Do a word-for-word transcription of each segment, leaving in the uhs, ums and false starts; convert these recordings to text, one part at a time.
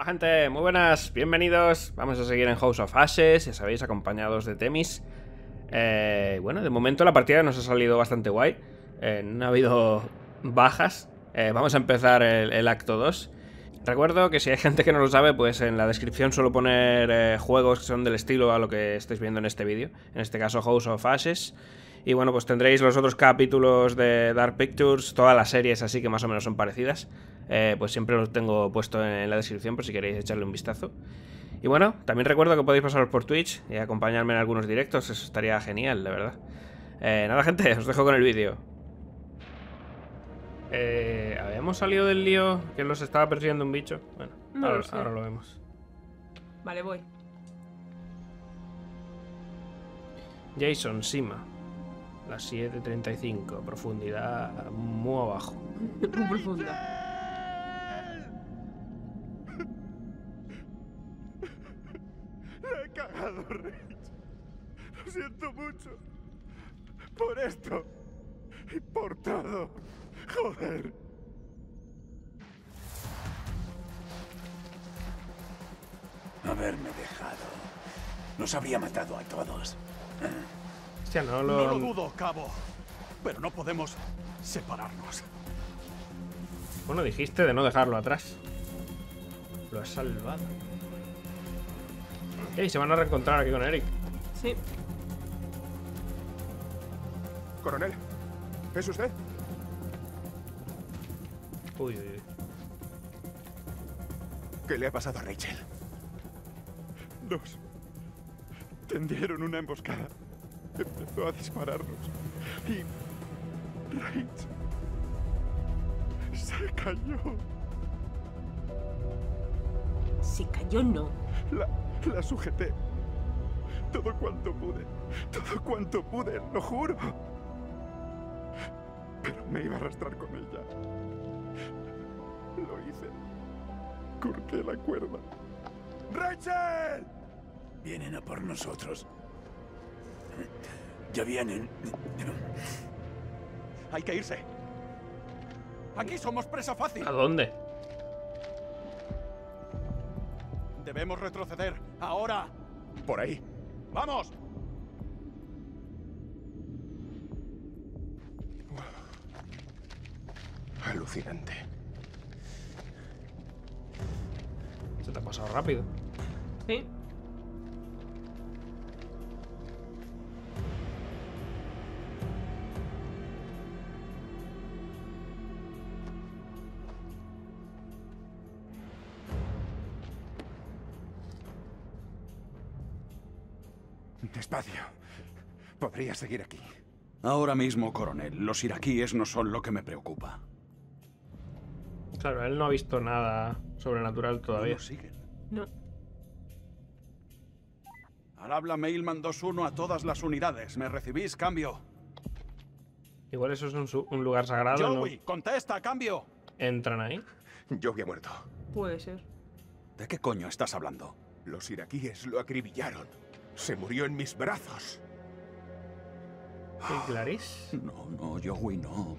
Hola gente, muy buenas, bienvenidos. Vamos a seguir en House of Ashes, ya sabéis, acompañados de Themis. eh, Bueno, de momento la partida nos ha salido bastante guay. eh, No ha habido bajas. eh, Vamos a empezar el, el acto dos. Recuerdo que si hay gente que no lo sabe, pues en la descripción suelo poner eh, juegos que son del estilo a lo que estáis viendo en este vídeo. En este caso House of Ashes. Y bueno, pues tendréis los otros capítulos de Dark Pictures, todas las series así que más o menos son parecidas. Eh, pues siempre los tengo puesto en la descripción por si queréis echarle un vistazo. Y bueno, también recuerdo que podéis pasaros por Twitch y acompañarme en algunos directos, eso estaría genial, de verdad. Eh, nada gente, os dejo con el vídeo. Eh, ¿Habíamos salido del lío que los estaba persiguiendo un bicho? Bueno, No ahora, lo sé. ahora lo vemos. Vale, voy. Jason, Sima. Las siete treinta y cinco, profundidad muy abajo. Muy profunda. La he cagado, Rich. Lo siento mucho. Por esto. Y por todo. Joder. Haberme dejado. Nos habría matado a todos. Hostia, no No lo... lo dudo, Cabo. Pero no podemos separarnos. Bueno, dijiste de no dejarlo atrás. Lo has salvado. Ey, se van a reencontrar aquí con Eric. Sí. Coronel, ¿es usted? Uy, uy, uy. ¿Qué le ha pasado a Rachel? Nos tendieron una emboscada. Empezó a dispararnos. Y Rachel se cayó. Se cayó, no. La, la sujeté. Todo cuanto pude. Todo cuanto pude, lo juro. Pero me iba a arrastrar con ella. Lo hice. Corté la cuerda. ¡Rachel! Vienen a por nosotros. Ya vienen. Hay que irse. Aquí somos presa fácil. ¿A dónde? Debemos retroceder. Ahora. Por ahí. ¡Vamos! Alucinante. Se te ha pasado rápido. Sí. Despacio. Podría seguir aquí. Ahora mismo, coronel, los iraquíes no son lo que me preocupa. Claro, él no ha visto nada sobrenatural No todavía. nos siguen. No. Al habla Mailman dos uno a todas las unidades. ¿Me recibís? Cambio. Igual eso es un, su- un lugar sagrado, ¿no? Joey, contesta, cambio. Entran ahí. Yo había muerto. Puede ser. ¿De qué coño estás hablando? Los iraquíes lo acribillaron. Se murió en mis brazos. ¿Y Clarice? No, no, Joey, no.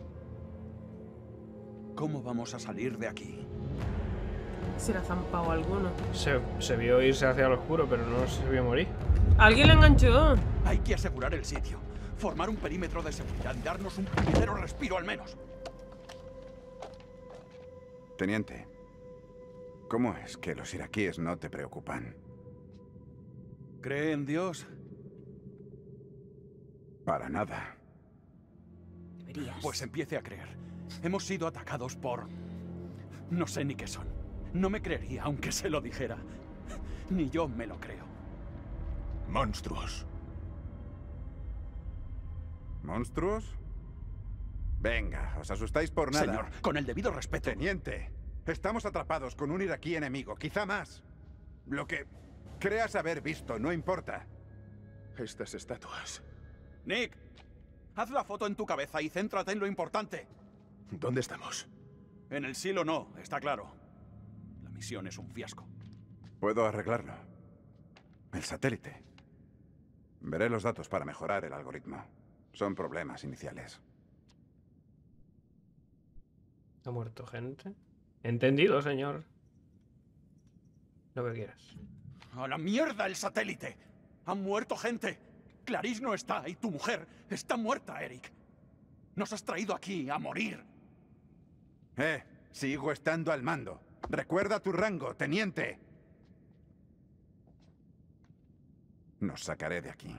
¿Cómo vamos a salir de aquí? Se le ha zampado alguno. Se, se vio irse hacia el oscuro, pero no se vio morir. ¿Alguien le enganchó? Hay que asegurar el sitio. Formar un perímetro de seguridad y darnos un puñetero respiro al menos. Teniente, ¿cómo es que los iraquíes no te preocupan? ¿Cree en Dios? Para nada. Deberías. Pues empiece a creer. Hemos sido atacados por... No sé ni qué son. No me creería aunque se lo dijera. Ni yo me lo creo. Monstruos. ¿Monstruos? Venga, os asustáis por nada. Señor, con el debido respeto... Teniente, estamos atrapados con un iraquí enemigo, quizá más. Lo que creas haber visto no importa. Estas estatuas. Nick, haz la foto en tu cabeza y céntrate en lo importante. ¿Dónde estamos? En el silo no, está claro. La misión es un fiasco. Puedo arreglarlo. El satélite. Veré los datos para mejorar el algoritmo. Son problemas iniciales. Ha muerto gente. Entendido, señor. Lo que quieras. ¡A la mierda el satélite! ¡Han muerto gente! Clarice no está y tu mujer está muerta, Eric. Nos has traído aquí a morir. Eh, sigo estando al mando. Recuerda tu rango, teniente. Nos sacaré de aquí.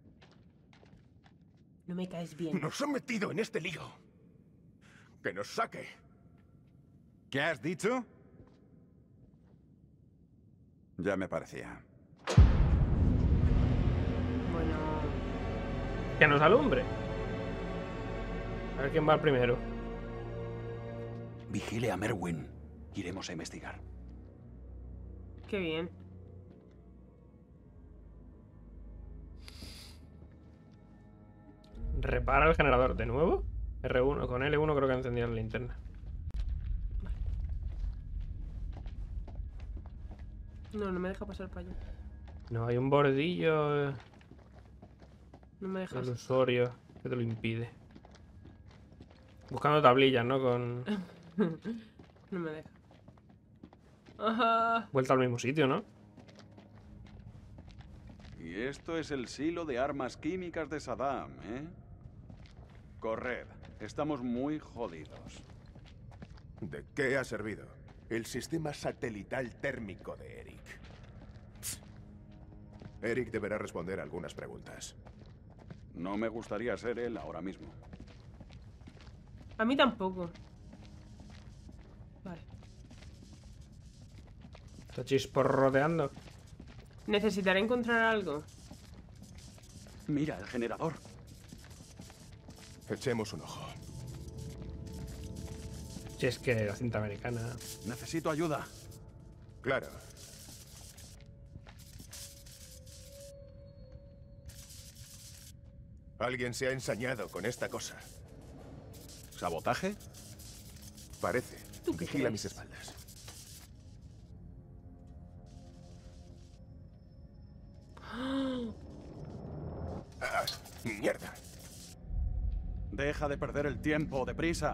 No me caes bien. Nos han metido en este lío. Que nos saque. ¿Qué has dicho? Ya me parecía. Bueno, Que nos alumbre. A ver quién va primero. Vigile a Merwin. Iremos a investigar. qué bien. Repara el generador de nuevo. R uno, con L uno creo que encendía la linterna. No, no me deja pasar para allá. No, hay un bordillo eh, No me dejas. ilusorio que te lo impide. Buscando tablillas, ¿no? Con No me deja. Ajá. vuelta al mismo sitio, ¿no? Y esto es el silo de armas químicas de Saddam, ¿eh? Corred. Estamos muy jodidos. ¿De qué ha servido? El sistema satelital térmico de Eric. Eric deberá responder a algunas preguntas. No me gustaría ser él ahora mismo. A mí tampoco. Vale. Está chisporroteando. Necesitaré encontrar algo. Mira el generador. Echemos un ojo. Si es que la cinta americana. Necesito ayuda. Claro. Alguien se ha ensañado con esta cosa. ¿Sabotaje? Parece. ¿Tú qué Vigila crees? mis espaldas. ¡Ah! ¡Mierda! Deja de perder el tiempo, deprisa.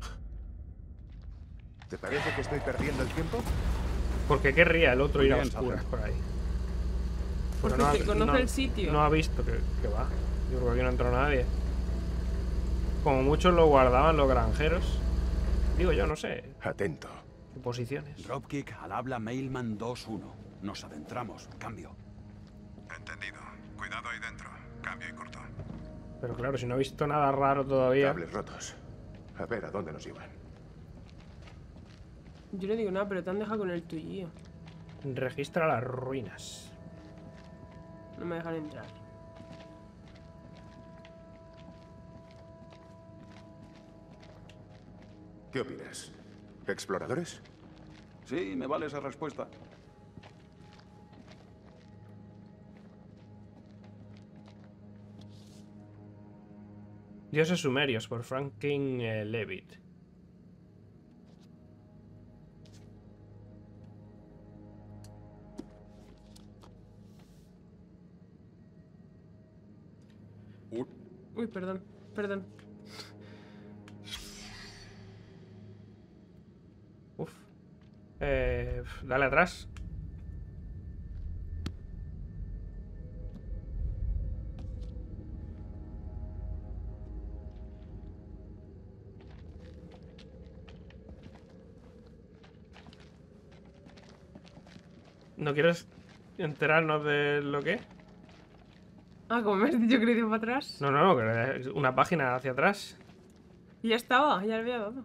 ¿Te parece que estoy perdiendo el tiempo? ¿Por qué querría el otro Muy ir a bien, oscuras Sacer. por ahí? Porque no ha- se conoce no- el sitio. No ha visto que, que va. Yo creo que aquí no entró nadie. Como muchos lo guardaban los granjeros. Digo yo, no sé. Atento. ¿Qué posiciones? Dropkick al habla Mailman dos uno. Nos adentramos. Cambio. Entendido. Cuidado ahí dentro. Cambio y corto. Pero claro, si no ha visto nada raro todavía. Cables rotos. A ver a dónde nos llevan. Yo no digo nada, pero te han dejado con el tuyo. Registra las ruinas. No me dejan entrar. ¿Qué opinas? ¿Exploradores? Sí, me vale esa respuesta. Dioses sumerios por Franklin eh, Levitt. Uy, perdón, perdón. Uf. Eh, dale atrás. ¿No quieres enterarnos de lo que? Ah, como me has dicho que le dio para atrás. No, no, no, que es una página hacia atrás. Y ya estaba, ya le había dado.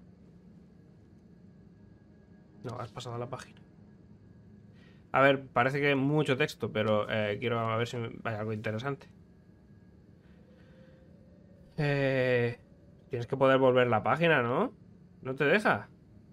No, has pasado la página. A ver, parece que hay mucho texto, pero eh, quiero a ver si me- hay algo interesante. Eh, tienes que poder volver la página, ¿no? ¿No te deja?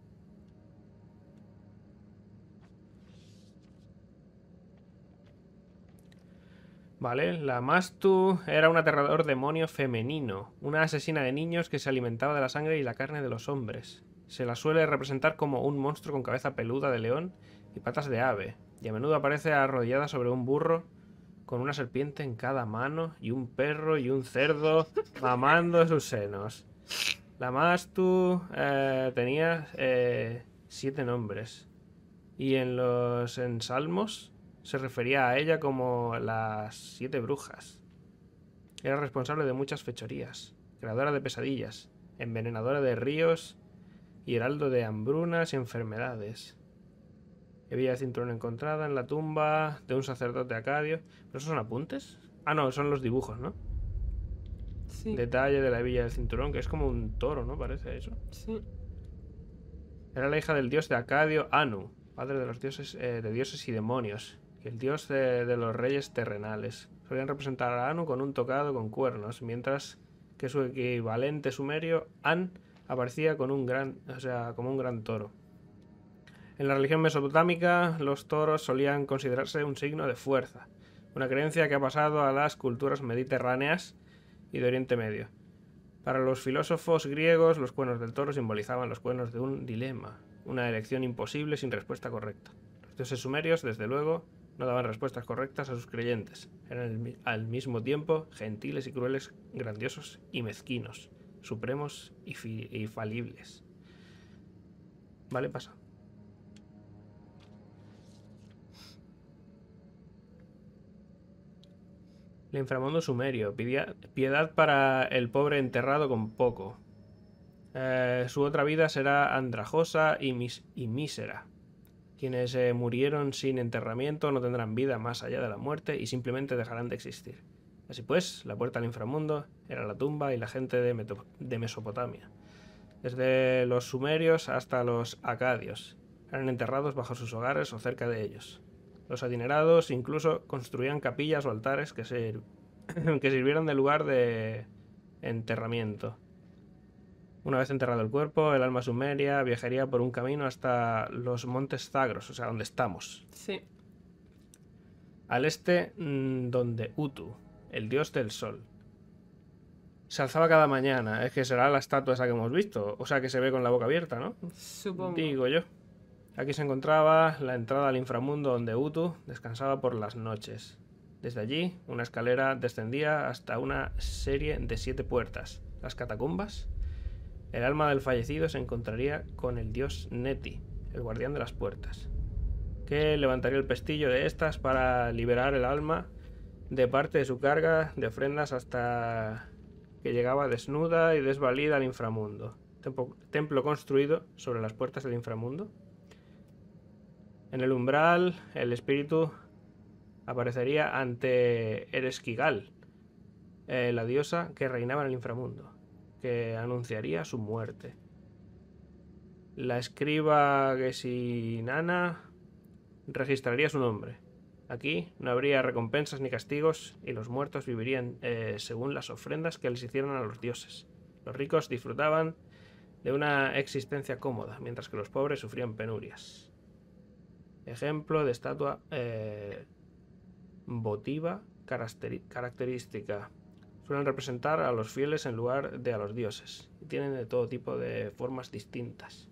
Vale, la Mastu era un aterrador demonio femenino, una asesina de niños que se alimentaba de la sangre y la carne de los hombres. Se la suele representar como un monstruo con cabeza peluda de león y patas de ave, y a menudo aparece arrodillada sobre un burro con una serpiente en cada mano y un perro y un cerdo mamando sus senos. La Mastu eh, tenía eh, siete nombres. Y en los ensalmos se refería a ella como las siete brujas. Era responsable de muchas fechorías, creadora de pesadillas, envenenadora de ríos y heraldo de hambrunas y enfermedades. Hebilla de cinturón encontrada en la tumba de un sacerdote acadio. ¿Pero esos son apuntes? Ah, no, son los dibujos, ¿no? Sí. Detalle de la hebilla del cinturón, que es como un toro, ¿no? Parece eso. Sí. Era la hija del dios de Acadio, Anu, padre de los dioses, eh, de dioses y demonios, y el dios de, de los reyes terrenales. Solían representar a Anu con un tocado con cuernos, mientras que su equivalente sumerio, An, aparecía con un gran, o sea, como un gran toro. En la religión mesopotámica, los toros solían considerarse un signo de fuerza, una creencia que ha pasado a las culturas mediterráneas y de Oriente Medio. Para los filósofos griegos, los cuernos del toro simbolizaban los cuernos de un dilema, una elección imposible sin respuesta correcta. Los dioses sumerios, desde luego, no daban respuestas correctas a sus creyentes. Eran al mismo tiempo gentiles y crueles, grandiosos y mezquinos, supremos y, y falibles. Vale, pasa. El inframundo sumerio. Piedad para el pobre enterrado con poco. Eh, su otra vida será andrajosa y, mis y mísera. Quienes eh, murieron sin enterramiento no tendrán vida más allá de la muerte y simplemente dejarán de existir. Así pues, la puerta al inframundo era la tumba y la gente de, Meto de Mesopotamia. Desde los sumerios hasta los acadios. Eran enterrados bajo sus hogares o cerca de ellos. Los adinerados incluso construían capillas o altares que, sir que sirvieran de lugar de enterramiento. Una vez enterrado el cuerpo, el alma sumeria viajaría por un camino hasta los montes Zagros, o sea, donde estamos. Sí. Al este, mmm, donde Utu, el dios del sol, se alzaba cada mañana. Es que será la estatua esa que hemos visto, o sea, que se ve con la boca abierta, ¿no? Supongo. Digo yo. Aquí se encontraba la entrada al inframundo donde Utu descansaba por las noches. Desde allí, una escalera descendía hasta una serie de siete puertas. Las catacumbas. El alma del fallecido se encontraría con el dios Neti, el guardián de las puertas, que levantaría el pestillo de estas para liberar el alma de parte de su carga de ofrendas hasta que llegaba desnuda y desvalida al inframundo. Templo, templo construido sobre las puertas del inframundo. En el umbral, el espíritu aparecería ante Ereshkigal, eh, la diosa que reinaba en el inframundo, que anunciaría su muerte. La escriba Gesinana registraría su nombre. Aquí no habría recompensas ni castigos y los muertos vivirían eh, según las ofrendas que les hicieran a los dioses. Los ricos disfrutaban de una existencia cómoda, mientras que los pobres sufrían penurias. Ejemplo de estatua eh, votiva característica. Suelen representar a los fieles en lugar de a los dioses. Y tienen de todo tipo de formas distintas.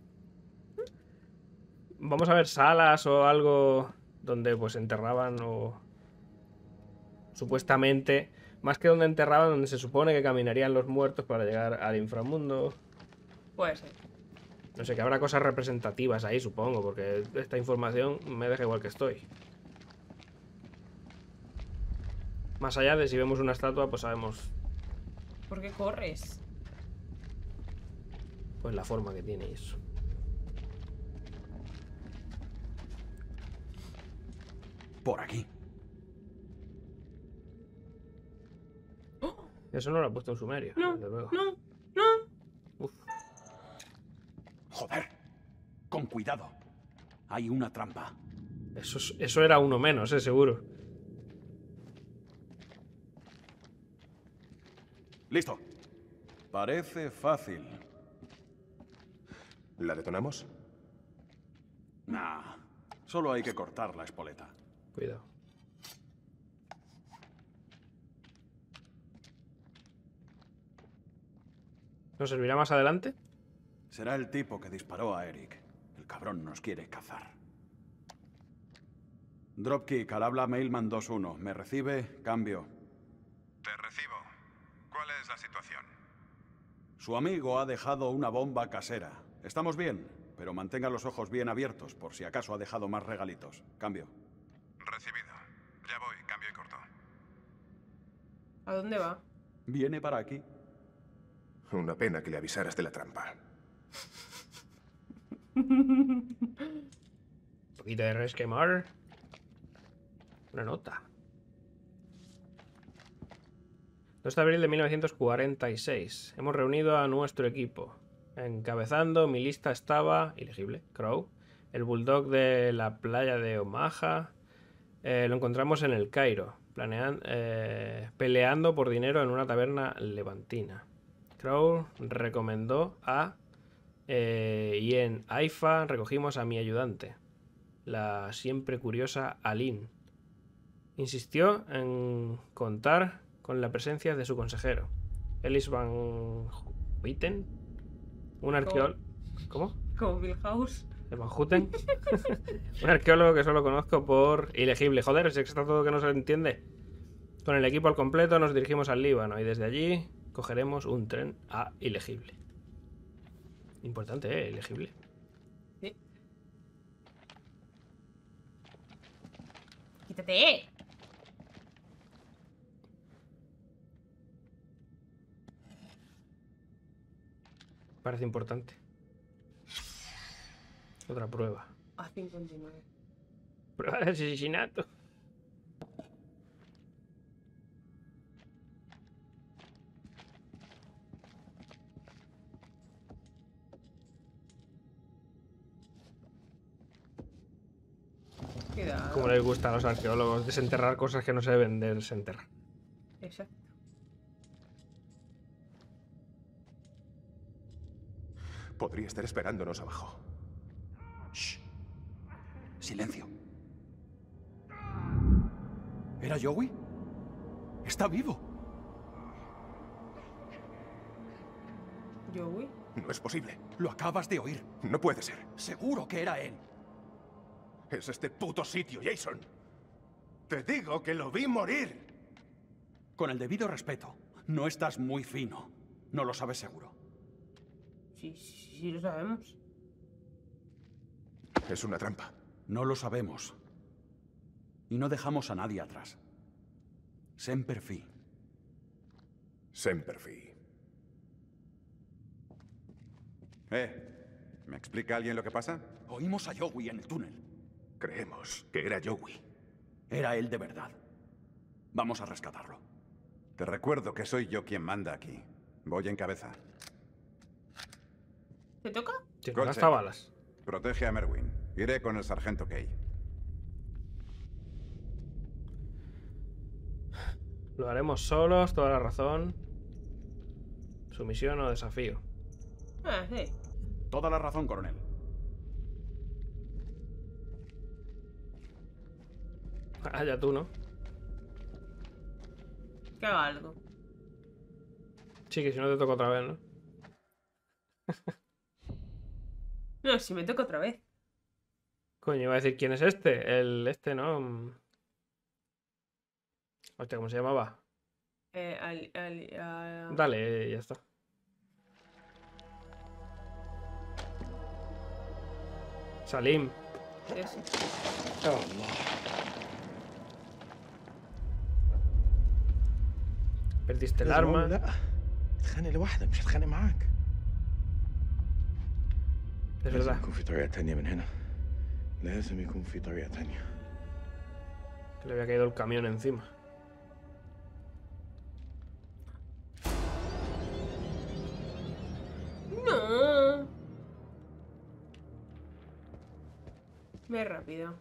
Vamos a ver salas o algo donde pues enterraban o... Supuestamente, más que donde enterraban, donde se supone que caminarían los muertos para llegar al inframundo. Puede ser. No sé, que habrá cosas representativas ahí, supongo, porque esta información me deja igual que estoy. Más allá de si vemos una estatua, pues sabemos... ¿Por qué corres? Pues la forma que tiene eso. Por aquí. ¡Oh! Eso no lo ha puesto en sumerio, No, desde luego. no, no. Uf. Joder. Con cuidado. Hay una trampa. Eso, eso era uno menos, eh, seguro. Listo. Parece fácil. ¿La detonamos? Nah. Solo hay que cortar la espoleta. Cuidado. ¿Nos servirá más adelante? Será el tipo que disparó a Eric. El cabrón nos quiere cazar. Dropkick, al habla Mailman dos uno. ¿Me recibe? Cambio. Te recibo. ¿Cuál es la situación? Su amigo ha dejado una bomba casera. ¿Estamos bien? pero mantenga los ojos bien abiertos por si acaso ha dejado más regalitos. Cambio. Recibido. Ya voy, cambio y corto. ¿A dónde va? Viene para aquí. Una pena que le avisaras de la trampa. Un poquito de resquemar. Una nota. dos de abril de mil novecientos cuarenta y seis. Hemos reunido a nuestro equipo. Encabezando mi lista estaba, ilegible, Crow, el bulldog de la playa de Omaha. Eh, lo encontramos en el Cairo, planean, eh, peleando por dinero en una taberna levantina. Crow recomendó a... Eh, y en Haifa recogimos a mi ayudante, la siempre curiosa Aline. Insistió en contar con la presencia de su consejero, Ellis Van Houten, un arqueólogo... ¿Cómo? Como Milhouse. ¿De Van Houten? Un arqueólogo que solo conozco por ilegible. Joder, es que está todo que no se entiende. Con el equipo al completo nos dirigimos al Líbano y desde allí cogeremos un tren a ilegible. Importante, ¿eh? Ilegible. Sí. ¡Quítate! Parece importante. Otra prueba. A cincuenta y nueve. Prueba de asesinato. Cuidado. Como les gusta a los arqueólogos desenterrar cosas que no se deben desenterrar. Exacto. Podría estar esperándonos abajo. Shh. Silencio. ¿Era Joey? ¡Está vivo! ¿Joey? No es posible. Lo acabas de oír. No puede ser. Seguro que era él. Es este puto sitio, Jason. Te digo que lo vi morir. Con el debido respeto, no estás muy fino. No lo sabes seguro. Sí, sí, sí lo sabemos. Es una trampa. No lo sabemos. Y no dejamos a nadie atrás. Semper Fi. Semper Fi. Eh, ¿me explica alguien lo que pasa? Oímos a Joey en el túnel. Creemos que era Joey. Era él de verdad. Vamos a rescatarlo. Te recuerdo que soy yo quien manda aquí. Voy en cabeza. ¿Te toca? Si no Coche. gasta balas. Protege a Merwin. Iré con el sargento Kay. Lo haremos solos, toda la razón. Sumisión o desafío. Ah, sí. Toda la razón, coronel. Ah, ya tú, ¿no? Que haga algo. Sí, que si no te toca otra vez, ¿no? No, si me toca otra vez. Coño, iba a decir quién es este. El este, ¿no? Mm. Hostia, ¿cómo se llamaba? Eh, al, al, a- Dale, ya está. Salim. Ese. Perdiste el لازم أقول arma. لا اتخانق لوحدك مش هتخانق معاك. Es لازم verdad. يكون في طريقة تانية من هنا. لازم يكون في طريقة تانية. Que le había caído el camión encima. No. Ve rápido.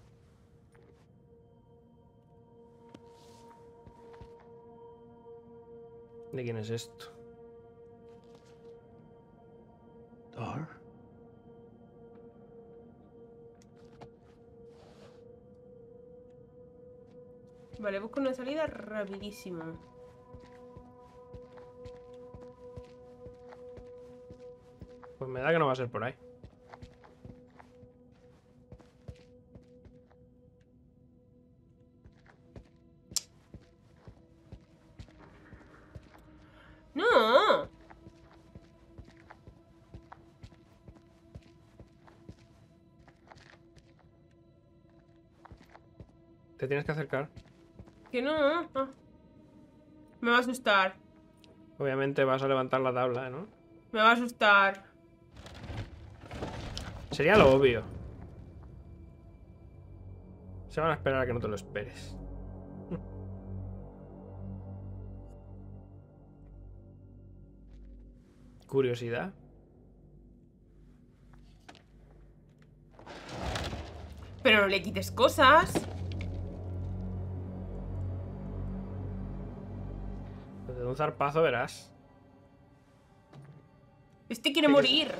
¿De quién es esto? Dar. Vale, busco una salida rapidísimo. Pues me da que no va a ser por ahí. No. Te tienes que acercar. Que no. Ah. Me va a asustar. Obviamente vas a levantar la tabla, ¿no? Me va a asustar. Sería lo obvio. Se van a esperar a que no te lo esperes. Curiosidad. Pero no le quites cosas. De un zarpazo verás. Este quiere Sí, morir.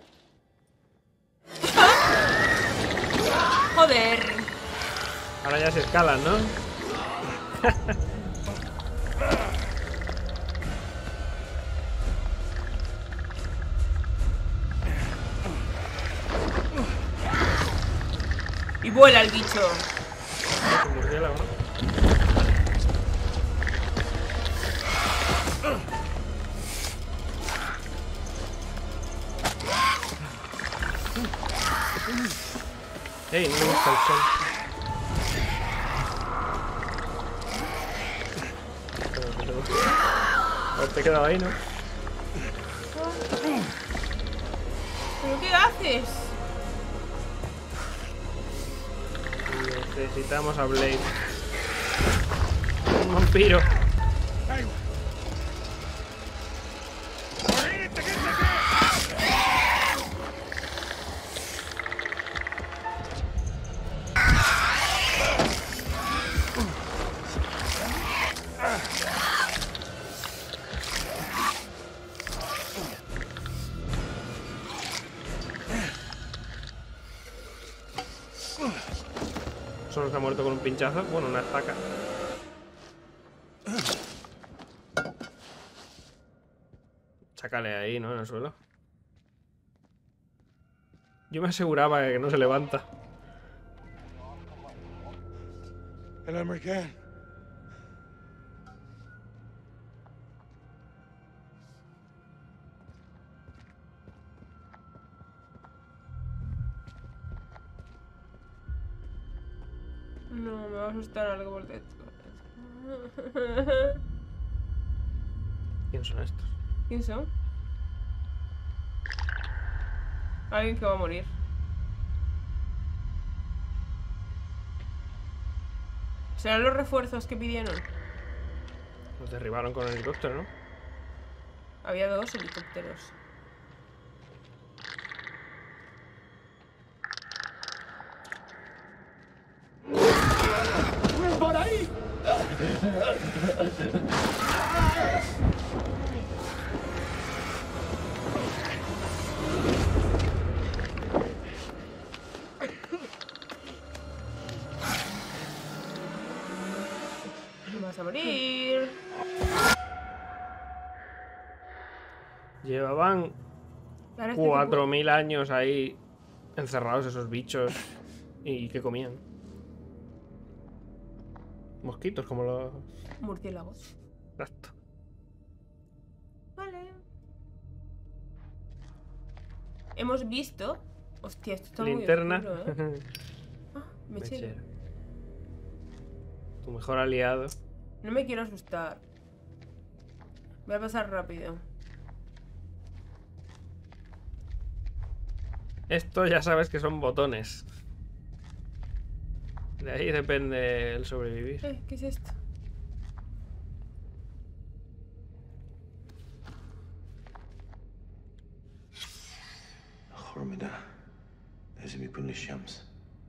Joder. Ahora ya se escalan, ¿no? Y vuela el bicho. Un murciélago, ¿no? Ey, no me gusta el sol. Oh, te he quedado ahí, ¿no? ¿Pero qué haces? Necesitamos a Blade. Un vampiro. Solo se ha muerto con un pinchazo. Bueno, una estaca. Sácale ahí, ¿no? En el suelo. Yo me aseguraba que no se levanta. El americano. No, me va a asustar algo por dentro. ¿Quién son estos? ¿Quién son? Alguien que va a morir. ¿Serán los refuerzos que pidieron? Los derribaron con el helicóptero, ¿no? Había dos helicópteros. ¡Por ahí! Vas a morir. Llevaban Ahora este cuatro mil años ahí encerrados esos bichos. ¿Y qué comían? Mosquitos, como los... tipo- Murciélagos. Exacto. Vale. Hemos visto... Hostia, esto está Linterna. muy oscuro, ¿eh? Ah, mechero. Mechero. Tu mejor aliado. No me quiero asustar. Voy a pasar rápido. Esto ya sabes que son botones. De ahí depende el sobrevivir. Eh, ¿qué es esto? Hormida. لازم يكون للشمس.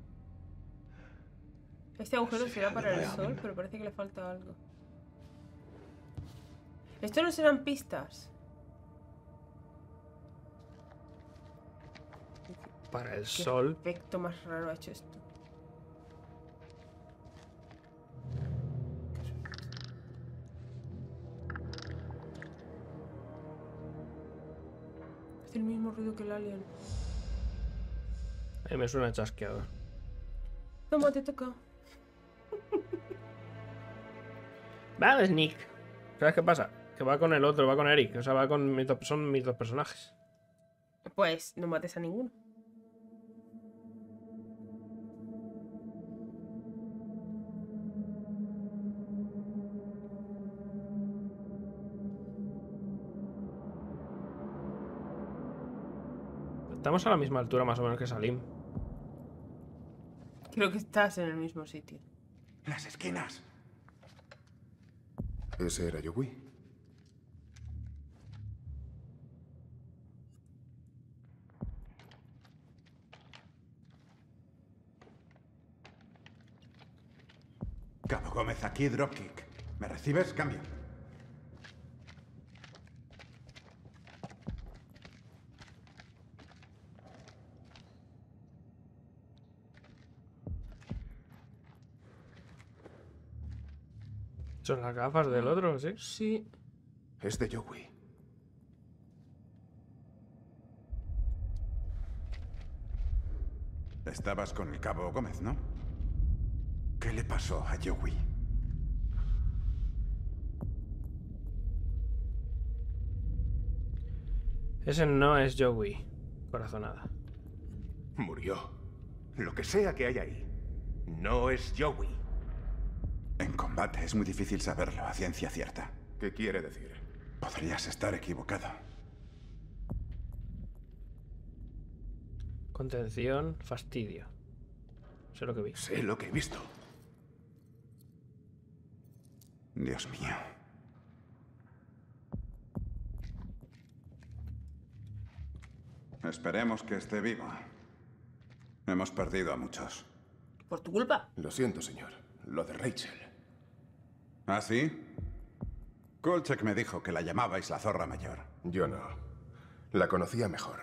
Este agujero será para el sol, pero parece que le falta algo. Esto no serán pistas. Para el ¿Qué sol. efecto más raro ha hecho esto? Es el mismo ruido que el alien. A mí me suena chasqueador. Toma, te toca. Vale, Nick. ¿Sabes qué pasa? Que va con el otro, va con Eric. O sea, va con mis dos- son mis dos personajes. Pues no mates a ninguno. Estamos a la misma altura más o menos que Salim. Creo que estás en el mismo sitio. Las esquinas. ¿Ese era Yogui? Cabo Gómez aquí, dropkick. ¿Me recibes? Cambio. Son las gafas del otro, ¿sí? Sí. Es de Yogui. Estabas con el Cabo Gómez, ¿no? ¿Qué le pasó a Yogui? Ese no es Joey. Corazonada. Murió. Lo que sea que hay ahí. No es Yogui. En combate es muy difícil saberlo a ciencia cierta. ¿Qué quiere decir? Podrías estar equivocado. Contención, fastidio. Sé lo que vi. Sé lo que he visto. Dios mío. Esperemos que esté vivo. Hemos perdido a muchos. Por tu culpa. Lo siento, señor. Lo de Rachel. ¿Ah, sí? Kolchak me dijo que la llamabais la zorra mayor. Yo no. La conocía mejor.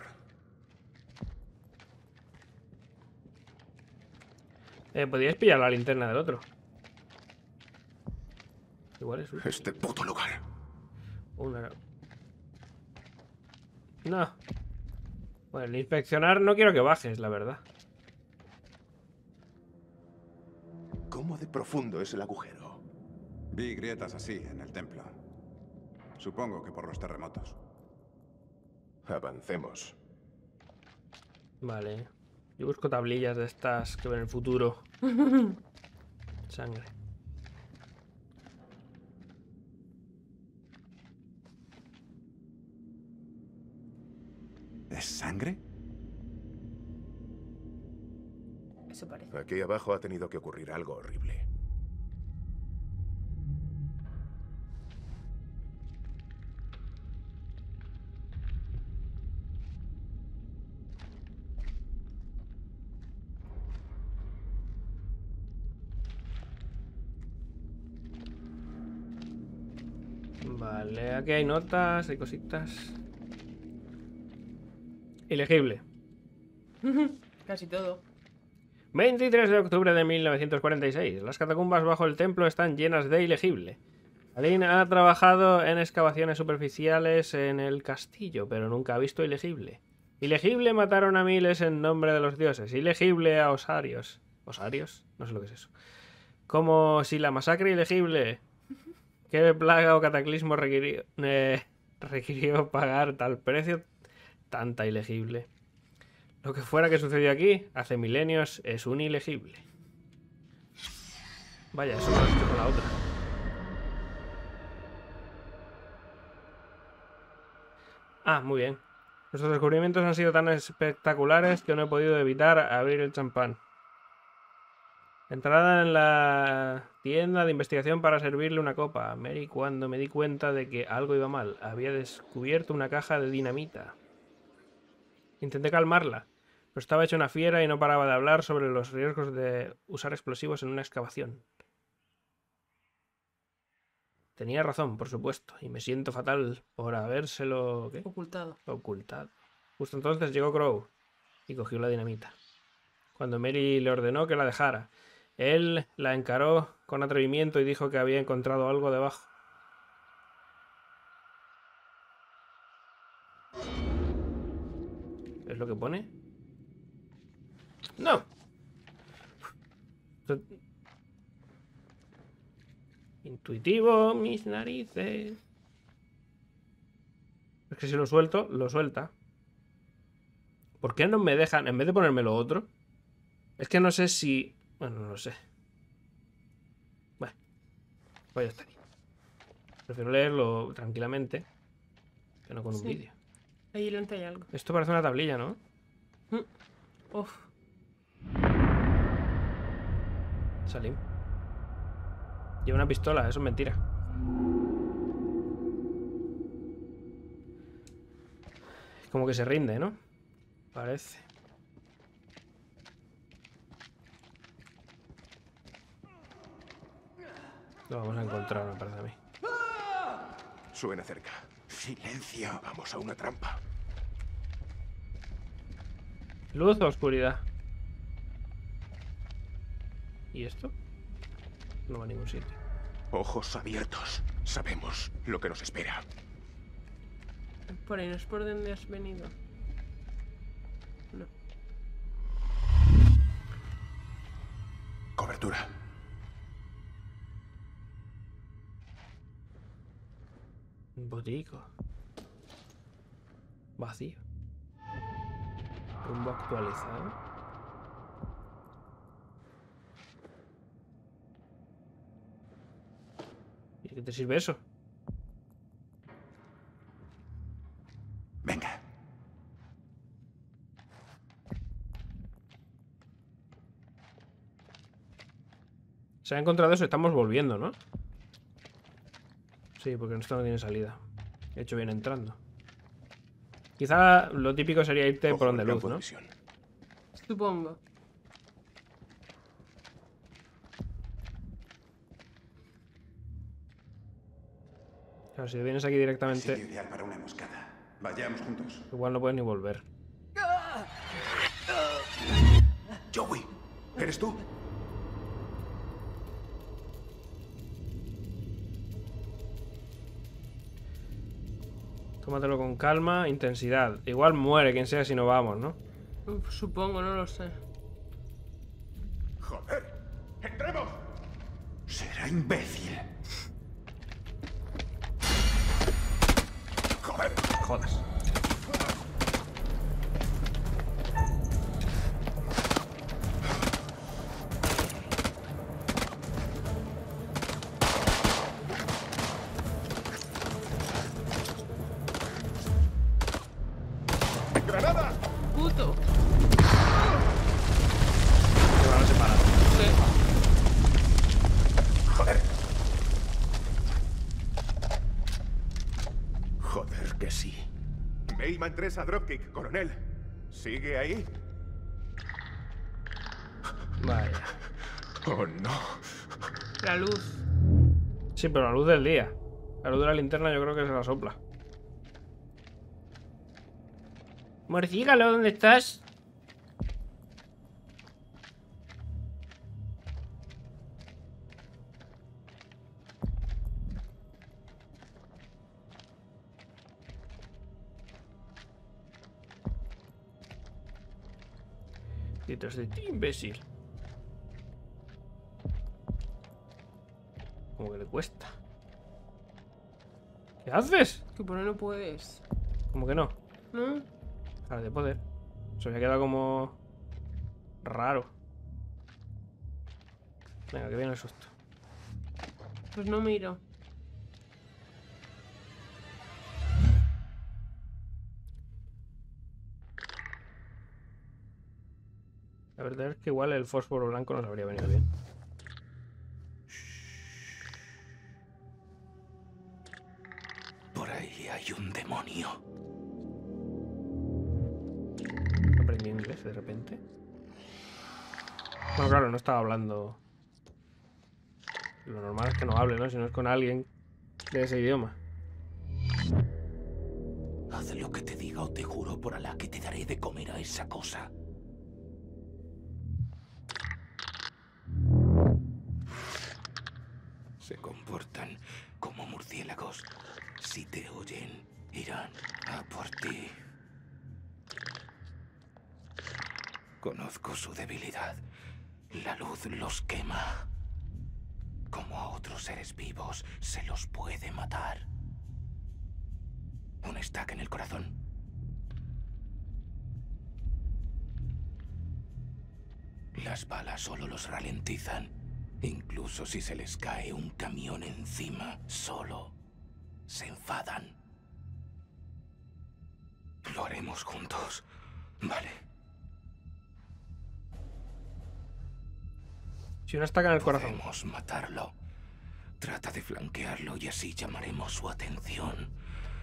Eh, podríais pillar la linterna del otro. Igual es útil. Este puto lugar. Una... No. Bueno, el inspeccionar no quiero que bajes, la verdad. ¿Cómo de profundo es el agujero? Vi grietas así en el templo. Supongo que por los terremotos. Avancemos. Vale. Yo busco tablillas de estas que ven el futuro. Sangre. ¿Es sangre? Eso parece. Aquí abajo ha tenido que ocurrir algo horrible. Vale, aquí hay notas, hay cositas. Ilegible. Casi todo. veintitrés de octubre de mil novecientos cuarenta y seis. Las catacumbas bajo el templo están llenas de ilegible. Alin ha trabajado en excavaciones superficiales en el castillo, pero nunca ha visto ilegible. Ilegible mataron a miles en nombre de los dioses. Ilegible a osarios. ¿Osarios? No sé lo que es eso. Como si la masacre ilegible... ¿Qué plaga o cataclismo requirió, eh, requirió pagar tal precio? Tanta ilegible. Lo que fuera que sucedió aquí, hace milenios, es un ilegible. Vaya, eso no lo he visto con la otra. Ah, muy bien. Nuestros descubrimientos han sido tan espectaculares que no he podido evitar abrir el champán. Entrada en la tienda de investigación para servirle una copa. Mary, cuando me di cuenta de que algo iba mal, había descubierto una caja de dinamita. Intenté calmarla, pero estaba hecha una fiera y no paraba de hablar sobre los riesgos de usar explosivos en una excavación. Tenía razón, por supuesto, y me siento fatal por habérselo... ¿qué? Ocultado. Ocultado. Justo entonces llegó Crow y cogió la dinamita. Cuando Mary le ordenó que la dejara, él la encaró con atrevimiento y dijo que había encontrado algo debajo. ¿Es lo que pone? ¡No! Intuitivo, mis narices. Es que si lo suelto, lo suelta. ¿Por qué no me dejan, en vez de ponerme lo otro? Es que no sé si... Bueno, no lo sé. Bueno, pues ya está aquí. Prefiero leerlo tranquilamente que no con un Sí. vídeo. Ahí delante hay algo. Esto parece una tablilla, ¿no? Uf. Salim. Lleva una pistola, eso es mentira. Como que se rinde, ¿no? Parece. Lo vamos a encontrar, me parece a mí. Suena cerca. Silencio. Vamos a una trampa. Luz o oscuridad. ¿Y esto? No va a ningún sitio. Ojos abiertos. Sabemos lo que nos espera. Por ahí no es por donde has venido. No. Cobertura. Un botico. Vacío. Rumbo actualizado. ¿Y qué te sirve eso? Venga. Se ha encontrado eso, estamos volviendo, ¿no? Sí, porque esto no tiene salida. He hecho bien entrando. Quizá lo típico sería irte Ojo por donde al luz, campo de ¿no? visión. Supongo. Claro, si vienes aquí directamente, Sitio ideal para una emboscada. Vayamos juntos. igual no puedes ni volver. Joey, ¿eres tú? Tómatelo con calma, intensidad. Igual muere quien sea si no vamos, ¿no? Uf, supongo, no lo sé. Joder. ¡Entremos! Será imbécil. Joder. Jodas. ¡Granada! ¡Puto! Se van a separar. Sí. Joder. Joder que sí. Mayman tres a dropkick, coronel. ¿Sigue ahí? Vaya. Oh, no. La luz. Sí, pero la luz del día. La luz de la linterna yo creo que se la sopla. Morcígalo, ¿dónde estás? Detrás de ti, imbécil. Como que le cuesta. ¿Qué haces? Que por ahí no puedes. Como que no. ¿No? Ahora de poder. Se me ha quedado como raro. Venga, que viene el susto. Pues no miro. La verdad es que igual el fósforo blanco nos habría venido bien. Por ahí hay un demonio. Aprendí inglés de repente. Bueno, claro, no estaba hablando. Lo normal es que no hable, ¿no? Si no es con alguien de ese idioma. Haz lo que te diga o te juro por Alá que te daré de comer a esa cosa. Se comportan como murciélagos. Si te oyen, irán a por ti. Conozco su debilidad. La luz los quema. Como a otros seres vivos, se los puede matar. Un estaca en el corazón. Las balas solo los ralentizan. Incluso si se les cae un camión encima, solo se enfadan. Lo haremos juntos, ¿vale? Si una estaca en el corazón. Podemos matarlo. Trata de flanquearlo y así llamaremos su atención.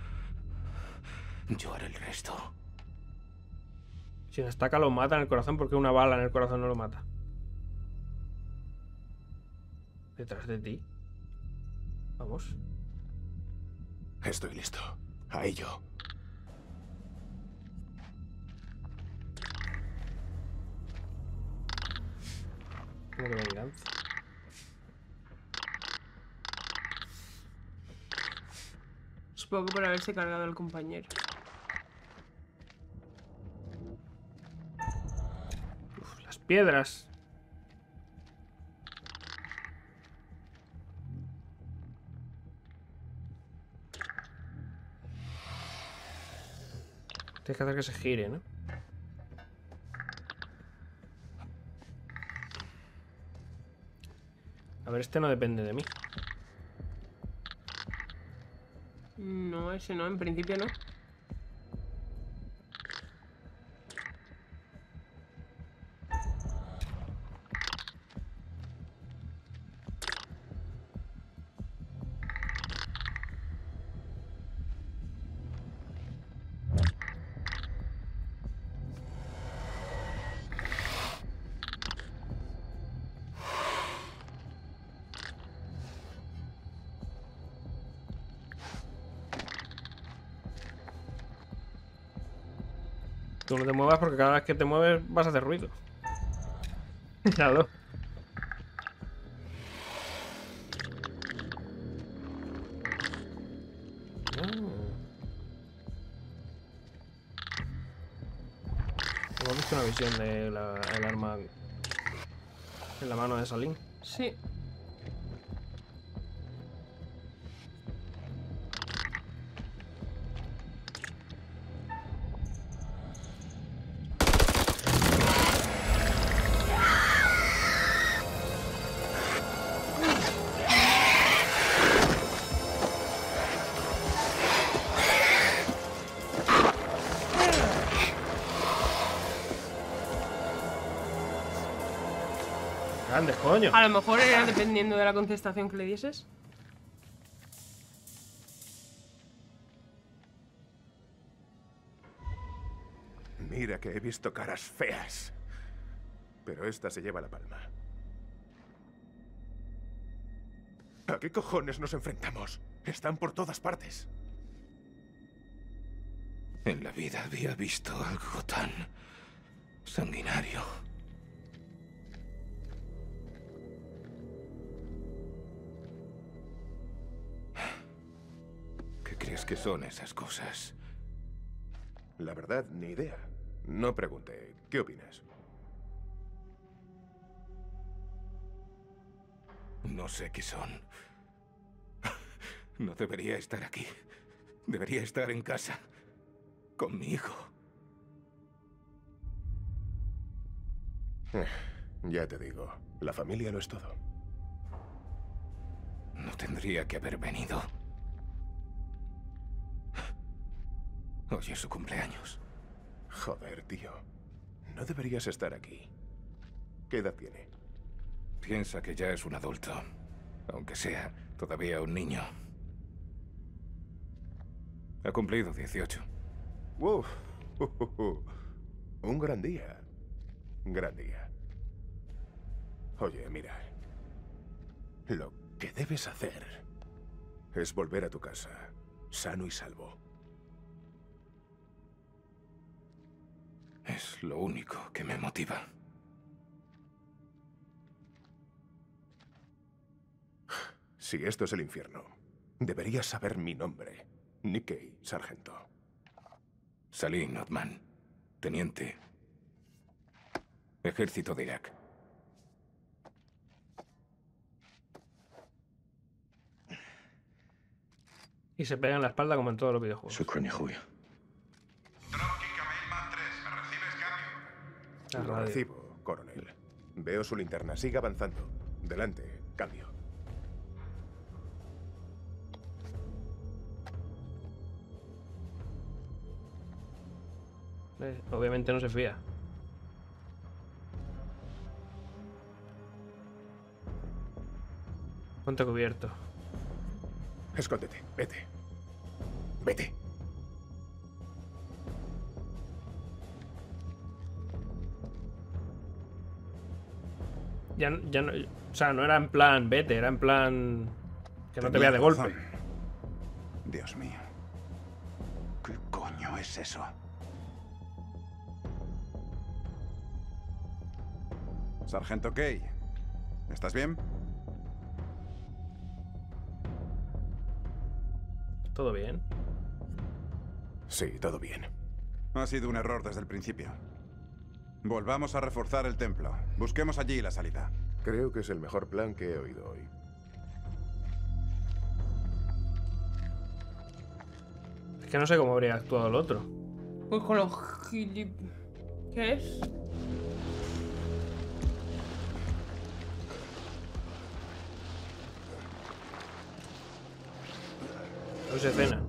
Yo haré el resto. Si una estaca lo mata en el corazón, ¿por qué una bala en el corazón no lo mata? Detrás de ti. Vamos. Estoy listo. A ello. ¿Cómo que venganza? Supongo que por haberse cargado al compañero. Uf, las piedras. Tienes que hacer que se gire, ¿no? A ver, este no depende de mí. No, ese no, en principio no. Tú no te muevas porque cada vez que te mueves vas a hacer ruido. Míralo. Hemos visto una visión del arma en la mano de Salim. Sí. Grandes, coño. A lo mejor era dependiendo de la contestación que le dieses. Mira que he visto caras feas. Pero esta se lleva la palma. ¿A qué cojones nos enfrentamos? Están por todas partes. En la vida había visto algo tan sanguinario. ¿Qué crees que son esas cosas? La verdad, ni idea. No pregunté. ¿Qué opinas? No sé qué son. No debería estar aquí. Debería estar en casa. Con mi hijo. Eh, ya te digo, la familia lo es todo. No tendría que haber venido. Hoy es su cumpleaños. Joder, tío. No deberías estar aquí. ¿Qué edad tiene? Piensa que ya es un adulto. Aunque sea todavía un niño. Ha cumplido dieciocho. ¡Wow! Uh, uh, uh. Un gran día. Gran día. Oye, mira. Lo que debes hacer es volver a tu casa, sano y salvo. Es lo único que me motiva. Si esto es el infierno, deberías saber mi nombre. Nikkei, sargento. Salim Othman, teniente. Ejército de Irak. Y se pega en la espalda como en todos los videojuegos. شكرا يا اخويا. La Lo radio. recibo, coronel. Veo su linterna. Siga avanzando. Delante. Cambio. Eh, Obviamente no se fía. Ponte cubierto. Escóndete, vete. Vete. Ya, no- ya no, o sea, no era en plan vete, era en plan que no te Tenía vea de golpe. razón. Dios mío. ¿Qué coño es eso? Sargento Kay, ¿estás bien? Todo bien. Sí, todo bien. Ha sido un error desde el principio. Volvamos a reforzar el templo. Busquemos allí la salida. Creo que es el mejor plan que he oído hoy. Es que no sé cómo habría actuado el otro. Pues con los gilip... ¿Qué es? No se cena.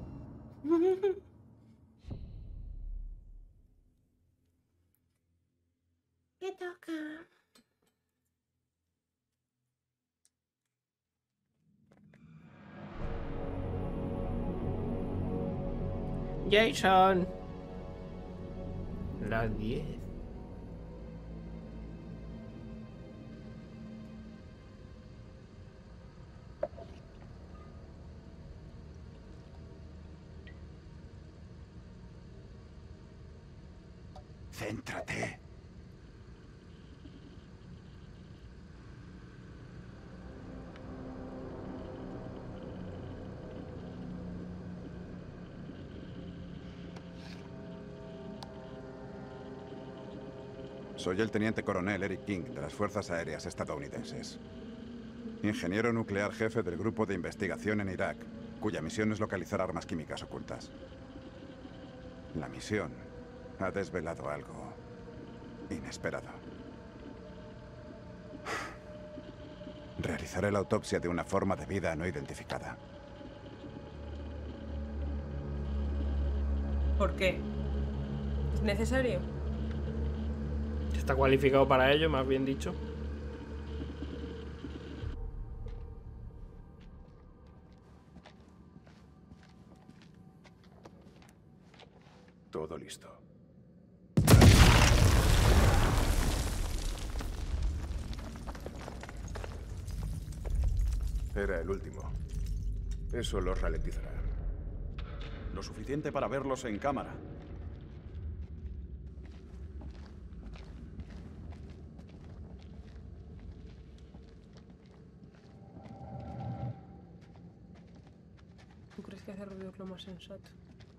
¿Qué toca? Jason. Las diez. Céntrate. Soy el teniente coronel Eric King, de las Fuerzas Aéreas Estadounidenses. Ingeniero nuclear jefe del Grupo de Investigación en Irak, cuya misión es localizar armas químicas ocultas. La misión ha desvelado algo inesperado. Realizaré la autopsia de una forma de vida no identificada. ¿Por qué? ¿Es necesario? Está cualificado para ello, más bien dicho. Todo listo. Era el último. Eso los ralentizará. Lo suficiente para verlos en cámara. ¿Tú crees que hacer ruido es lo más sensato?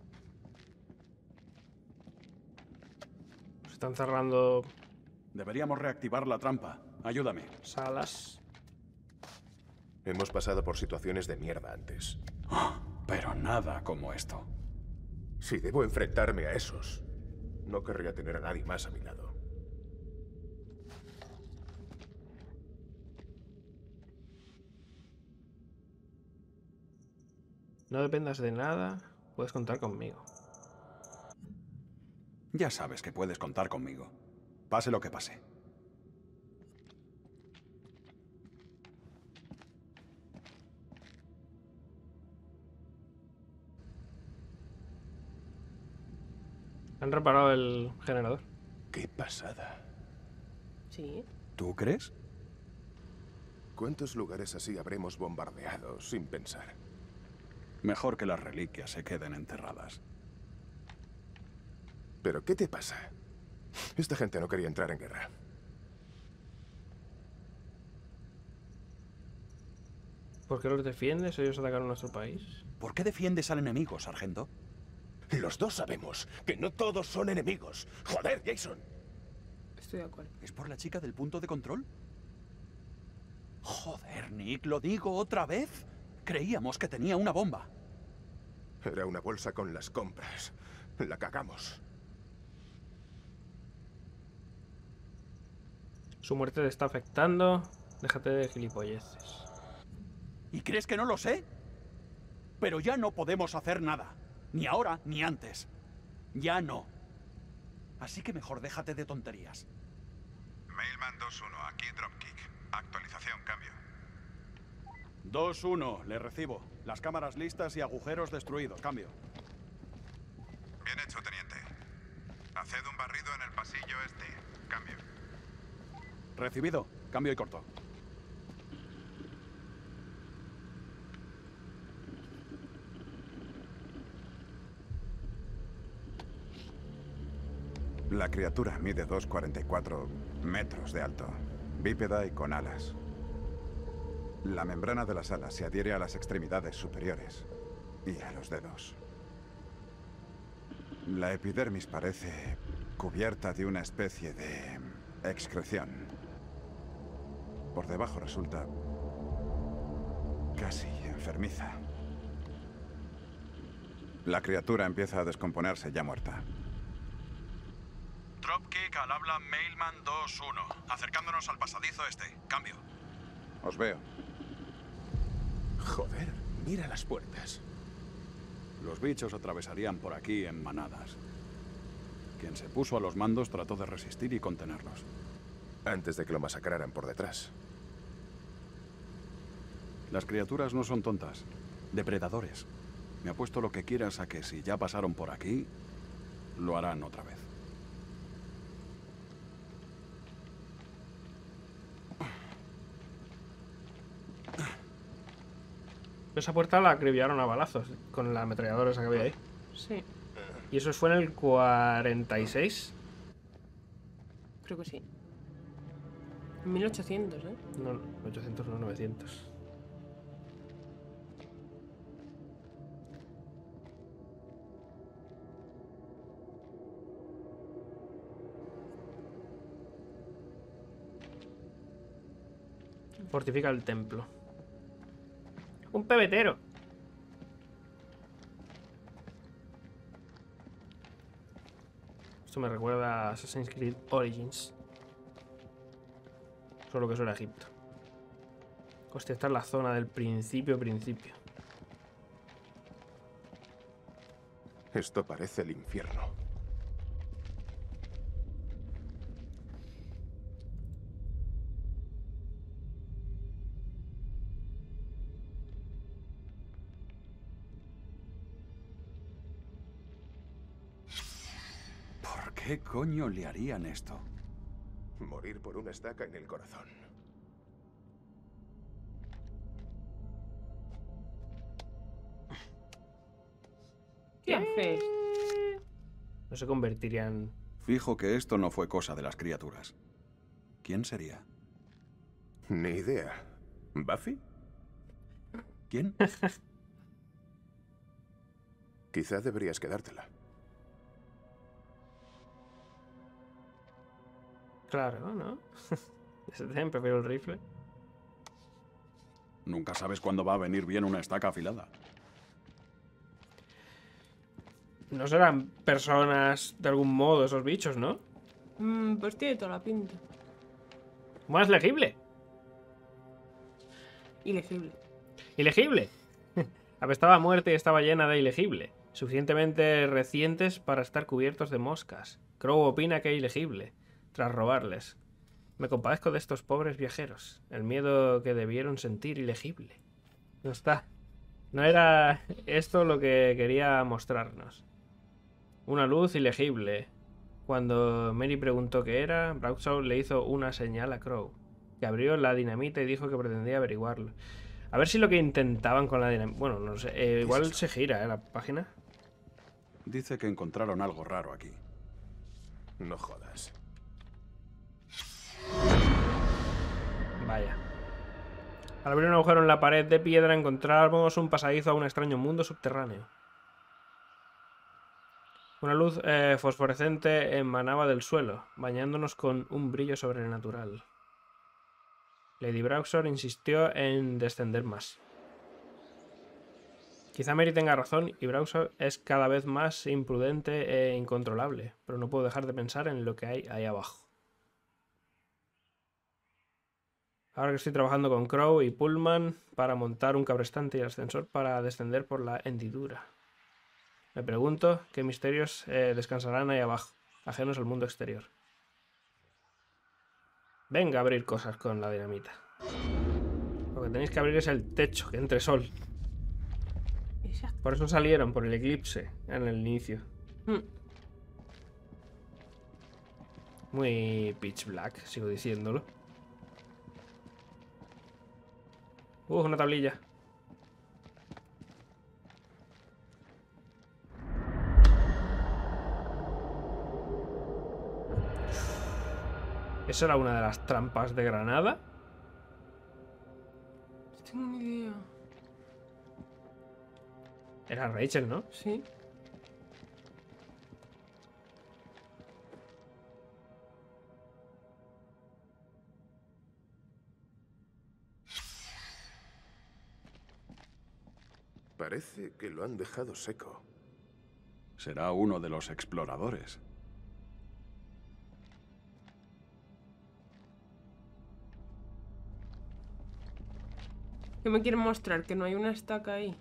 Se están cerrando Deberíamos reactivar la trampa. Ayúdame. salas. Hemos pasado por situaciones de mierda antes. Pero nada como esto. Si debo enfrentarme a esos, no querría tener a nadie más a mi lado. No dependas de nada, puedes contar conmigo. Ya sabes que puedes contar conmigo. Pase lo que pase. Han reparado el generador. ¡Qué pasada! Sí. ¿Tú crees? ¿Cuántos lugares así habremos bombardeado sin pensar? Mejor que las reliquias se queden enterradas. ¿Pero qué te pasa? Esta gente no quería entrar en guerra. ¿Por qué los defiendes? Ellos atacaron nuestro país. ¿Por qué defiendes al enemigo, sargento? Los dos sabemos que no todos son enemigos. ¡Joder, Jason! Estoy de acuerdo. ¿Es por la chica del punto de control? Joder, Nick, ¿lo digo otra vez? Creíamos que tenía una bomba. Era una bolsa con las compras. La cagamos. Su muerte te está afectando. Déjate de gilipolleces. ¿Y crees que no lo sé? Pero ya no podemos hacer nada. Ni ahora, ni antes. Ya no. Así que mejor déjate de tonterías. Mailman dos uno, aquí Dropkick. Actualización, cambio. dos uno, le recibo. Las cámaras listas y agujeros destruidos. Cambio. Bien hecho, teniente. Haced un barrido en el pasillo este. Cambio. Recibido. Cambio y corto. La criatura mide dos coma cuarenta y cuatro metros de alto, bípeda y con alas. La membrana de las alas se adhiere a las extremidades superiores y a los dedos. La epidermis parece cubierta de una especie de excreción. Por debajo resulta casi enfermiza. La criatura empieza a descomponerse ya muerta. Dropkick al habla Mailman dos uno. Acercándonos al pasadizo este. Cambio. Os veo. Joder, mira las puertas. Los bichos atravesarían por aquí en manadas. Quien se puso a los mandos trató de resistir y contenerlos. Antes de que lo masacraran por detrás. Las criaturas no son tontas. Depredadores. Me apuesto lo que quieras a que si ya pasaron por aquí, lo harán otra vez. Esa puerta la acribillaron a balazos con la ametralladora esa que había ahí. Sí, Y eso fue en el cuarenta y seis. creo que sí. mil ochocientos, ¿eh? No, ochocientos, no, novecientos. Fortifica el templo. Un pebetero. Esto me recuerda a Assassin's Creed Origins. Solo que eso era Egipto. Hostia, esta es la zona del principio, principio. Esto parece el infierno. ¿Por qué coño le harían esto? Morir por una estaca en el corazón. ¿Qué haces? No se convertirían... Fijo que esto no fue cosa de las criaturas. ¿Quién sería? Ni idea. ¿Buffy? ¿Quién? Quizá deberías quedártela. Claro, ¿no? Ese también prefiero el rifle. Nunca sabes cuándo va a venir bien una estaca afilada. No serán personas de algún modo esos bichos, ¿no? Mm, pues tiene toda la pinta. Más legible. Ilegible. Ilegible. Apestaba a muerte y estaba llena de ilegible. Suficientemente recientes para estar cubiertos de moscas. Crow opina que ilegible. Tras robarles. Me compadezco de estos pobres viajeros. El miedo que debieron sentir ilegible. No está. No era esto lo que quería mostrarnos. Una luz ilegible. Cuando Mary preguntó qué era, Bradshaw le hizo una señal a Crow, que abrió la dinamita y dijo que pretendía averiguarlo. A ver si lo que intentaban con la dinamita... Bueno, no sé. Eh, igual es eso? se gira, ¿eh? La página. Dice que encontraron algo raro aquí. No jodas. Vaya. Al abrir un agujero en la pared de piedra encontramos un pasadizo a un extraño mundo subterráneo. Una luz eh, fosforescente emanaba del suelo, bañándonos con un brillo sobrenatural. Lady Bradshaw insistió en descender más. Quizá Mary tenga razón y Bradshaw es cada vez más imprudente e incontrolable, pero no puedo dejar de pensar en lo que hay ahí abajo. Ahora que estoy trabajando con Crow y Pullman para montar un cabrestante y el ascensor para descender por la hendidura. Me pregunto qué misterios eh, descansarán ahí abajo, ajenos al mundo exterior. Venga a abrir cosas con la dinamita. Lo que que tenéis que abrir es el techo, que entre sol. Exacto. Por eso salieron, por el eclipse en el inicio. Mm. Muy pitch black, sigo diciéndolo. Uh, una tablilla. ¿Esa era una de las trampas de Granada? No tengo ni idea. Era Rachel, ¿no? Sí. Parece que lo han dejado seco. Será uno de los exploradores. ¿Qué me quieren mostrar? Que no hay una estaca ahí.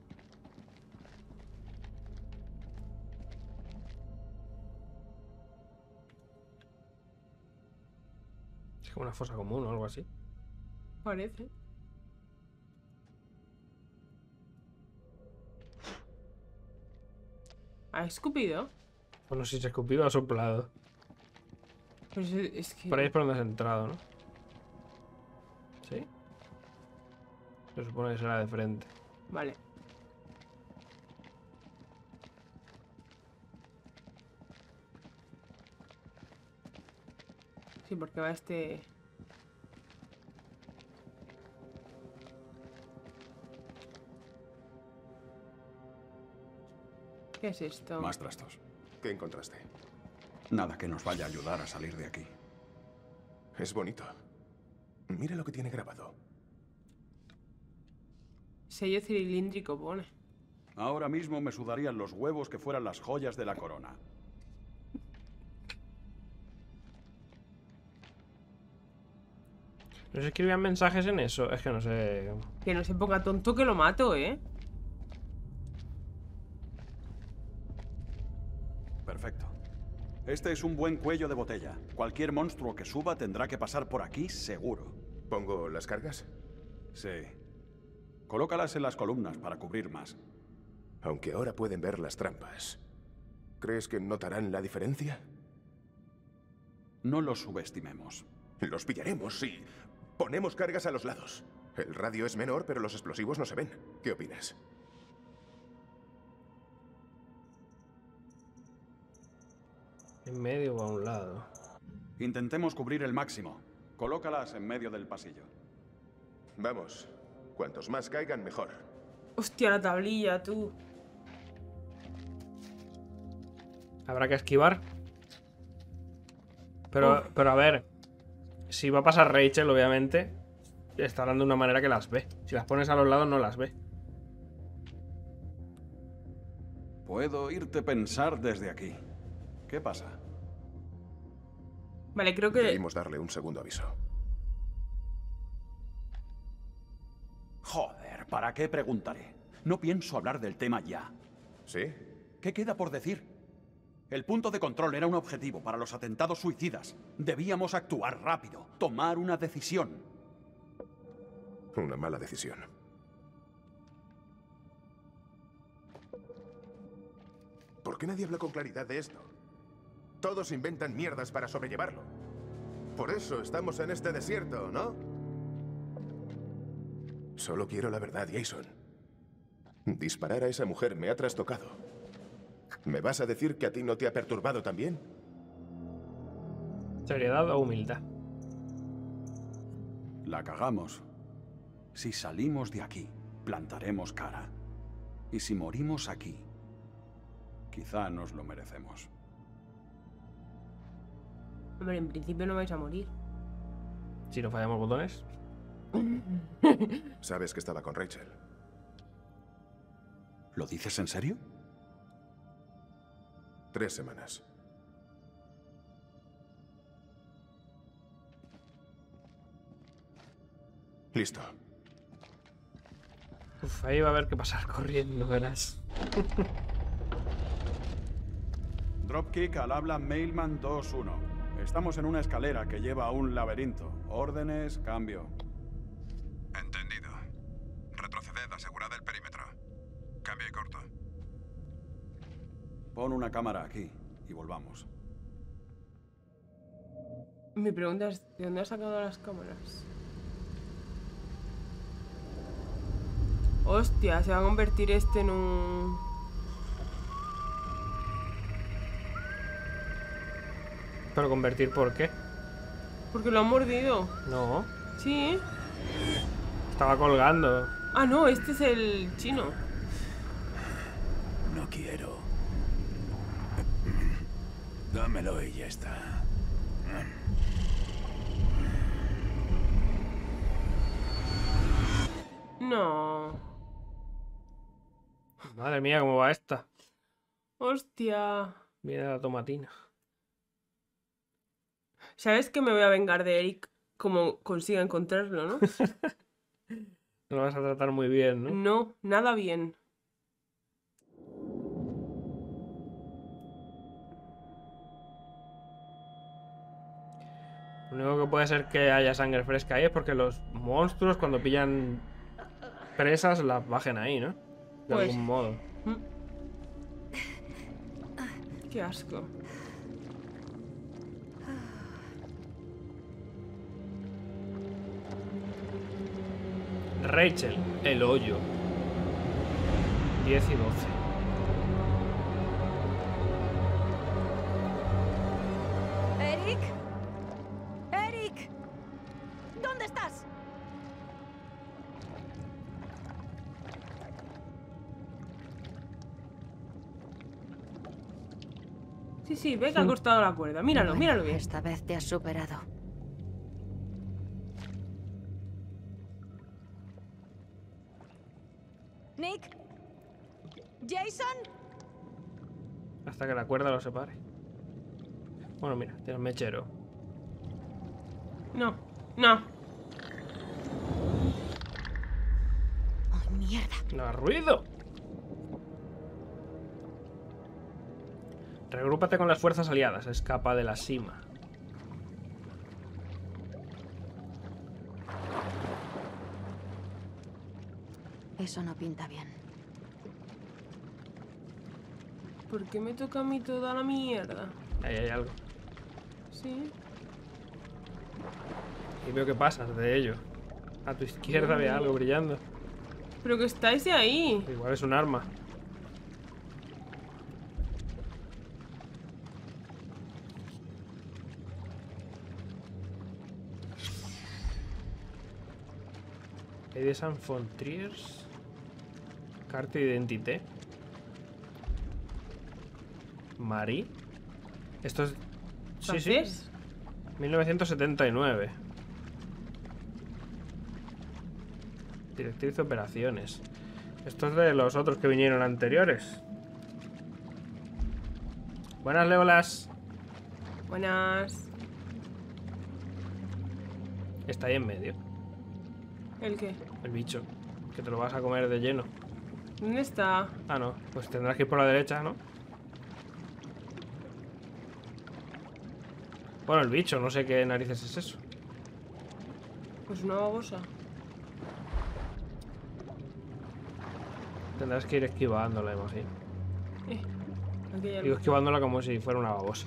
Es como una fosa común o algo así. Parece. ¿Ha escupido? Pues no sé si se ha escupido o ha soplado. Pues es, es que... Por ahí es por donde has entrado, ¿no? ¿Sí? Se supone que será de frente. Vale. Sí, porque va este... ¿Qué es esto? Más trastos. ¿Qué encontraste? Nada que nos vaya a ayudar a salir de aquí. Es bonito. Mira lo que tiene grabado. Sello cilíndrico pone. Ahora mismo me sudarían los huevos que fueran las joyas de la corona. ¿No se escribían mensajes en eso? Es que no sé. Que no se ponga tonto que lo mato, ¿eh? Perfecto. Este es un buen cuello de botella. Cualquier monstruo que suba tendrá que pasar por aquí seguro. ¿Pongo las cargas? Sí. Colócalas en las columnas para cubrir más. Aunque ahora pueden ver las trampas. ¿Crees que notarán la diferencia? No los subestimemos. Los pillaremos si ponemos cargas a los lados. El radio es menor, pero los explosivos no se ven. ¿Qué opinas? En medio o a un lado. Intentemos cubrir el máximo. Colócalas en medio del pasillo. Vamos. Cuantos más caigan, mejor. Hostia, la tablilla, tú. Habrá que esquivar. Pero, Uf. pero a ver. Si va a pasar Rachel, obviamente, estarán de una manera que las ve. Si las pones a los lados, no las ve. Puedo oírte pensar desde aquí. ¿Qué pasa? Vale, creo que... Debimos darle un segundo aviso. Joder, ¿para qué preguntaré? No pienso hablar del tema ya. ¿Sí? ¿Qué queda por decir? El punto de control era un objetivo para los atentados suicidas. Debíamos actuar rápido, tomar una decisión. Una mala decisión. ¿Por qué nadie habla con claridad de esto? Todos inventan mierdas para sobrellevarlo. Por eso estamos en este desierto, ¿no? Solo quiero la verdad, Jason. Disparar a esa mujer me ha trastocado. ¿Me vas a decir que a ti no te ha perturbado también? ¿Seriedad o humildad? La cagamos. Si salimos de aquí, plantaremos cara. Y si morimos aquí, quizá nos lo merecemos. Hombre, en principio no vais a morir. Si no fallamos botones. Sabes que estaba con Rachel. ¿Lo dices en serio? Tres semanas. Listo. Uf, ahí va a haber que pasar corriendo, verás. Dropkick al habla Mailman dos uno. Estamos en una escalera que lleva a un laberinto. Órdenes, cambio. Entendido. Retroceded, asegurad el perímetro. Cambio y corto. Pon una cámara aquí y volvamos. Mi pregunta es, ¿de dónde has sacado las cámaras? Hostia, se va a convertir este en un... ¿Pero convertir por qué? Porque lo han mordido. No, Sí. estaba colgando. Ah, no, este es el chino. No quiero. Dámelo y ya está. No. Madre mía, cómo va esta. Hostia. Viene la tomatina. ¿Sabes que me voy a vengar de Eric como consiga encontrarlo, no? No lo vas a tratar muy bien, ¿no? No, nada bien. Lo único que puede ser que haya sangre fresca ahí es porque los monstruos cuando pillan presas las bajen ahí, ¿no? De Pues- algún modo. ¿Mm? Qué asco. Rachel, el hoyo. diez y doce. ¿Eric? ¡Eric! ¿Dónde estás? Sí, sí, ve que ha costado la cuerda. Míralo, Bueno, míralo bien. Esta vez te has superado. Nick. Jason. Hasta que la cuerda lo separe. Bueno, mira, tiene el mechero. No, no. Oh, mierda. ¡No hagas ruido! Regrúpate con las fuerzas aliadas. Escapa de la cima. Eso no pinta bien. ¿Por qué me toca a mí toda la mierda? Ahí hay algo. Sí. Y veo que pasas de ello. A tu izquierda ve algo brillando. Pero que estáis de ahí. Igual es un arma. Aide San Fontriers. Carte d'identité. Marie. Esto es. Sí, sí. ¿Francés? mil novecientos setenta y nueve. Directriz de operaciones. Esto es de los otros que vinieron anteriores. Buenas, Leolas. Buenas. Está ahí en medio. ¿El qué? El bicho. Que te lo vas a comer de lleno. ¿Dónde está? Ah, no. Pues tendrás que ir por la derecha, ¿no? Bueno, el bicho. No sé qué narices es eso. Pues una babosa. Tendrás que ir esquivándola, imagino. Eh, aquí hay Digo, algo. esquivándola como si fuera una babosa.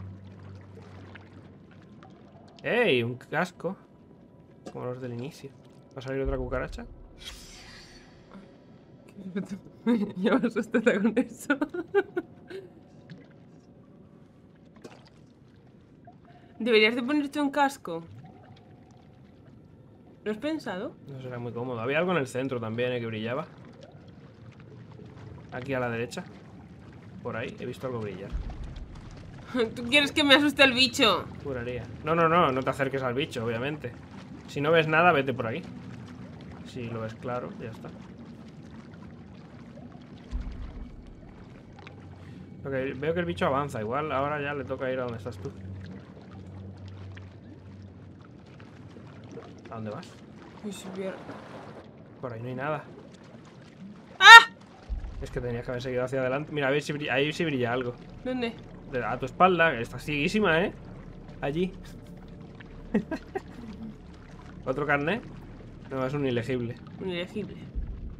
¡Ey! Un casco. Como los del inicio. ¿Va a salir otra cucaracha? Ya me asusté con eso. Deberías de ponerte un casco. ¿Lo has pensado? No será muy cómodo. Había algo en el centro también, eh, que brillaba. Aquí a la derecha. Por ahí he visto algo brillar. ¿Tú quieres que me asuste el bicho? Juraría. No, no, no, no te acerques al bicho, obviamente. Si no ves nada, vete por aquí. Si lo ves claro, ya está. Ok, veo que el bicho avanza. Igual ahora ya le toca ir a donde estás tú. ¿A dónde vas? Uy, si hubiera- Por ahí no hay nada. ¡Ah! Es que tenías que haber seguido hacia adelante. Mira, a ver si brilla, ahí sí brilla algo. ¿Dónde? De- A tu espalda, que está cieguísima, ¿eh? Allí. ¿Otro carnet? No, es un ilegible. Un ilegible.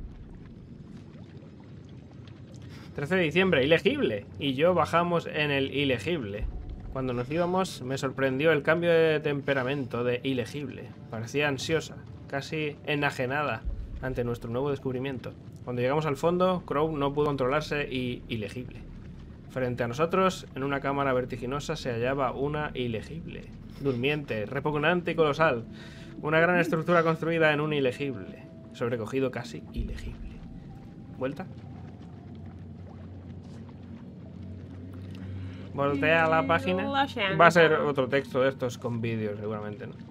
trece de diciembre, ilegible. Y yo bajamos en el ilegible. Cuando nos íbamos me sorprendió el cambio de temperamento de ilegible. Parecía ansiosa, casi enajenada ante nuestro nuevo descubrimiento. Cuando llegamos al fondo, Crow no pudo controlarse y ilegible. Frente a nosotros, en una cámara vertiginosa, se hallaba una ilegible. Durmiente, repugnante y colosal. Una gran estructura construida en un ilegible. Sobrecogido casi ilegible. ¿Vuelta? Voltea a la página. Va a ser otro texto de estos con vídeos, seguramente, ¿no?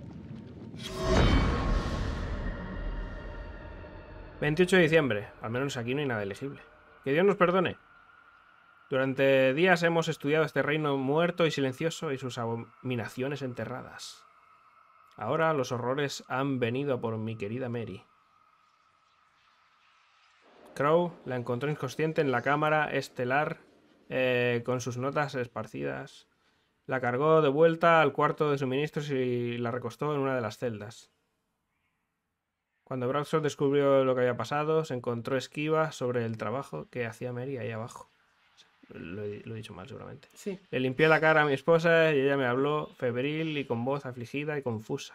veintiocho de diciembre. Al menos aquí no hay nada elegible. Que Dios nos perdone. Durante días hemos estudiado este reino muerto y silencioso y sus abominaciones enterradas. Ahora los horrores han venido a por mi querida Mary. Crow la encontró inconsciente en la cámara estelar eh, con sus notas esparcidas. La cargó de vuelta al cuarto de suministros y la recostó en una de las celdas. Cuando Bradshaw descubrió lo que había pasado, se encontró esquiva sobre el trabajo que hacía Mary ahí abajo. Lo he, lo he dicho mal seguramente. Sí. Le limpié la cara a mi esposa y ella me habló febril y con voz afligida y confusa.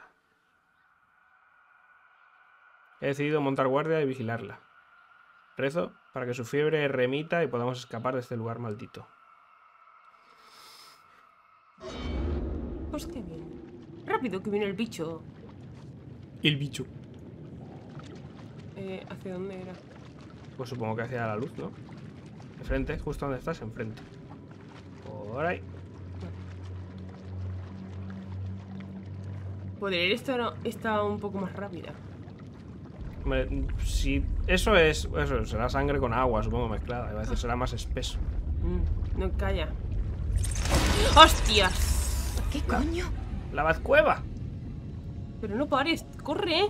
He decidido montar guardia y vigilarla. Rezo para que su fiebre remita y podamos escapar de este lugar maldito. Pues qué bien. Rápido que viene el bicho. El bicho. Eh, ¿hacia dónde era? Pues supongo que hacia la luz, ¿no? Enfrente, justo donde estás, enfrente. Por ahí. Podría estar está un poco más rápida. Hombre, si eso es, eso será sangre con agua, supongo, mezclada. A veces será más espeso. Mm, no, calla. ¡Hostias! ¿Qué coño? ¡La Batcueva! Pero no pares, corre.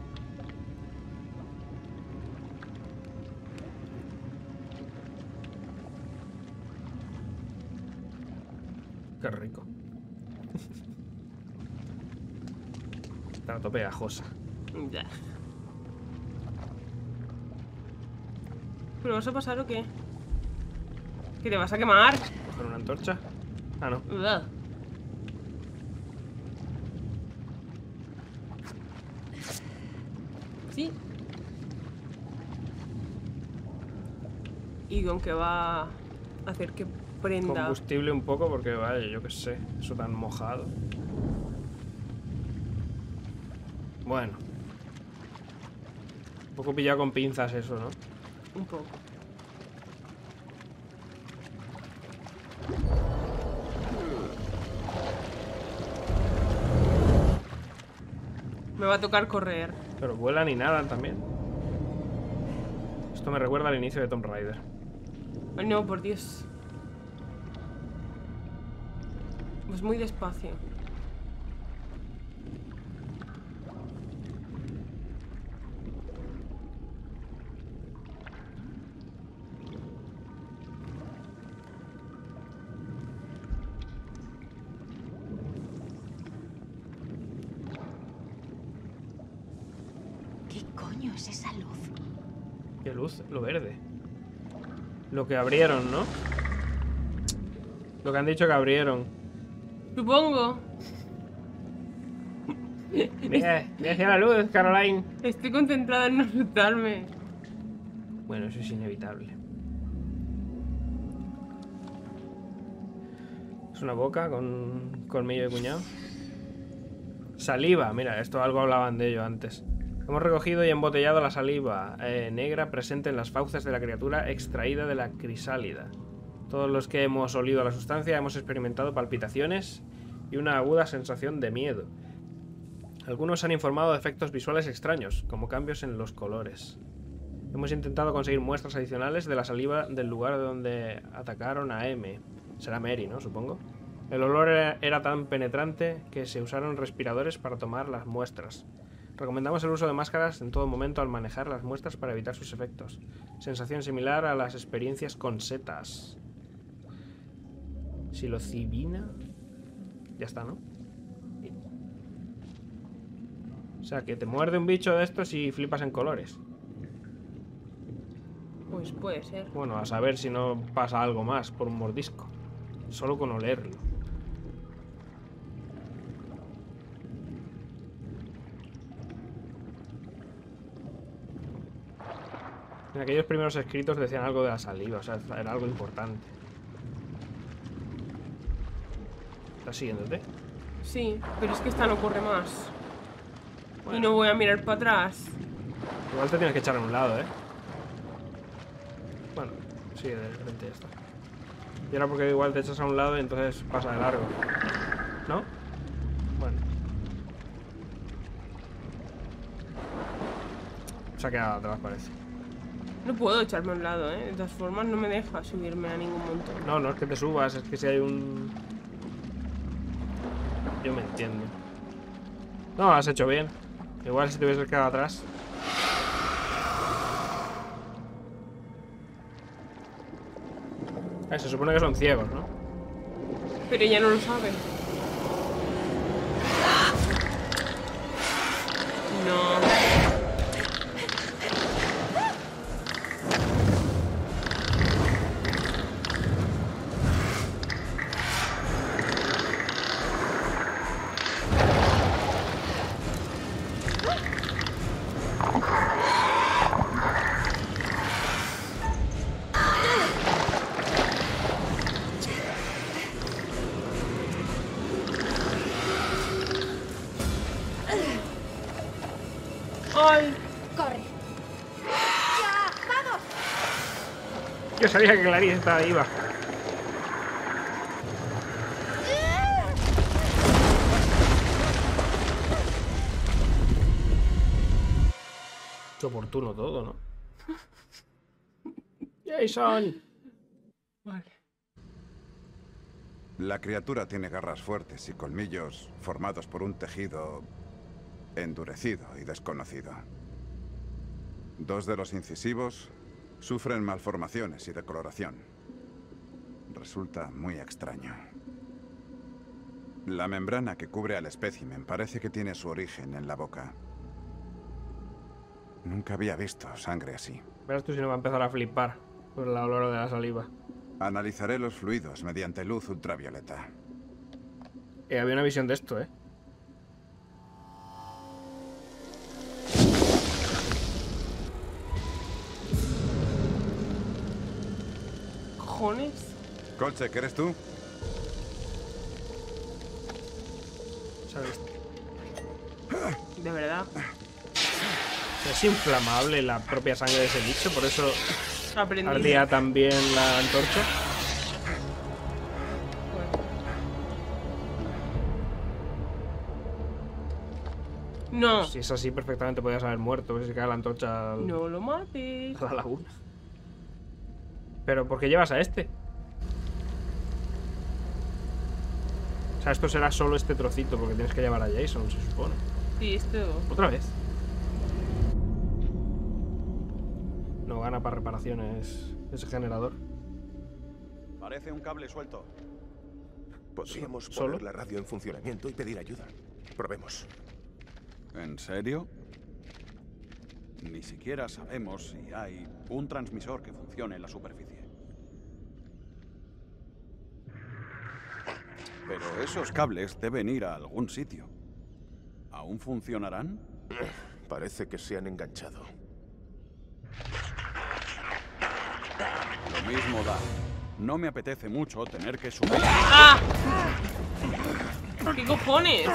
Qué rico. Está a tope pegajosa. Ya. ¿Pero vas a pasar o qué? ¿Que te vas a quemar? ¿Coger una antorcha? Ah, no. Ugh. Sí. Y con que va a hacer que prenda. Combustible un poco porque, vaya, yo qué sé. Eso tan mojado. Bueno. Un poco pillado con pinzas eso, ¿no? Un poco. Me va a tocar correr. Pero vuelan y nadan también. Esto me recuerda al inicio de Tomb Raider. Ay, no, por Dios. Pues muy despacio. ¿Qué coño es esa luz? ¿Qué luz? Lo verde. Lo que abrieron, ¿no? Lo que han dicho que abrieron. Supongo. Mira, mira hacia la luz, Caroline. Estoy concentrada en no asustarme. Bueno, eso es inevitable. Es una boca con colmillo de cuñado. Saliva, mira, esto algo hablaban de ello antes. Hemos recogido y embotellado la saliva eh, negra presente en las fauces de la criatura extraída de la crisálida. Todos los que hemos olido la sustancia hemos experimentado palpitaciones y una aguda sensación de miedo. Algunos han informado de efectos visuales extraños, como cambios en los colores. Hemos intentado conseguir muestras adicionales de la saliva del lugar donde atacaron a M. Será Mary, ¿no? Supongo. El olor era, era tan penetrante que se usaron respiradores para tomar las muestras. Recomendamos el uso de máscaras en todo momento al manejar las muestras para evitar sus efectos. Sensación similar a las experiencias con setas. Psilocibina. Ya está, ¿no? O sea, que te muerde un bicho de estos y flipas en colores. Uy. Pues puede ser. Bueno, a saber si no pasa algo más por un mordisco. Solo con olerlo. En aquellos primeros escritos decían algo de la saliva, o sea, era algo importante. ¿Estás siguiéndote? Sí, pero es que esta no corre más. Bueno. Y no voy a mirar para atrás. Igual te tienes que echar a un lado, ¿eh? Bueno, sigue de frente, ya está. Y ahora porque igual te echas a un lado y entonces pasa de largo. ¿No? Bueno. Se ha quedado atrás, parece. No puedo echarme a un lado, ¿eh? De todas formas no me deja subirme a ningún montón. No, no es que te subas, es que si hay un... Yo me entiendo. No, has hecho bien. Igual si te hubieses quedado atrás. Eh, se supone que son ciegos, ¿no? Pero ella no lo sabe. No. ¡Ay! ¡Corre! ¡Ya! ¡Vamos! Yo sabía que Clarice estaba viva. Es oportuno todo, ¿no? Jason. Vale. La criatura tiene garras fuertes y colmillos formados por un tejido endurecido y desconocido. Dos de los incisivos sufren malformaciones y decoloración. Resulta muy extraño. La membrana que cubre al espécimen parece que tiene su origen en la boca. Nunca había visto sangre así. Verás tú si no va a empezar a flipar por el olor de la saliva. Analizaré los fluidos mediante luz ultravioleta. Eh, había una visión de esto, ¿eh? ¿Cojones? Kolchak, ¿eres tú? ¿Sabes? De verdad. Es inflamable la propia sangre de ese bicho, por eso Aprendí. ardía también la antorcha. No. Si es así, perfectamente podías haber muerto si se cae la antorcha al- No lo mates. a la laguna. Pero ¿por qué llevas a este? O sea, esto será solo este trocito, porque tienes que llevar a Jason, se supone. Sí, esto. ¿Otra vez? No gana para reparaciones ese generador. Parece un cable suelto. Podríamos ¿Solo? poner la radio en funcionamiento y pedir ayuda. Probemos. ¿En serio? Ni siquiera sabemos si hay un transmisor que funcione en la superficie. Pero esos cables deben ir a algún sitio. ¿Aún funcionarán? Parece que se han enganchado. Lo mismo da. No me apetece mucho tener que subir. ¡Ah! ¿Qué cojones?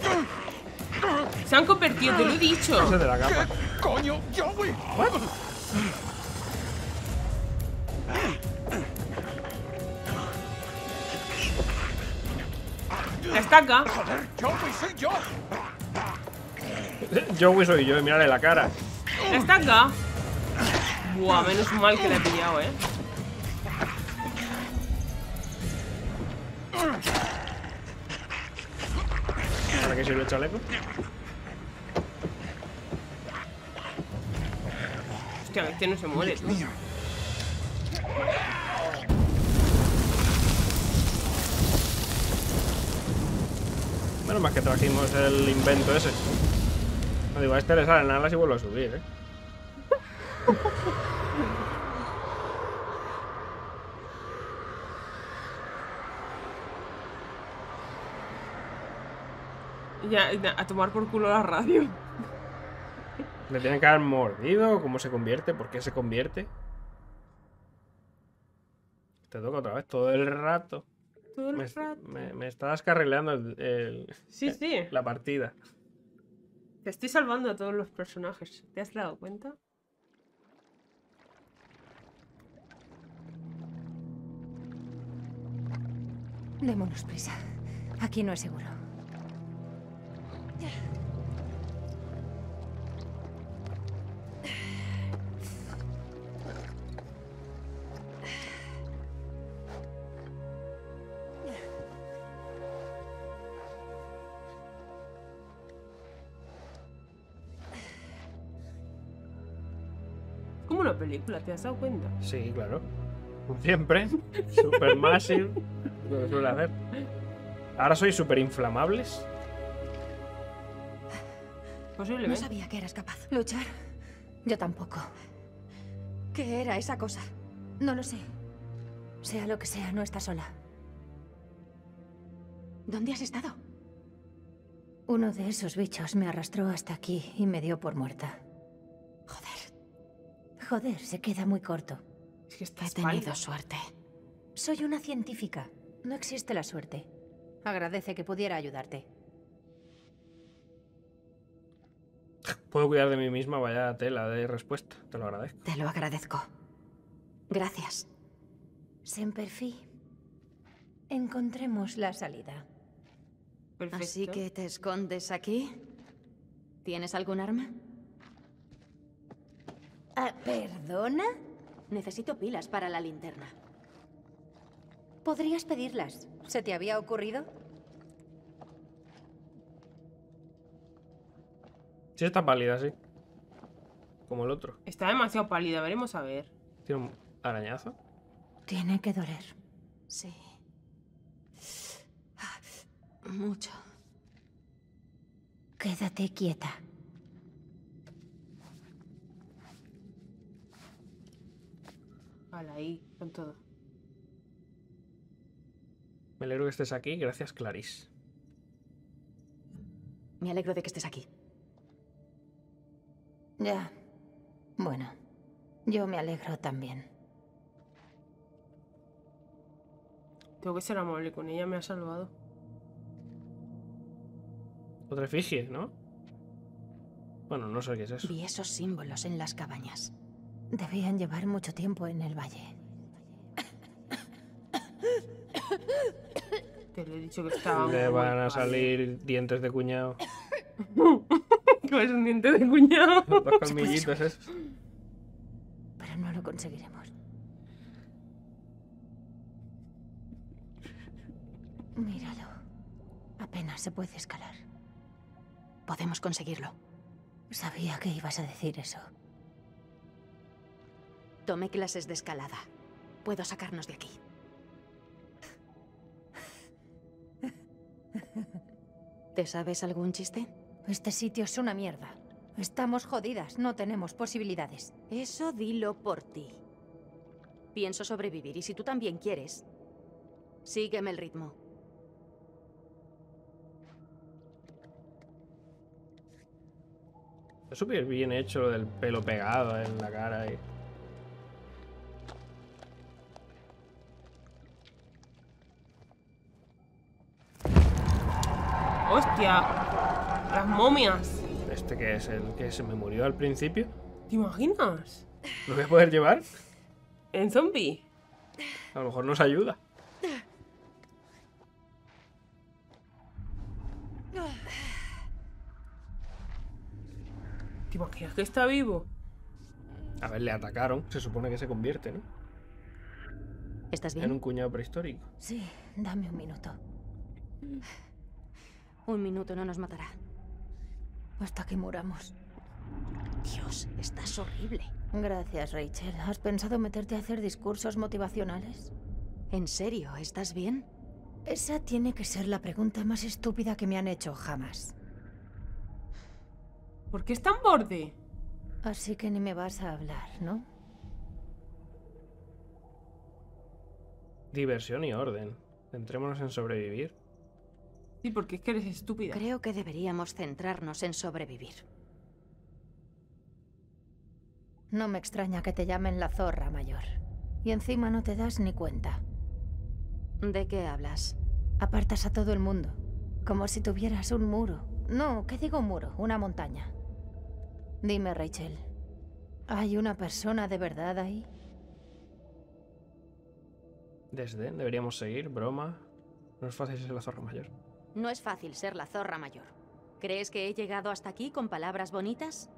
Se han convertido, te lo he dicho. Ese de la capa. ¡Coño, Joey! La estaca. ¡Joey, soy yo! Joey soy yo, mírale la cara. La estaca. Buah, menos mal que la he pillado, eh. ¿Para qué sirve el chaleco? Hostia, este no se muere, tú. Menos más que trajimos el invento ese. No digo, a este le salen alas y vuelve a subir, ¿eh? Ya, ya, a tomar por culo la radio. ¿Le tiene que haber mordido? ¿Cómo se convierte? ¿Por qué se convierte? Te toca otra vez todo el rato. Todo el Me, rato. me, me está descarrileando el, el- Sí, sí. la partida. Te estoy salvando a todos los personajes. ¿Te has dado cuenta? Démonos prisa. Aquí no es seguro. Es como una película, ¿te has dado cuenta? Sí, claro. Siempre. Supermassive. Lo que suele hacer. Ahora soy super inflamables. No Posiblemente. sabía que eras capaz. ¿Luchar? Yo tampoco. ¿Qué era esa cosa? No lo sé. Sea lo que sea, no está sola. ¿Dónde has estado? Uno de esos bichos me arrastró hasta aquí y me dio por muerta. Joder. Joder, se queda muy corto. Es que He estás tenido pálida. suerte. Soy una científica. No existe la suerte. Agradece que pudiera ayudarte. Puedo cuidar de mí misma, vaya tela de respuesta. Te lo agradezco. Te lo agradezco. Gracias. Semper Fi. Encontremos la salida. Perfecto. Así que te escondes aquí. ¿Tienes algún arma? Ah, ¿perdona? Necesito pilas para la linterna. Podrías pedirlas. ¿Se te había ocurrido? Sí está pálida, sí. Como el otro. Está demasiado pálida, veremos a ver. Tiene un arañazo. Tiene que doler. Sí. Mucho. Quédate quieta. Vale, ahí, con todo. Me alegro que estés aquí. Gracias, Clarice. Me alegro de que estés aquí. Ya. Bueno, yo me alegro también. Tengo que ser amable con ella, me ha salvado. Otra efigie, ¿no? Bueno, no sé qué es eso. Vi esos símbolos en las cabañas. Debían llevar mucho tiempo en el valle. Te lo he dicho que estaba Le muy van a pálida. salir dientes de cuñado. Que es un diente de cuñado. Dos colmillitos esos. Pero no lo conseguiremos. Míralo. Apenas se puede escalar. Podemos conseguirlo. Sabía que ibas a decir eso. Tomé clases de escalada. Puedo sacarnos de aquí. ¿Te sabes algún chiste? Este sitio es una mierda. Estamos jodidas, no tenemos posibilidades. Eso dilo por ti. Pienso sobrevivir y si tú también quieres, sígueme el ritmo. Es súper bien hecho lo del pelo pegado en la cara. Y... ¡Hostia! Las momias. Este que es el que se me murió al principio. ¿Te imaginas? ¿Lo voy a poder llevar? En zombie. A lo mejor nos ayuda. ¿Te imaginas que está vivo? A ver, le atacaron. Se supone que se convierte, ¿no? ¿Estás En bien? un cuñado prehistórico. Sí, dame un minuto. Un minuto no nos matará. Hasta que muramos. Dios, estás horrible. Gracias, Rachel. ¿Has pensado meterte a hacer discursos motivacionales? ¿En serio? ¿Estás bien? Esa tiene que ser la pregunta más estúpida que me han hecho jamás. ¿Por qué está en borde? Así que ni me vas a hablar, ¿no? Diversión y orden. Centrémonos en sobrevivir. Sí, porque es que eres estúpida. Creo que deberíamos centrarnos en sobrevivir. No me extraña que te llamen la zorra mayor. Y encima no te das ni cuenta. ¿De qué hablas? Apartas a todo el mundo. Como si tuvieras un muro. No, ¿qué digo muro? Una montaña. Dime, Rachel. ¿Hay una persona de verdad ahí? Desdén, deberíamos seguir, broma. No es fácil ser la zorra mayor. No es fácil ser la zorra mayor. ¿Crees que he llegado hasta aquí con palabras bonitas?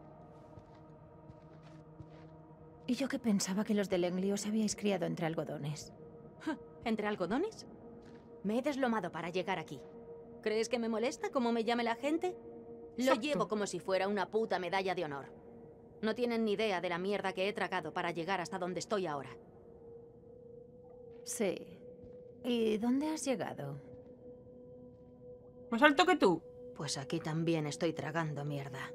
Y yo que pensaba que los de Langley os habíais criado entre algodones. ¿Entre algodones? Me he deslomado para llegar aquí. ¿Crees que me molesta cómo me llame la gente? Lo Exacto. llevo como si fuera una puta medalla de honor. No tienen ni idea de la mierda que he tragado para llegar hasta donde estoy ahora. Sí. ¿Y dónde has llegado? Más alto que tú. Pues aquí también estoy tragando mierda.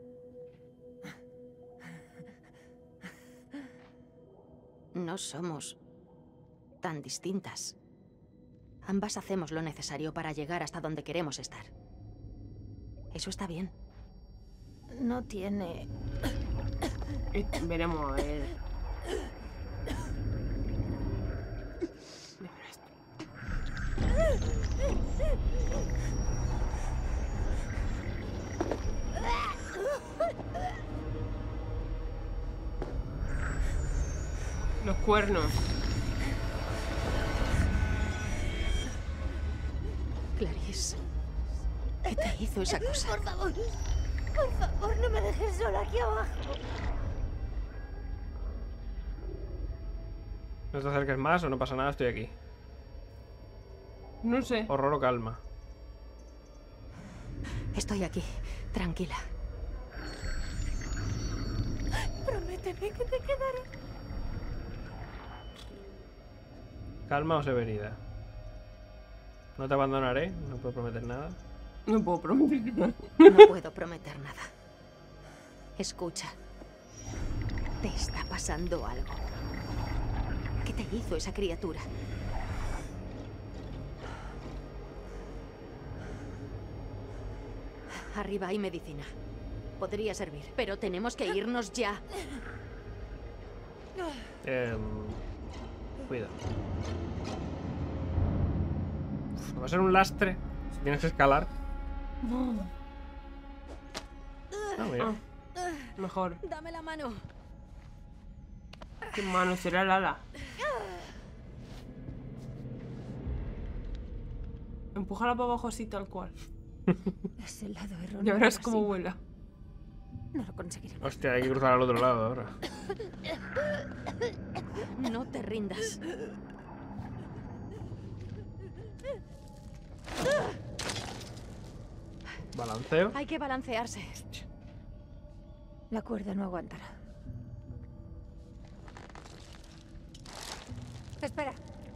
No somos tan distintas. Ambas hacemos lo necesario para llegar hasta donde queremos estar. Eso está bien. No tiene... Eh, Veremos a ver. Los cuernos. Clarice, ¿qué te hizo esa cosa? Por favor, por favor, no me dejes sola aquí abajo. No te acerques más o no pasa nada, estoy aquí. No sé. Horror o calma. Estoy aquí, tranquila. Prométeme que te quedaré. Calma o severidad. No te abandonaré, no puedo prometer nada. No puedo prometer nada. No puedo prometer nada. Escucha. Te está pasando algo. ¿Qué te hizo esa criatura? Arriba hay medicina. Podría servir, pero tenemos que irnos ya. Eh, cuida. Uf, va a ser un lastre si tienes que escalar. Ah, mira. Ah, mejor. Dame la mano. ¿Qué mano será el ala? Empújala para abajo así, tal cual. Es el lado erróneo. Ya verás de la cómo cima. vuela. No lo conseguiré. Hostia, hay que cruzar al otro lado ahora. No te rindas. Balanceo. Hay que balancearse. La cuerda no aguantará. Espera.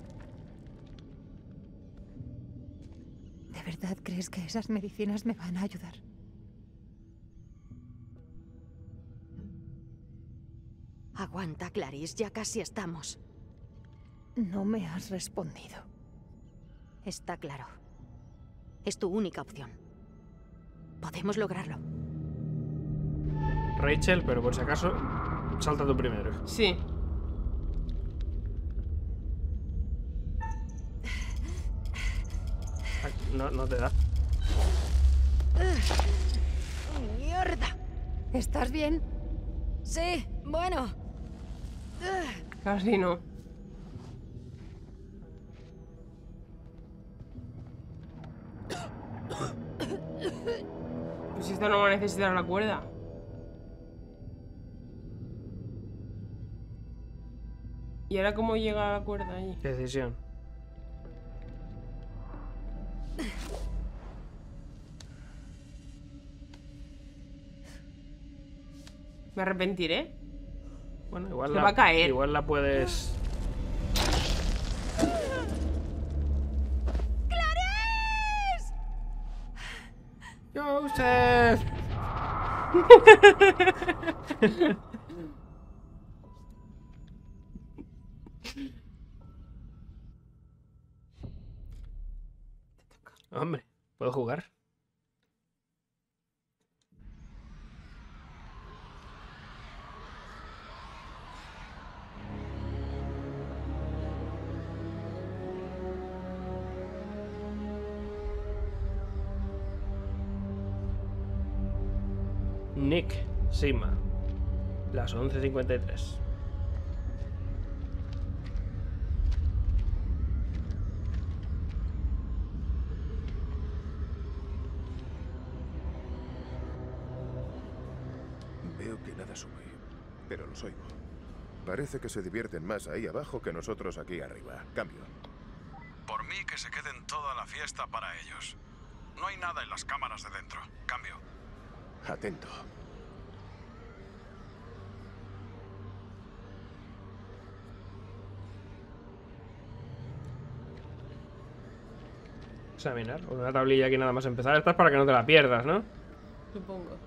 ¿De verdad crees que esas medicinas me van a ayudar? Aguanta, Clarice, ya casi estamos. No me has respondido. Está claro. Es tu única opción. Podemos lograrlo. Rachel, pero por si acaso, salta tú primero. Sí. Ah, No, no te da. ¡Mierda! ¿Estás bien? Sí, bueno. Casi no. Pues esta no va a necesitar la cuerda. ¿Y ahora cómo llega la cuerda allí? Qué decisión. ¿Me arrepentiré? Bueno, igual Se la, va a caer. Igual la puedes. ¡Joseph! Hombre, puedo jugar. Nick Sima, las once cincuenta y tres. Veo que nada sube, pero los oigo. Parece que se divierten más ahí abajo que nosotros aquí arriba. Cambio. Por mí que se queden toda la fiesta para ellos. No hay nada en las cámaras de dentro. Cambio. Atento. Examinar. Una tablilla aquí nada más empezar. Esta es para que no te la pierdas, ¿no? Supongo.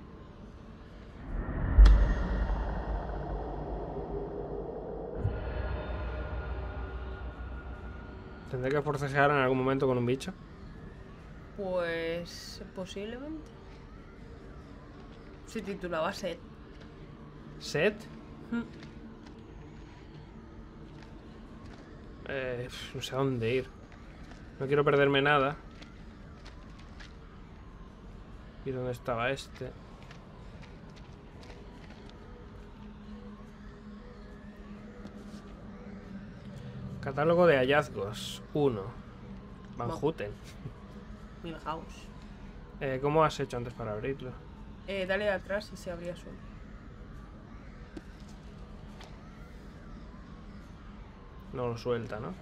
¿Tendré que forcejear en algún momento con un bicho? Pues... posiblemente. Se titulaba Set. ¿Set? Mm. Eh, no sé a dónde ir. No quiero perderme nada. ¿Y dónde estaba este? Catálogo de hallazgos. uno. Van Mo- Houten. Milhouse. Eh, ¿Cómo has hecho antes para abrirlo? Eh, dale atrás y se abría solo. No lo suelta, ¿no?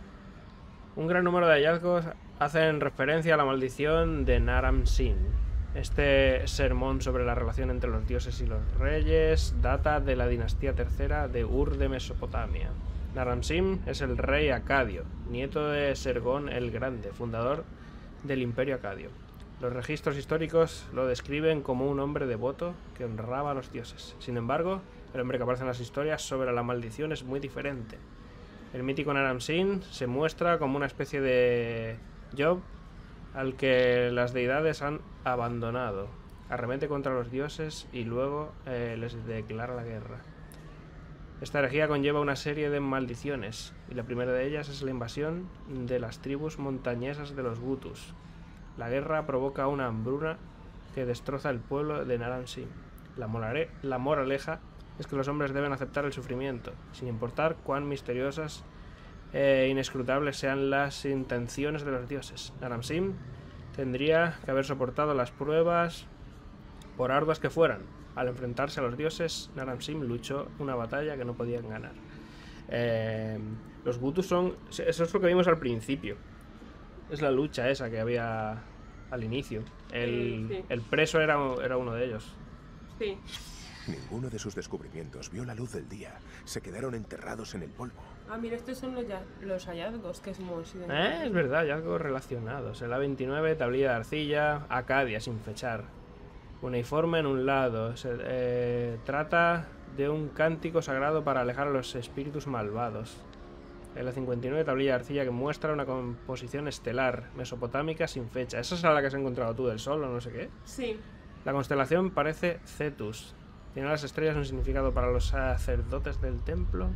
Un gran número de hallazgos hacen referencia a la maldición de Naram Sin. Este sermón sobre la relación entre los dioses y los reyes data de la dinastía tercera de Ur de Mesopotamia. Naram Sin es el rey acadio, nieto de Sergón el Grande, fundador del Imperio Acadio. Los registros históricos lo describen como un hombre devoto que honraba a los dioses. Sin embargo, el hombre que aparece en las historias sobre la maldición es muy diferente. El mítico Naram Sin se muestra como una especie de Job al que las deidades han abandonado. Arremete contra los dioses y luego eh, les declara la guerra. Esta herejía conlleva una serie de maldiciones, y la primera de ellas es la invasión de las tribus montañesas de los Gutus. La guerra provoca una hambruna que destroza el pueblo de Naram Sin. La, morale- la moraleja es que los hombres deben aceptar el sufrimiento, sin importar cuán misteriosas e inescrutables sean las intenciones de los dioses. Naram Sin tendría que haber soportado las pruebas, por arduas que fueran. Al enfrentarse a los dioses, Naram Sin luchó una batalla que no podían ganar. Eh, los Gutus son... Eso es lo que vimos al principio. Es la lucha esa que había al inicio. El, Sí, sí. el preso era, era uno de ellos. Sí. Ninguno de sus descubrimientos vio la luz del día. Se quedaron enterrados en el polvo. Ah, mira, estos son los, ya- los hallazgos que hemos Eh, identificado. es verdad, hay algo relacionado. El A veintinueve, tablilla de arcilla, Acadia sin fechar. Uniforme en un lado. Se eh, trata de un cántico sagrado para alejar a los espíritus malvados. El A cincuenta y nueve, tablilla de arcilla que muestra una composición estelar mesopotámica sin fecha. ¿Esa es la que has encontrado tú del sol o no sé qué? Sí. La constelación parece Cetus. Tiene las estrellas un significado para los sacerdotes del templo.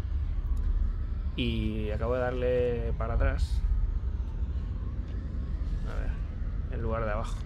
Y acabo de darle para atrás. A ver, en lugar de abajo.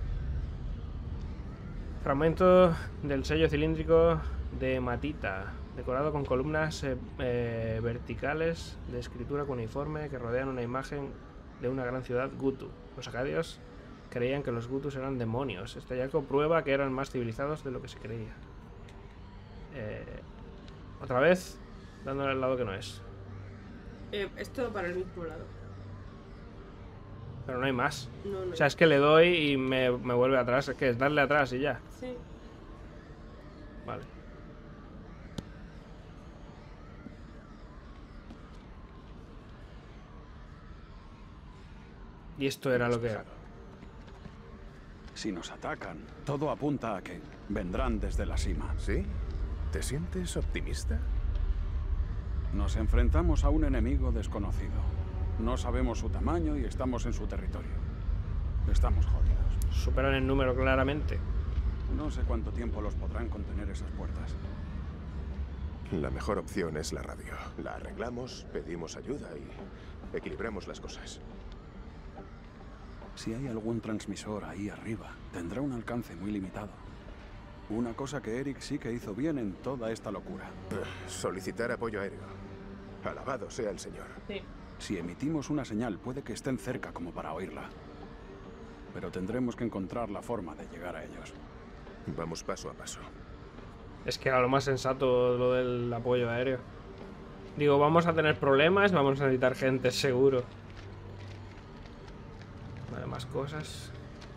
Fragmento del sello cilíndrico de Matita, decorado con columnas eh, eh, verticales de escritura cuneiforme que rodean una imagen de una gran ciudad Gutu. Los acadios creían que los Gutus eran demonios. Este hallazgo prueba que eran más civilizados de lo que se creía. Eh, otra vez, dándole al lado que no es. Eh, es todo para el mismo lado. Pero no hay más. No, no. O sea, es que le doy y me, me vuelve atrás. Es que es darle atrás y ya. Sí. Vale. Y esto era lo que era. Si nos atacan, todo apunta a que vendrán desde la cima. ¿Sí? ¿Te sientes optimista? Nos enfrentamos a un enemigo desconocido. No sabemos su tamaño y estamos en su territorio. estamos jodidos. Superan el número claramente. No sé cuánto tiempo los podrán contener esas puertas. La mejor opción es la radio. La arreglamos, pedimos ayuda y equilibramos las cosas. Si hay algún transmisor ahí arriba, tendrá un alcance muy limitado. Una cosa que Eric sí que hizo bien en toda esta locura. Solicitar apoyo aéreo. Alabado sea el Señor. Sí. Si emitimos una señal, puede que estén cerca como para oírla. Pero tendremos que encontrar la forma de llegar a ellos. Vamos paso a paso. Es que era lo más sensato lo del apoyo aéreo. Digo, vamos a tener problemas, vamos a necesitar gente, seguro. Vale, más cosas.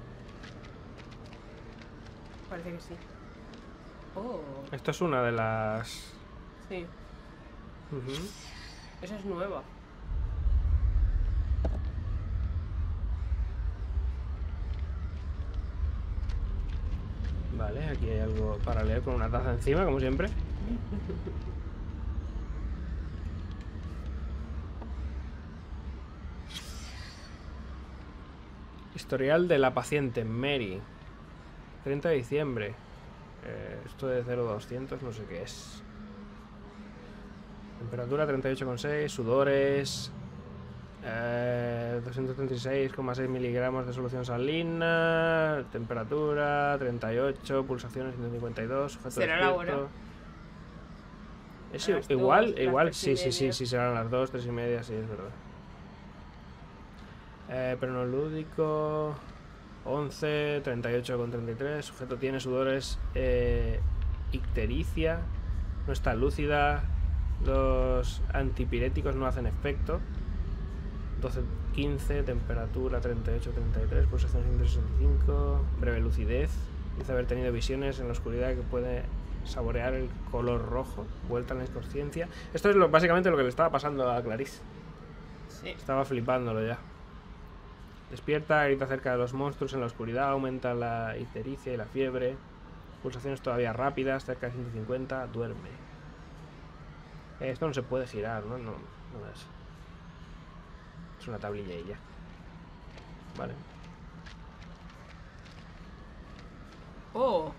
Parece que sí. Oh. Esto es una de las... Sí. Uh-huh. Esa es nueva. Vale, aquí hay algo para leer con una taza encima, como siempre. Historial de la paciente Mary. treinta de diciembre. Eh, esto de cero a doscientos no sé qué es. Temperatura treinta y ocho coma seis. Sudores. Eh, doscientos treinta y seis coma seis miligramos de solución salina. Temperatura treinta y ocho. Pulsaciones ciento cincuenta y dos. Sujeto ¿Será la hora? Es A las igual, dos, las igual, tres y sí, sí, sí, media. sí, serán las dos, tres y media, sí, es verdad. Eh, prenolúdico once, treinta y ocho con treinta y tres. Sujeto tiene sudores, eh, ictericia, no está lúcida. Los antipiréticos no hacen efecto. doce quince, temperatura treinta y ocho treinta y tres, pulsación ciento sesenta y cinco, breve lucidez. Dice haber tenido visiones en la oscuridad que puede saborear el color rojo, vuelta en la inconsciencia. Esto es lo, básicamente lo que le estaba pasando a Clarice. Sí. Estaba flipándolo ya. Despierta, grita cerca de los monstruos en la oscuridad, aumenta la ictericia y la fiebre. Pulsaciones todavía rápidas, cerca de ciento cincuenta, duerme. Eh, esto no se puede girar, ¿no? No, no es. Es una tablilla y ya. Vale. Oh.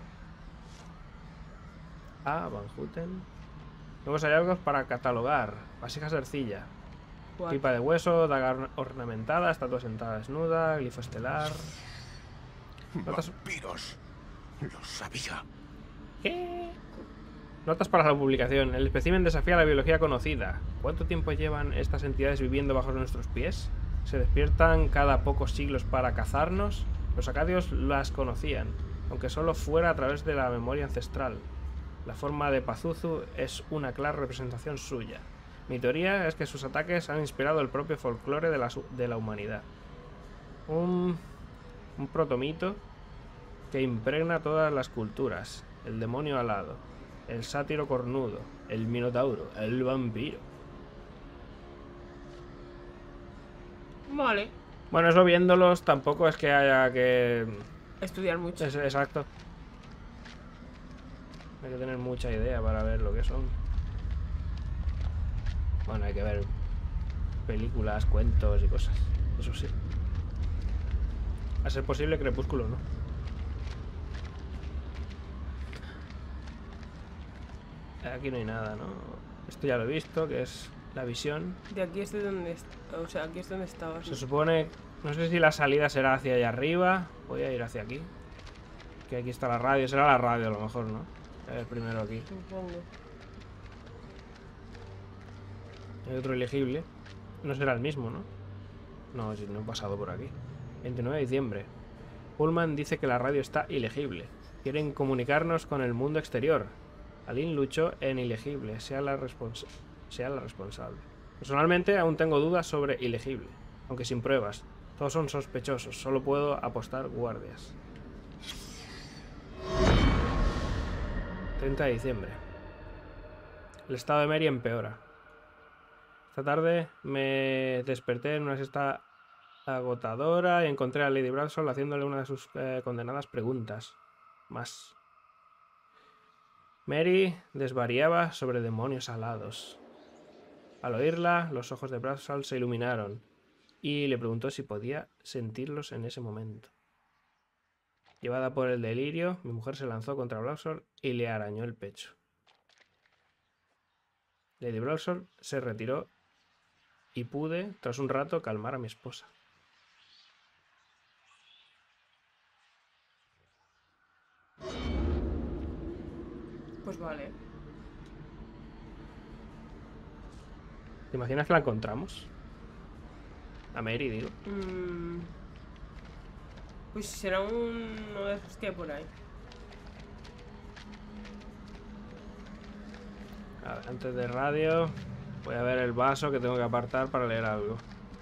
Ah, Van Houten. Nuevos hallazgos para catalogar. Vasijas de arcilla. Guau. Pipa de hueso, daga orna- ornamentada, estatua sentada desnuda, glifo estelar. Notas, ¡Vampiros! Lo sabía. ¿Qué? Notas para la publicación. El espécimen desafía la biología conocida. ¿Cuánto tiempo llevan estas entidades viviendo bajo nuestros pies? ¿Se despiertan cada pocos siglos para cazarnos? Los acadios las conocían, aunque solo fuera a través de la memoria ancestral. La forma de Pazuzu es una clara representación suya. Mi teoría es que sus ataques han inspirado el propio folclore de la, su- de la humanidad. Un, un protomito que impregna todas las culturas. El demonio alado, el sátiro cornudo, el minotauro, el vampiro. Vale. Bueno, eso viéndolos tampoco es que haya que... Estudiar mucho. Es, exacto. Hay que tener mucha idea para ver lo que son. Bueno, hay que ver películas, cuentos y cosas. Eso sí. A ser posible, Crepúsculo, ¿no? Aquí no hay nada, ¿no? Esto ya lo he visto, que es la visión. De aquí es de donde est- o sea, aquí es donde estabas. Se supone... No sé si la salida será hacia allá arriba. Voy a ir hacia aquí. Que aquí está la radio. Será la radio a lo mejor, ¿no? A ver, primero aquí. Supongo. Hay otro elegible. No será el mismo, ¿no? No, si no he pasado por aquí. veintinueve de diciembre. Pullman dice que la radio está ilegible. Quieren comunicarnos con el mundo exterior. Aline luchó en ilegible. Sea la, respons- sea la responsable. Personalmente aún tengo dudas sobre ilegible. Aunque sin pruebas. Todos son sospechosos. Solo puedo apostar guardias. treinta de diciembre. El estado de Mary empeora. Esta tarde me desperté en una siesta agotadora y encontré a Lady Bradshaw haciéndole una de sus eh, condenadas preguntas. Más. Mary desvariaba sobre demonios alados. Al oírla, los ojos de Bradshaw se iluminaron. y le preguntó si podía sentirlos en ese momento. Llevada por el delirio, mi mujer se lanzó contra Bloodshot y le arañó el pecho. Lady Bloodshot se retiró y pude, tras un rato, calmar a mi esposa. Pues vale. ¿Te imaginas que la encontramos? A Mary, digo. Mm, pues será un... uno de esos que hay por ahí. A ver, antes de radio, voy a ver el vaso que tengo que apartar para leer algo.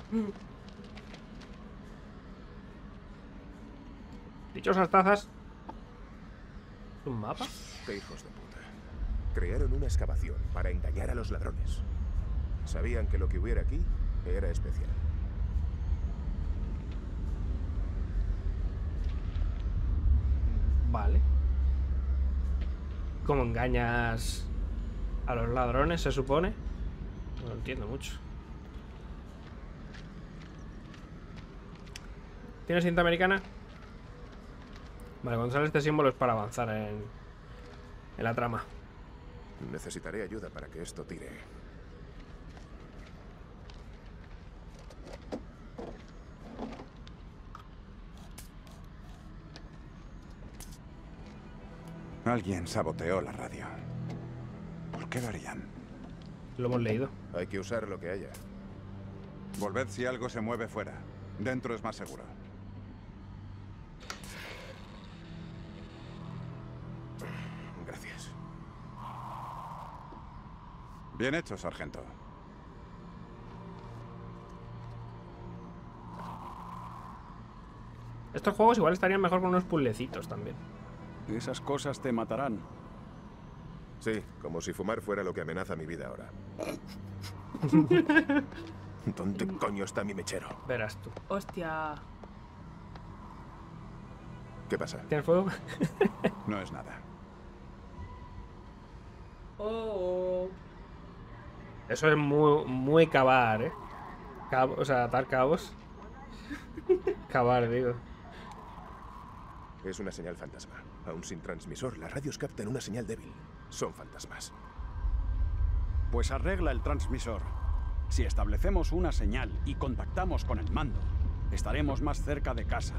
Dichosas tazas. ¿Un mapa? Qué hijos de puta. Crearon una excavación para engañar a los ladrones. Sabían que lo que hubiera aquí era especial. Vale. ¿Cómo engañas a los ladrones, se supone? No lo entiendo mucho. ¿Tienes cinta americana? Vale, cuando sale este símbolo es para avanzar en, en la trama. Necesitaré ayuda para que esto tire. Alguien saboteó la radio. ¿Por qué lo harían? Lo hemos leído. Hay que usar lo que haya. Volved si algo se mueve fuera. Dentro es más seguro. Gracias. Bien hecho, sargento. Estos juegos igual estarían mejor con unos puzzlecitos también. Esas cosas te matarán. Sí, como si fumar fuera lo que amenaza mi vida ahora. ¿Dónde coño está mi mechero? Verás tú. Hostia. ¿Qué pasa? ¿Tienes fuego? No es nada. Oh. Eso es muy, muy cavar, ¿eh? Cabo, o sea, atar cabos. Cavar, digo. Es una señal fantasma. Aún sin transmisor, las radios captan una señal débil. Son fantasmas. Pues arregla el transmisor. Si establecemos una señal y contactamos con el mando, estaremos más cerca de casa.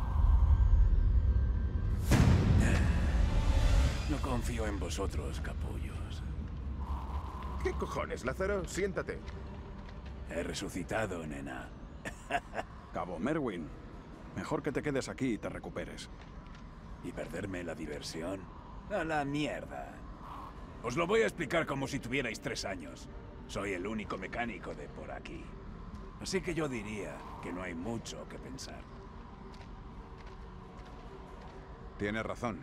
No confío en vosotros, capullos. ¿Qué cojones, Lázaro? Siéntate. He resucitado, nena. Cabo Merwin, mejor que te quedes aquí y te recuperes. ¿Y perderme la diversión? A la mierda. Os lo voy a explicar como si tuvierais tres años. Soy el único mecánico de por aquí. Así que yo diría que no hay mucho que pensar. Tienes razón.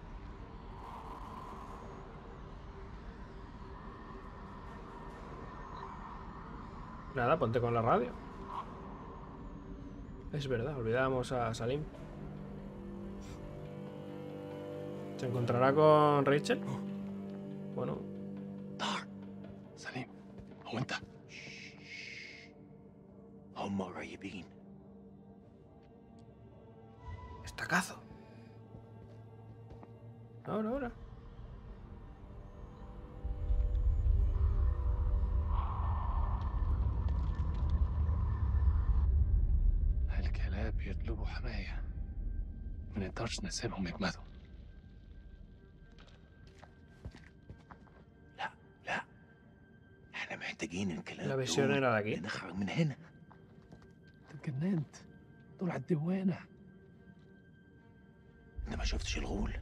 Nada, ponte con la radio. Es verdad, olvidábamos a Salim. ¿Se encontrará con Rachel? Bueno. Salim, aguanta. هم قريبين. Estacazo. Ahora, ahora. الكلاب يطلبوا حماية. ما نقدرش نسيبهم يجمدوا. لا لا. احنا محتاجين الكلاب. La visión era de aquí. نخرج من هنا. انت اتجننت. دول على الدوانة. انت ما شفتش الغول؟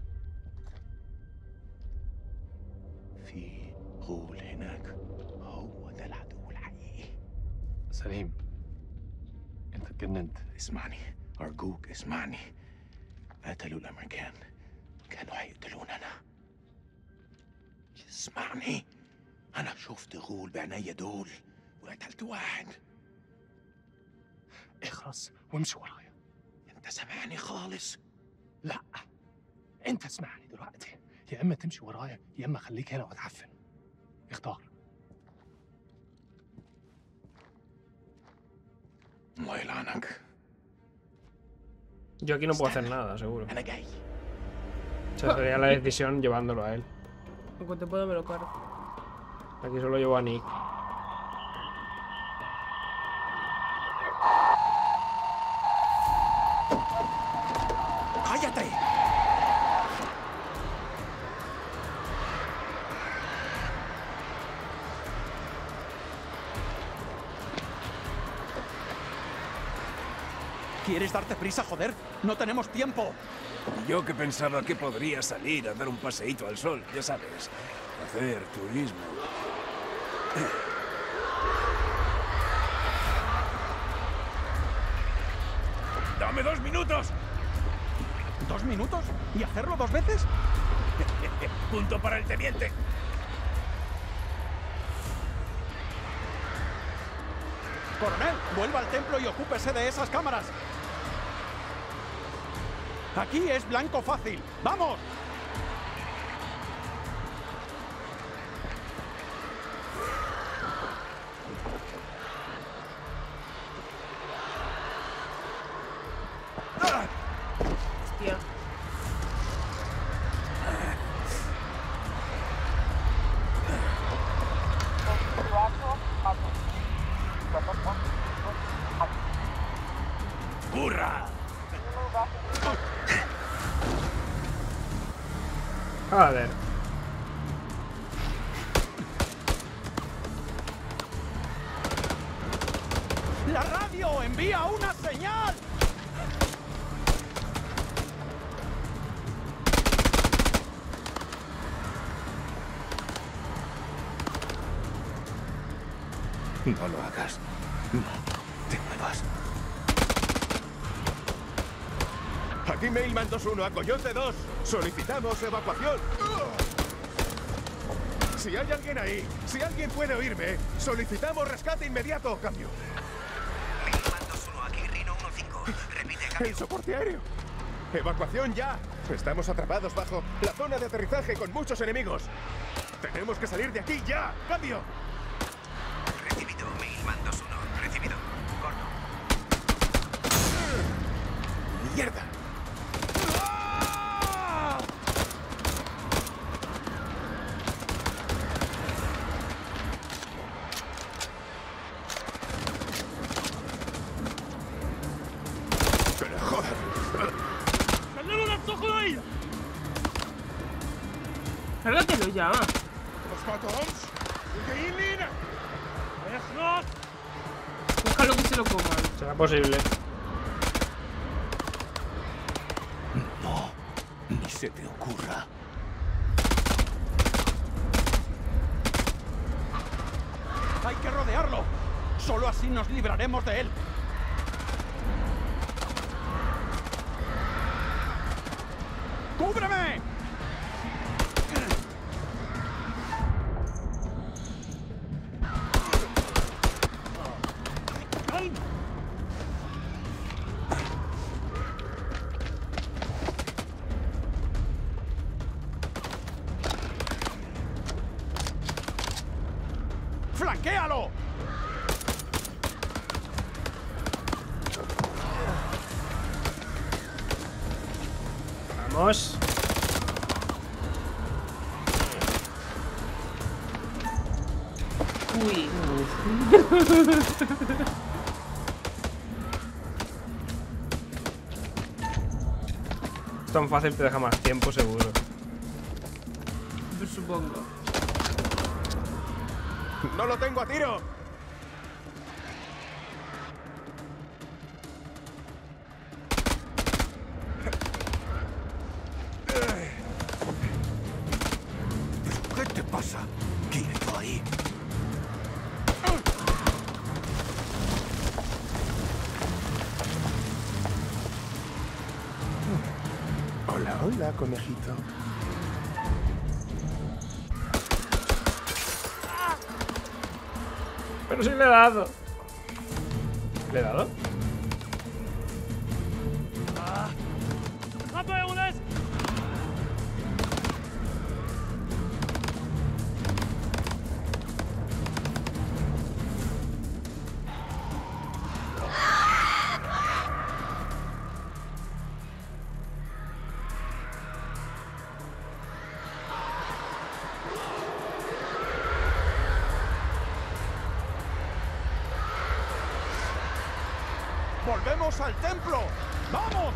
في غول هناك. هو ده العدو الحقيقي. سليم. انت اتجننت. اسمعني ارجوك اسمعني. قتلوا الامريكان. كانوا هيقتلوننا. اسمعني. انا شفت غول بعينيا دول وقتلت واحد. اخرس وامشي ورايا. انت سامعني خالص؟ لا. انت اسمعني دلوقتي. يا اما تمشي ورايا يا اما خليك هنا واتعفن. اختار. Yo aquí no puedo hacer nada, seguro. Esa sería la decisión llevándolo a él. En cuanto pueda me lo cargo. Aquí solo llevo a Nick. ¡Cállate! ¿Quieres darte prisa, joder? No tenemos tiempo. Y yo que pensaba que podría salir a dar un paseíto al sol, ya sabes. Hacer turismo. ¡Dame dos minutos! ¿Dos minutos? ¿Y hacerlo dos veces? Punto para el teniente. Coronel, vuelva al templo y ocúpese de esas cámaras. Aquí es blanco fácil. ¡Vamos! Hostia. ¡Hurra! Joder. ¡La radio envía una señal! No lo hagas. No te muevas. Aquí Mailman dos uno a Coyote dos. Solicitamos evacuación. Si hay alguien ahí, si alguien puede oírme, solicitamos rescate inmediato. Cambio. Mailman dos uno, aquí Rino uno cinco. Repite, cambio. El soporte aéreo. Evacuación ya. Estamos atrapados bajo la zona de aterrizaje con muchos enemigos. Tenemos que salir de aquí ya. Cambio. Recibido, Mailman dos uno. Recibido. Corto. ¡Mierda! Pero joder. Cárgatelo ya. Déjalo que se lo coman. ¿Será posible? No, ni se te ocurra. Hay que rodearlo. Solo así nos libraremos de él. ¡Cúbreme! ¡Flanquéalo! Vamos. Uy. Es tan fácil, te deja más tiempo, seguro. Pues supongo. ¡No lo tengo a tiro! ¿Qué te pasa? Quieto ahí. Hola, hola, conejito. Pero sí le he dado. ¿Le he dado? ¡Volvemos al templo! ¡Vamos!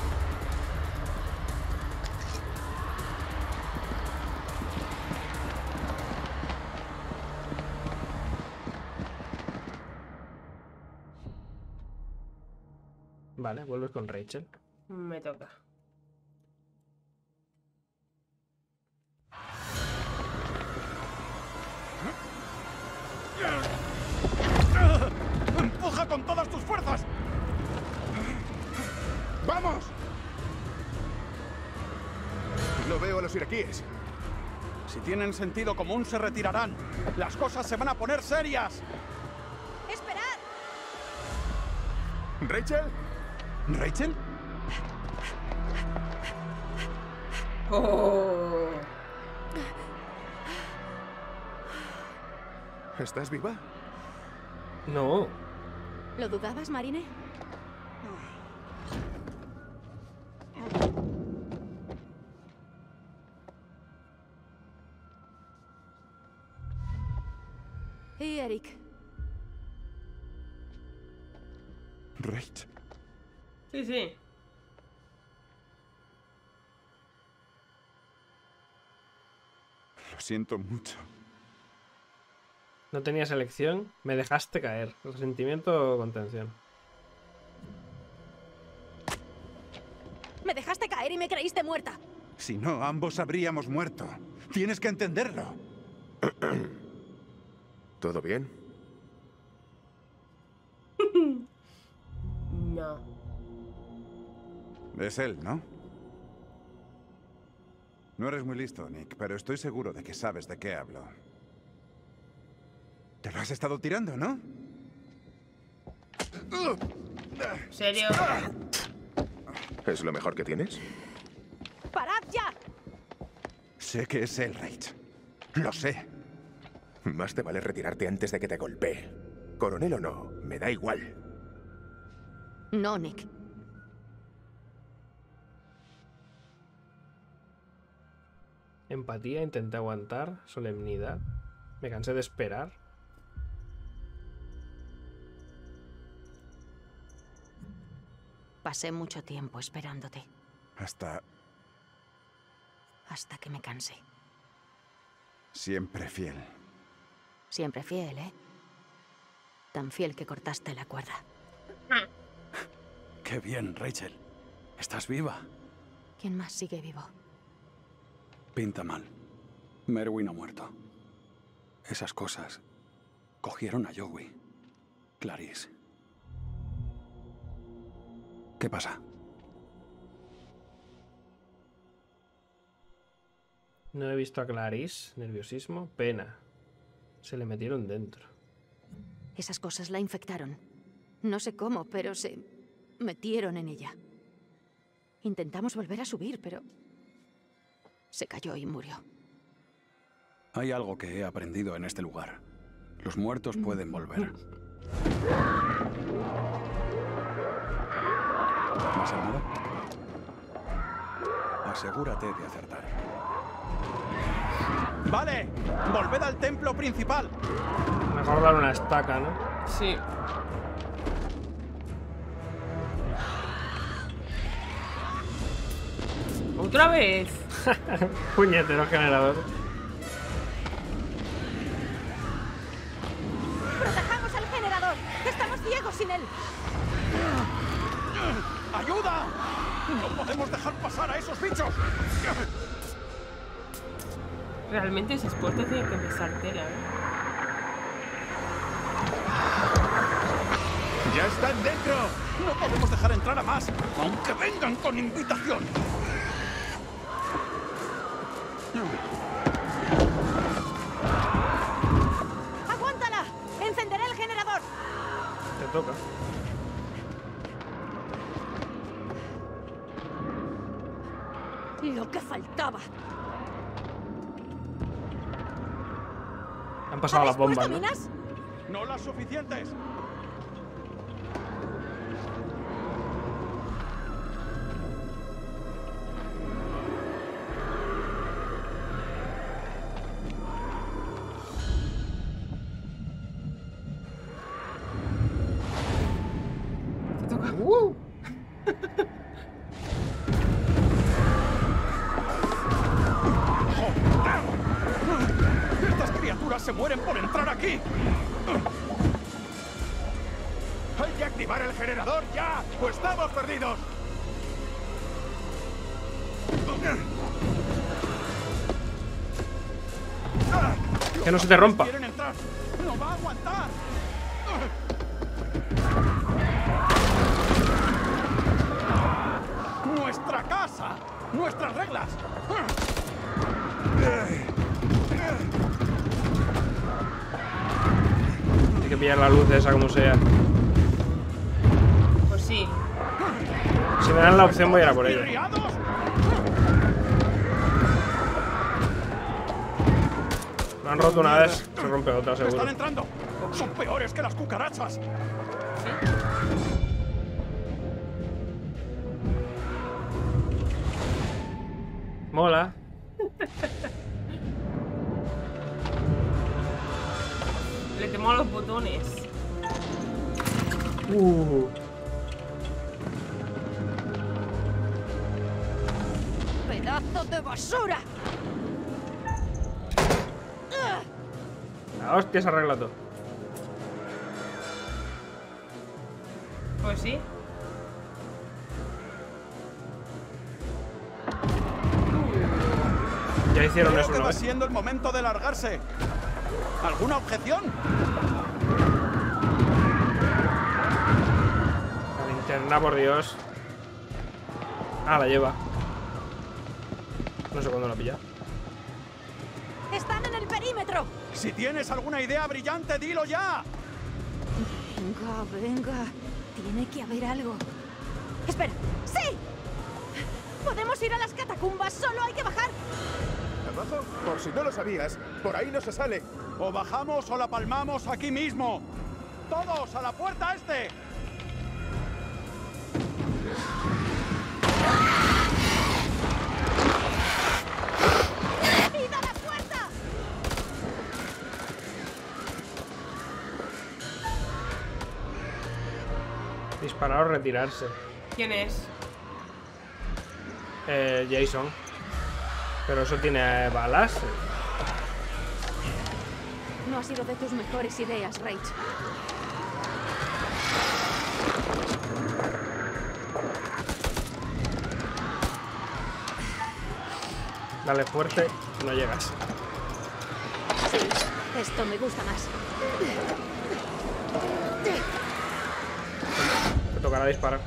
Vale, vuelves con Rachel. Me toca. ¡Empuja con todas tus fuerzas! ¡Vamos! No veo a los iraquíes. Si tienen sentido común, se retirarán. Las cosas se van a poner serias. ¡Esperad! ¿Rachel? ¿Rachel? Oh. ¿Estás viva? No. ¿Lo dudabas, Marine? ¿Y Eric? Rachel. Sí, sí. Lo siento mucho. No tenías elección, me dejaste caer. Resentimiento o contención. Me dejaste caer y me creíste muerta. Si no, ambos habríamos muerto. Tienes que entenderlo. ¿Todo bien? No. Es él, ¿no? No eres muy listo, Nick, pero estoy seguro de que sabes de qué hablo. Te lo has estado tirando, ¿no? ¿En serio? ¿Es lo mejor que tienes? ¡Parad ya! Sé que es él, Rach. Lo sé. Más te vale retirarte antes de que te golpee. Coronel o no, me da igual. No, Nick. Empatía, intenté aguantar. Solemnidad. Me cansé de esperar. Pasé mucho tiempo esperándote. Hasta Hasta que me cansé. siempre fiel. Siempre fiel, ¿eh? Tan fiel que cortaste la cuerda. ¡Qué bien, Rachel! ¿Estás viva? ¿Quién más sigue vivo? Pinta mal. Merwin ha muerto. Esas cosas cogieron a Joey. Clarice. ¿Qué pasa? No he visto a Clarice. Nerviosismo. Pena. Se le metieron dentro. Esas cosas la infectaron. No sé cómo, pero se metieron en ella. Intentamos volver a subir, pero se cayó y murió. Hay algo que he aprendido en este lugar. Los muertos pueden volver. ¿Más armado? Asegúrate de acertar. ¡Vale! ¡Volved al templo principal! Mejor dar una estaca, ¿no? Sí. ¿Otra vez? Puñetero generador. ¡Protejamos al generador! ¡Estamos ciegos sin él! ¡Ayuda! ¡No podemos dejar pasar a esos bichos! Realmente esas puertas tienen que empezar tela, ¿eh? ¡Ya están dentro! ¡No podemos dejar entrar a más! ¡Aunque vengan con invitación! ¡Aguántala! ¡Encenderé el generador! Te toca. Lo que faltaba. Han pasado las bombas, ¿no? ¿Minas? ¡No las suficientes! Te mierda se mueren por entrar aquí! ¡Hay que activar el generador ya! ¡O estamos perdidos! Que no se te rompa. ¡Quieren entrar! ¡No va a aguantar! ¡Nuestra casa! ¡Nuestras reglas! Hay que pillar la luz esa como sea. Pues sí. Si me dan la opción voy a ir a por ella. Me han roto una vez, se rompe otra seguro. ¡Están entrando! ¡Son peores que las cucarachas! Mola. Le temo a los botones. Uh. ¡Pedazo de basura! La hostia se arregla todo. Pues sí. Ya hicieron Creo eso, que ¿no? va siendo el momento de largarse. ¿Alguna objeción? La linterna, por Dios. Ah, la lleva. No sé cuándo la pilla. ¡Están en el perímetro! Si tienes alguna idea brillante, dilo ya. Venga, venga. Tiene que haber algo. Espera. ¡Sí! Podemos ir a las catacumbas. Solo hay que bajar. ¿Abajo? Por si no lo sabías, por ahí no se sale. O bajamos o la palmamos aquí mismo. ¡Todos a la puerta este! ¡Id a la puerta! Disparar o retirarse. ¿Quién es? Eh, Jason. Pero eso tiene eh, balas. No ha sido de tus mejores ideas, Rach. Dale fuerte, no llegas. Sí, esto me gusta más. Te tocará disparar.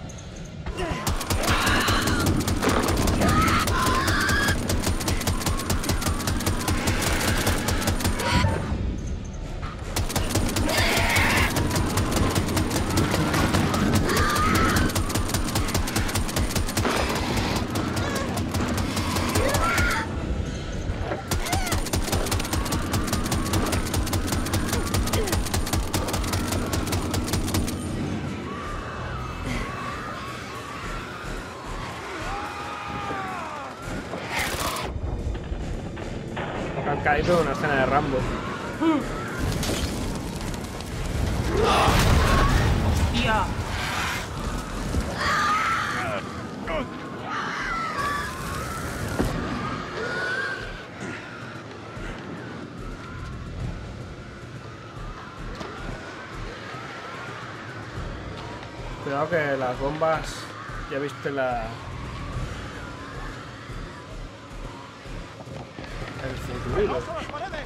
Han caído en una escena de Rambo. Hostia. Cuidado que las bombas. Ya viste la. El cinturino. ¡Vamos a las paredes!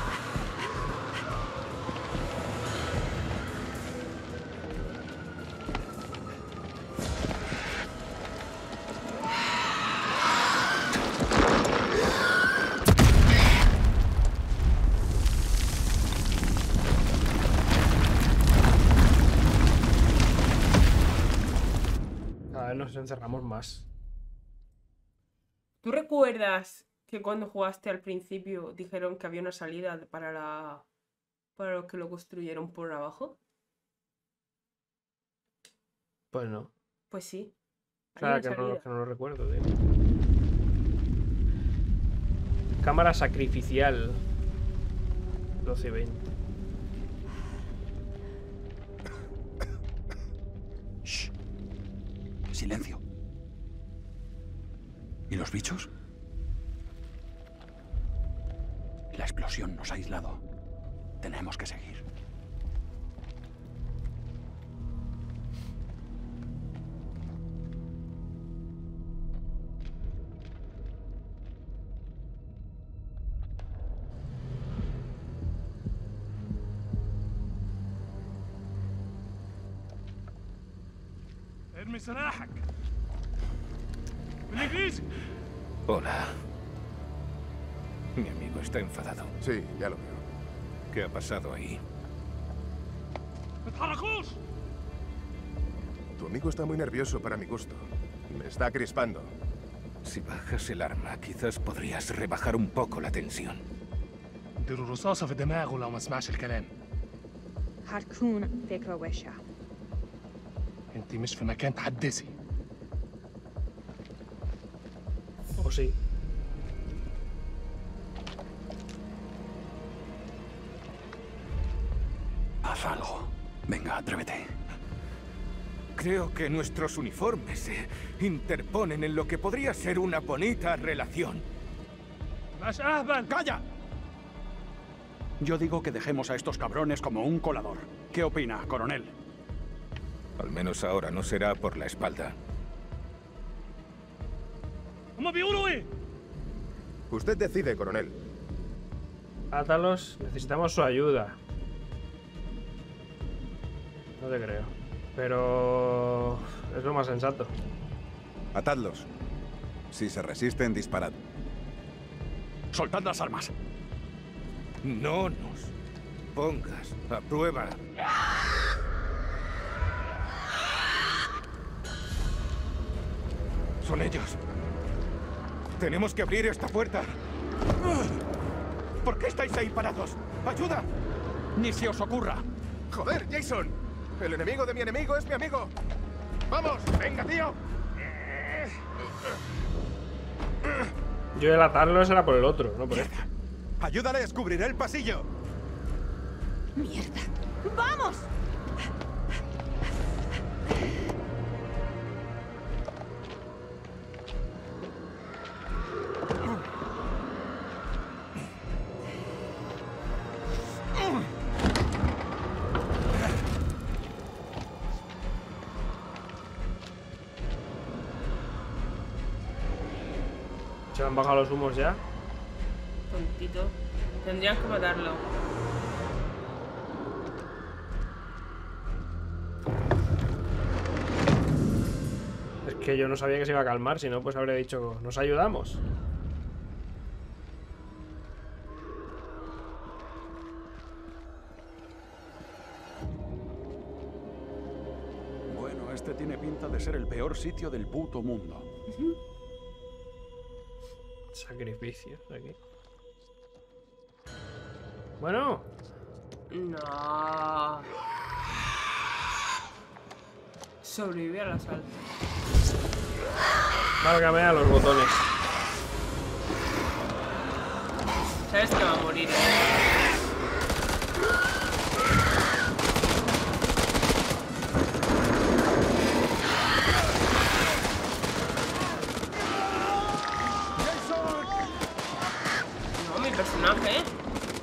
A ver, nos encerramos más. ¿Tú recuerdas que cuando jugaste al principio dijeron que había una salida para la para los que lo construyeron por abajo? Pues no. Pues sí. Hay Claro una que no, salida. que no lo recuerdo, tío. Cámara sacrificial. doce y veinte. Shh. Silencio. ¿Y los bichos? La explosión nos ha aislado. Tenemos que seguir. Hola. Mi amigo está enfadado. Sí, ya lo veo. ¿Qué ha pasado ahí? Tu amigo está muy nervioso para mi gusto. Me está crispando. Si bajas el arma, quizás podrías rebajar un poco la tensión. اديله رصاصة في دماغه لو ما سمعش الكلام. هتكون فكرة وحشة. انت مش في مكان تحدثي. O sí. Haz algo. Venga, atrévete. Creo que nuestros uniformes se interponen en lo que podría ser una bonita relación. ¡Calla! Yo digo que dejemos a estos cabrones como un colador. ¿Qué opina, coronel? Al menos ahora no será por la espalda. Usted decide, coronel. Átalos, necesitamos su ayuda. No te creo. Pero es lo más sensato. Atadlos. Si se resisten, disparad. ¡Soltad las armas! No nos pongas a prueba. Son ellos. Tenemos que abrir esta puerta. ¿Por qué estáis ahí parados? ¡Ayuda! ¡Ni se os ocurra! ¡Joder, Jason! El enemigo de mi enemigo es mi amigo. ¡Vamos! ¡Venga, tío! Yo el atarlo será por el otro, no por este. ¡Ayúdale a descubrir el pasillo! ¡Mierda! ¡Vamos! ¿Se han bajado los humos ya? Tontito. Tendrían que matarlo. Es que yo no sabía que se iba a calmar, si no pues habría dicho, ¿nos ayudamos? Bueno, este tiene pinta de ser el peor sitio del puto mundo. Sacrificios aquí. Bueno. No. Sobrevive al asalto. Válgame a los botones. Sabes que va a morir. No, mi personaje, ¿eh?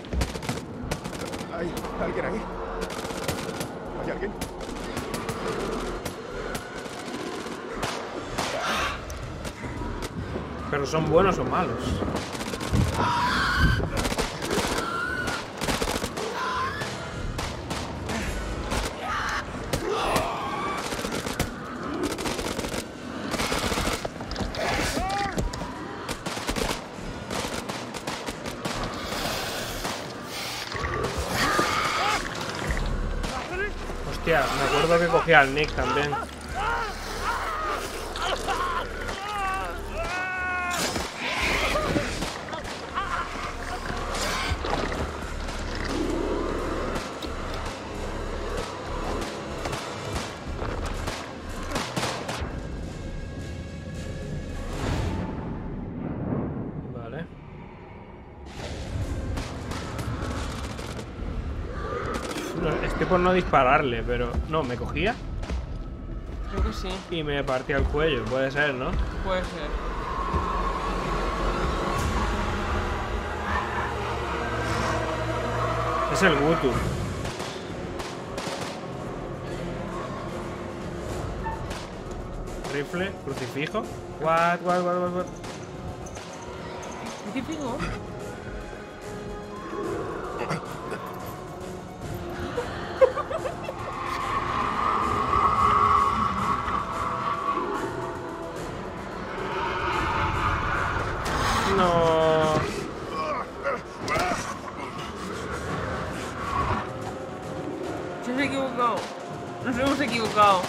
¿Hay alguien ahí? ¿Hay alguien? Pero son buenos o malos. Hostia, me acuerdo que cogía al Nick también. Vale. No, estoy por no dispararle, pero... No, ¿me cogía? Creo que sí. Y me partía el cuello, puede ser, ¿no? Puede ser. Es el Gutu. Rifle, crucifijo. What, what, what, what, what. ¿Crucifijo? No. Se ha equivocado. Nos hemos equivocado.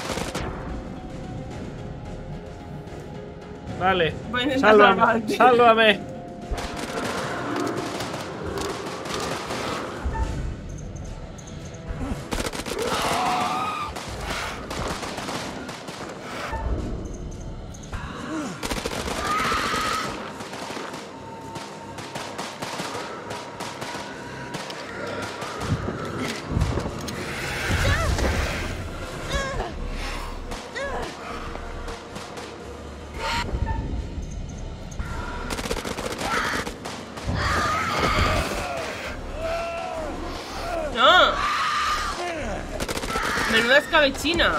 Vale. Voy a intentar Sálvame. salvarte. Sálvame. No. Menuda escabechina.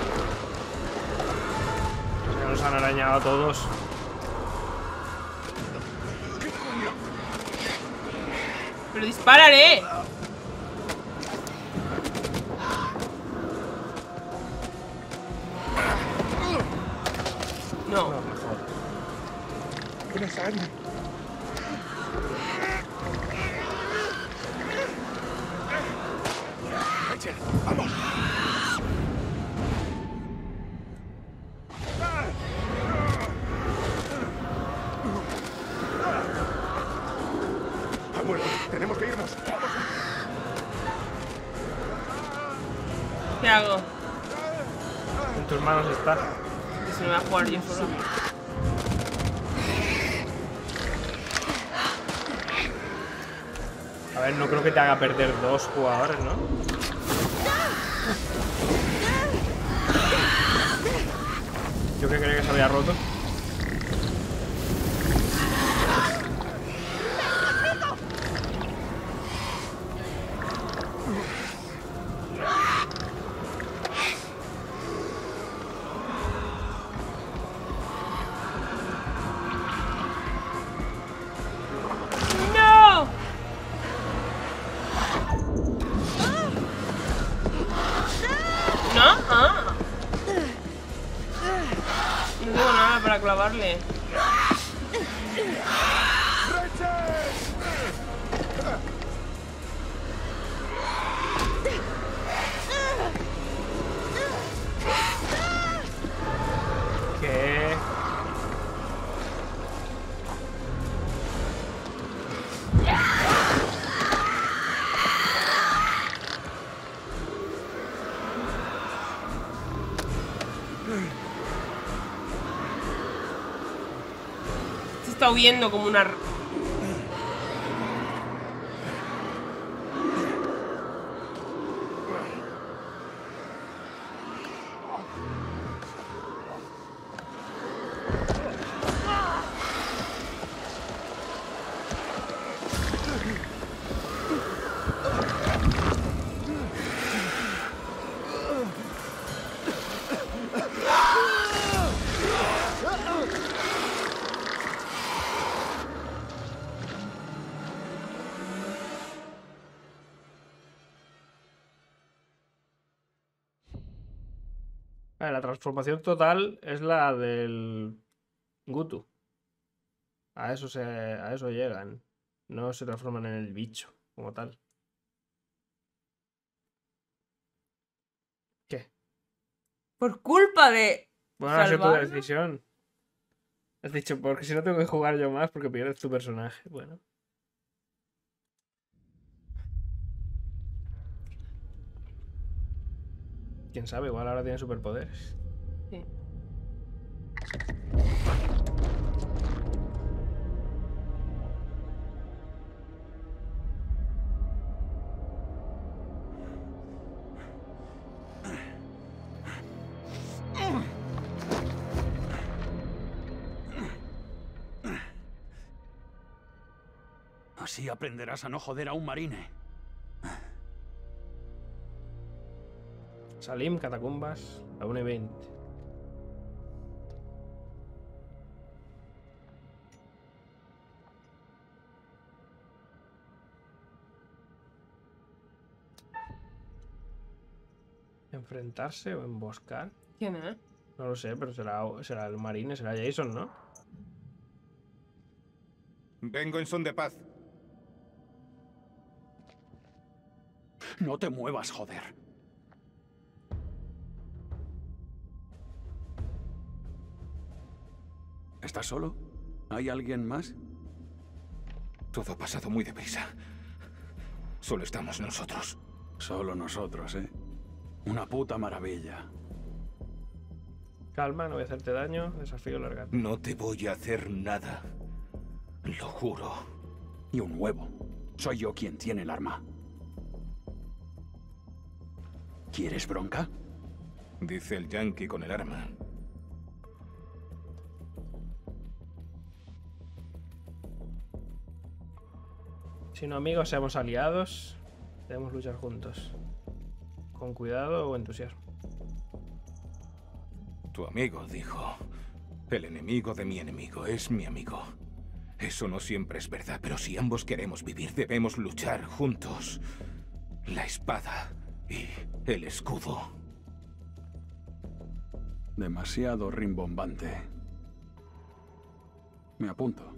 Ya nos han arañado a todos. Pero dispararé. No. ¡Que nos han! Rachel, vamos. ¡Ha muerto! ¡Tenemos que irnos! ¡Vamos! ¿Qué hago? En tus manos está. Que se me va a jugar yo solo. A ver, no creo que te haga perder dos jugadores, ¿no? Yo que creía que se había roto. ¡No! ¿No? Ah. No tengo nada para clavarle. ¿Qué? Se está huyendo como una... r- Vale, la transformación total es la del Gutu. A eso se, a eso llegan. No se transforman en el bicho como tal. ¿Qué? Por culpa de... Bueno, ha sido tu ¿Salvarlo? decisión. Has dicho, porque si no tengo que jugar yo más porque pierdes tu personaje. Bueno. Quién sabe, igual ahora tiene superpoderes. Sí. Así aprenderás a no joder a un marine. Salim, catacumbas, a una y veinte. ¿Enfrentarse o emboscar? ¿Quién es? No lo sé, pero será, será el marine, será Jason, ¿no? Vengo en son de paz. No te muevas, joder. ¿Estás solo? ¿Hay alguien más? Todo ha pasado muy deprisa. Solo estamos nosotros. Solo nosotros, ¿eh? Una puta maravilla. Calma, no voy a hacerte daño. Desafío largado. No te voy a hacer nada. Lo juro. Y un huevo. Soy yo quien tiene el arma. ¿Quieres bronca? Dice el yankee con el arma. Si no, amigos, seamos aliados. Debemos luchar juntos. Con cuidado o entusiasmo. Tu amigo dijo: el enemigo de mi enemigo es mi amigo. Eso no siempre es verdad, pero si ambos queremos vivir, debemos luchar juntos. La espada y el escudo. Demasiado rimbombante. Me apunto.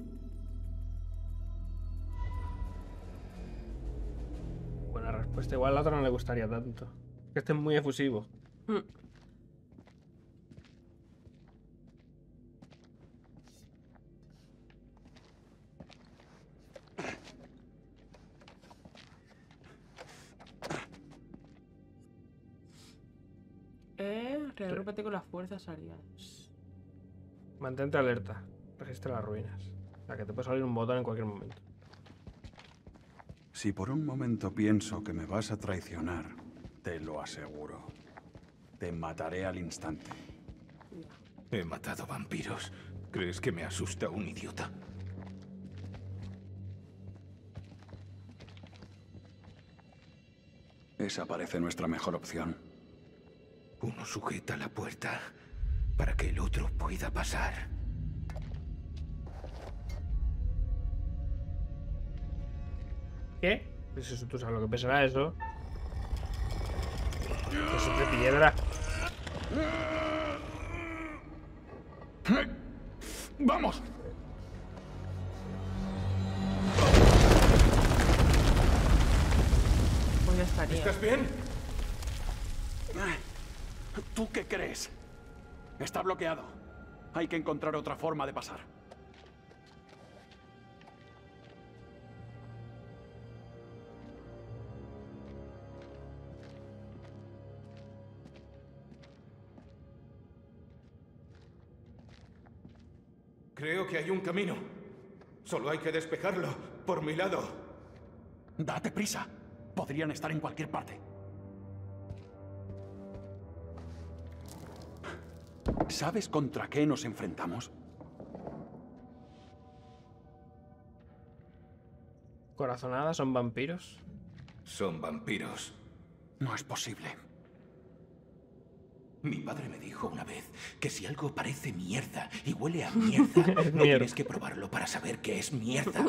Buena respuesta. Igual a otro no le gustaría tanto. Que este es muy efusivo. Mm. Eh, reagrúpate con las fuerzas aliadas. Mantente alerta. Registra las ruinas. O sea, que te puede salir un botón en cualquier momento. Si por un momento pienso que me vas a traicionar, te lo aseguro. Te mataré al instante. He matado vampiros. ¿Crees que me asusta un idiota? Esa parece nuestra mejor opción. Uno sujeta la puerta para que el otro pueda pasar. ¿Qué? Pues eso, tú sabes lo que pesará eso. Eso de piedra. ¡Vamos! Pues ya estaría. ¿Estás bien? ¿Tú qué crees? Está bloqueado. Hay que encontrar otra forma de pasar. Creo que hay un camino. Solo hay que despejarlo, por mi lado. Date prisa. Podrían estar en cualquier parte. ¿Sabes contra qué nos enfrentamos? Corazonada, ¿son vampiros? Son vampiros. No es posible. Mi padre me dijo una vez que si algo parece mierda y huele a mierda, no mierda. tienes que probarlo para saber que es mierda.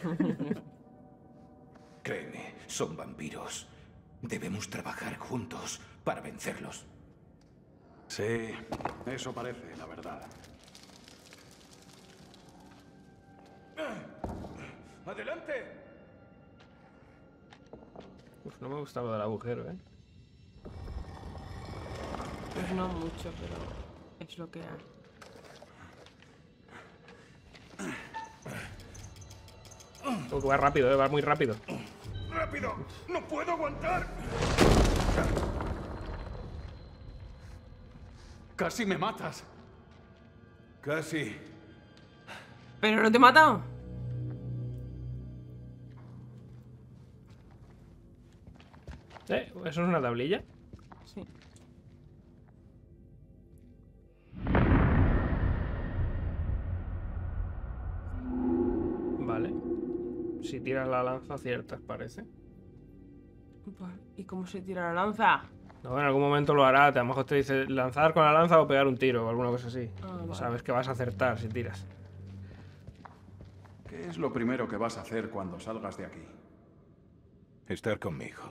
Créeme, son vampiros. Debemos trabajar juntos para vencerlos. Sí, eso parece, la verdad. ¡Adelante! Uf, no me gusta lo del agujero, ¿eh? Pues no mucho, pero es lo que hay. Tengo que va rápido, ¿eh? Va muy rápido. ¡Rápido! ¡No puedo aguantar! Casi me matas. Casi. ¿Pero no te he matado? ¿Eh? ¿Eso es una tablilla? Sí. Vale. Si tiras la lanza, aciertas, parece. Vale. ¿Y cómo se tira la lanza? No, en algún momento lo hará. A lo mejor te dice lanzar con la lanza o pegar un tiro o alguna cosa así. Ah, vale. Sabes que vas a acertar si tiras. ¿Qué es lo primero que vas a hacer cuando salgas de aquí? Estar conmigo.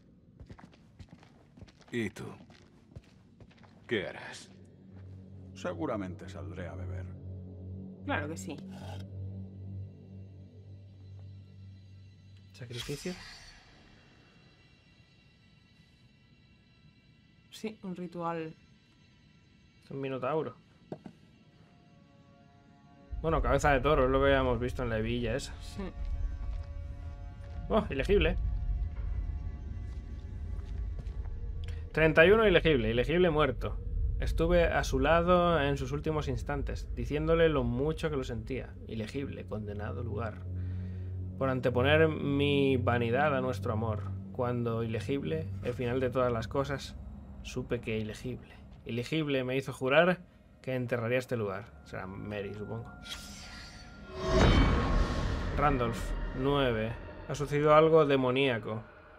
¿Y tú? ¿Qué harás? Seguramente saldré a beber. Claro que sí. ¿Sacrificio? Sí, un ritual. Es un minotauro. Bueno, cabeza de toro, es lo que habíamos visto en la hebilla esa. Sí. Oh, elegible. treinta y uno elegible, elegible muerto. Estuve a su lado en sus últimos instantes, diciéndole lo mucho que lo sentía. Ilegible, condenado lugar. Por anteponer mi vanidad a nuestro amor. Cuando ilegible, el final de todas las cosas, supe que ilegible. Ilegible me hizo jurar que enterraría este lugar. Será Mary, supongo. Randolph, nueve. Ha sucedido algo demoníaco.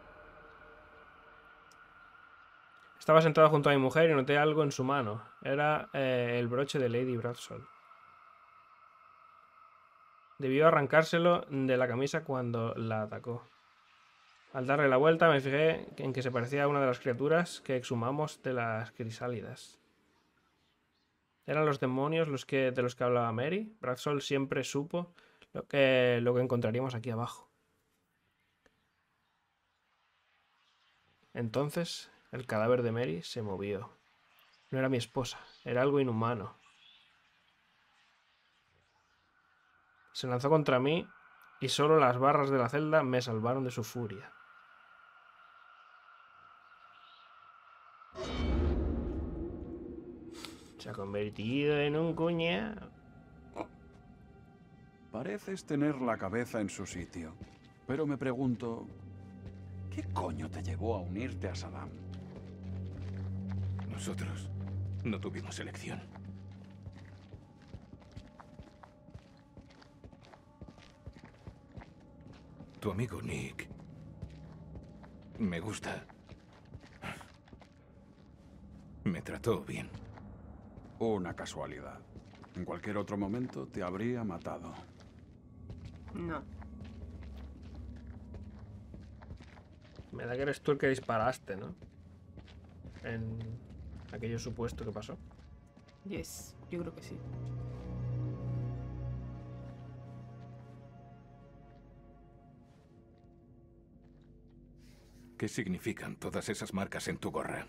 Estaba sentado junto a mi mujer y noté algo en su mano. Era eh, el broche de Lady Bradshaw. Debió arrancárselo de la camisa cuando la atacó. Al darle la vuelta me fijé en que se parecía a una de las criaturas que exhumamos de las crisálidas. ¿Eran los demonios los que, de los que hablaba Mary? Bradshaw siempre supo lo que, lo que encontraríamos aquí abajo. Entonces el cadáver de Mary se movió. No era mi esposa, era algo inhumano. Se lanzó contra mí y solo las barras de la celda me salvaron de su furia. Se ha convertido en un cuñado. Pareces tener la cabeza en su sitio, pero me pregunto, ¿qué coño te llevó a unirte a Saddam? Nosotros no tuvimos elección. Tu amigo Nick me gusta. Me trató bien. Una casualidad. En cualquier otro momento te habría matado. No. Me da que eres tú el que disparaste, ¿no? En aquello supuesto que pasó. Yes, yo creo que sí. ¿Qué significan todas esas marcas en tu gorra?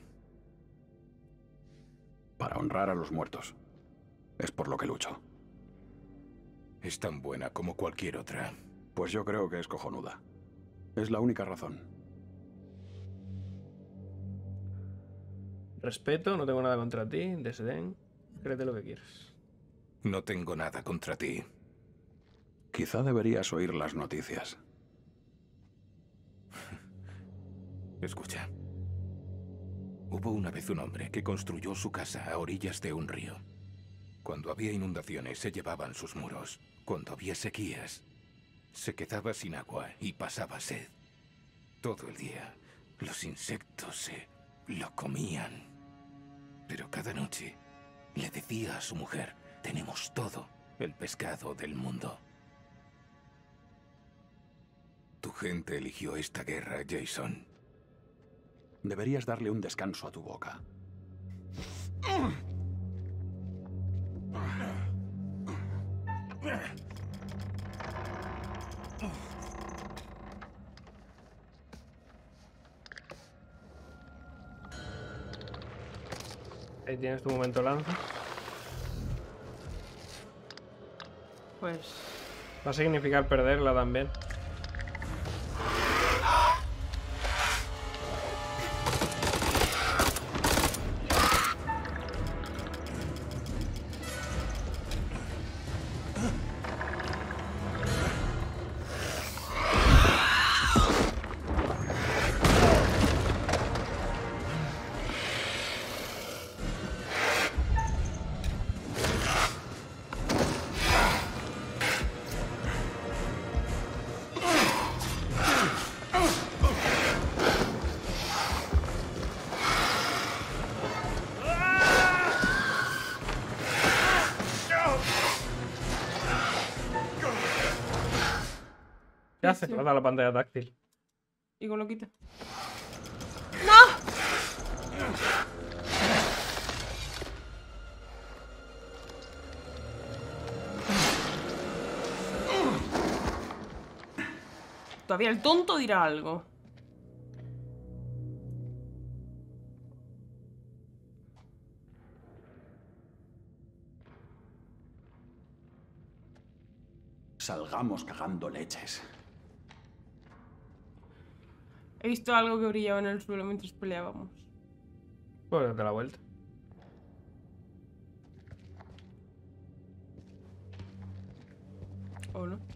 Para honrar a los muertos. Es por lo que lucho. Es tan buena como cualquier otra. Pues yo creo que es cojonuda. Es la única razón. Respeto, no tengo nada contra ti. Desdén, créete lo que quieras. No tengo nada contra ti. Quizá deberías oír las noticias. Escucha. Hubo una vez un hombre que construyó su casa a orillas de un río. Cuando había inundaciones se llevaban sus muros. Cuando había sequías, se quedaba sin agua y pasaba sed. Todo el día, los insectos se lo comían. Pero cada noche le decía a su mujer, tenemos todo el pescado del mundo. Tu gente eligió esta guerra, Jason. Deberías darle un descanso a tu boca. Ahí tienes tu momento lanza. Pues... va a significar perderla también. ¿Qué hace? Sí. Trata la pantalla táctil. Y con lo quita. Todavía el tonto dirá algo. Salgamos cagando leches. He visto algo que brillaba en el suelo mientras peleábamos. Pues date la vuelta. ¿O no?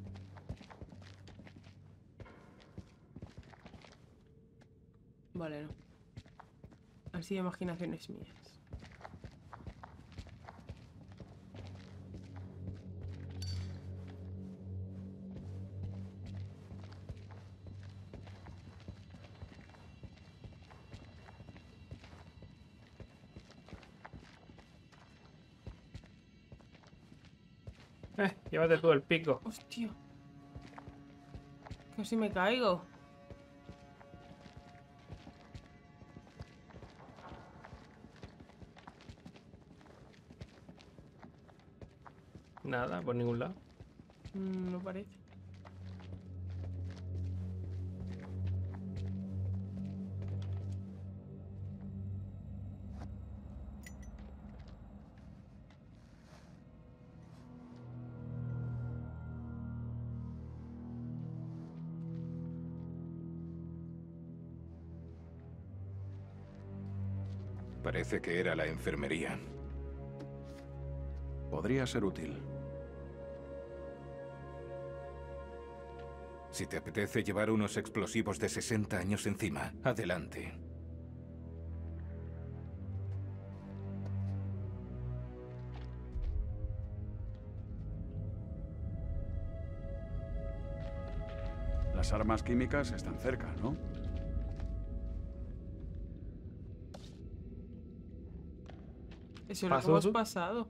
Vale, no. Han sido imaginaciones mías. Eh, llévate tú el pico. Hostia. Casi me caigo. Nada, por ningún lado. Mm, no parece. Parece que era la enfermería. Podría ser útil. Si te apetece llevar unos explosivos de sesenta años encima, adelante. Las armas químicas están cerca, ¿no? Eso es lo que ¿Pasó hemos tú? pasado.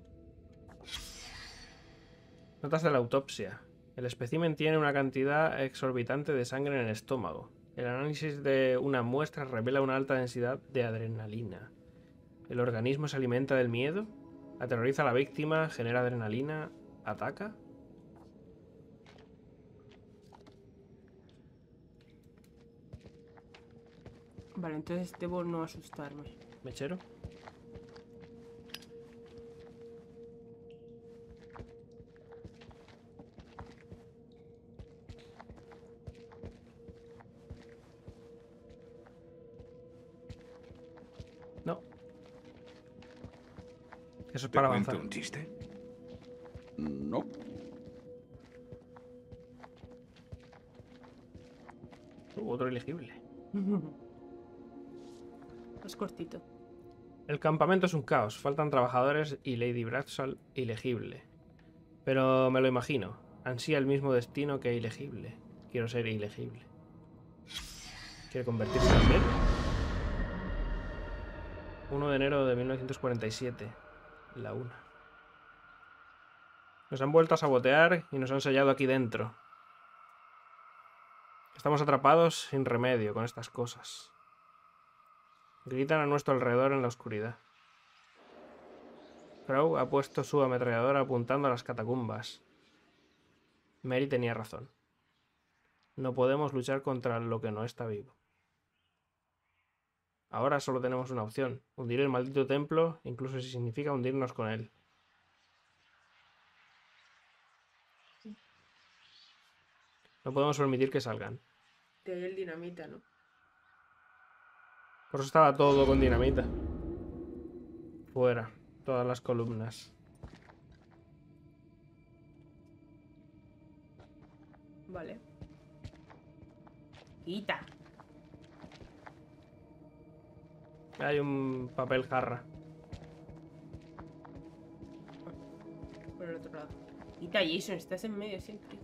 Notas de la autopsia. El espécimen tiene una cantidad exorbitante de sangre en el estómago. El análisis de una muestra revela una alta densidad de adrenalina. El organismo se alimenta del miedo, aterroriza a la víctima, genera adrenalina, ataca. Vale, entonces debo no asustarme. ¿Mechero? No. Eso es ¿Te para cuento avanzar. un chiste? No. Uh, otro elegible. Es cortito. El campamento es un caos. Faltan trabajadores y Lady Bradshaw ilegible. Pero me lo imagino. Ansía el mismo destino que ilegible. Quiero ser ilegible. ¿Quiere convertirse en él? uno de enero de mil novecientos cuarenta y siete. La una. Nos han vuelto a sabotear y nos han sellado aquí dentro. Estamos atrapados sin remedio con estas cosas. Gritan a nuestro alrededor en la oscuridad. Crow ha puesto su ametralladora apuntando a las catacumbas. Mary tenía razón. No podemos luchar contra lo que no está vivo. Ahora solo tenemos una opción. Hundir el maldito templo, incluso si significa hundirnos con él. No podemos permitir que salgan. De ahí el dinamita, ¿no? Por eso estaba todo con dinamita. Fuera. Todas las columnas. Vale. Quita. Hay un papel jarra. Por el otro lado. Quita, Jason, estás en medio siempre.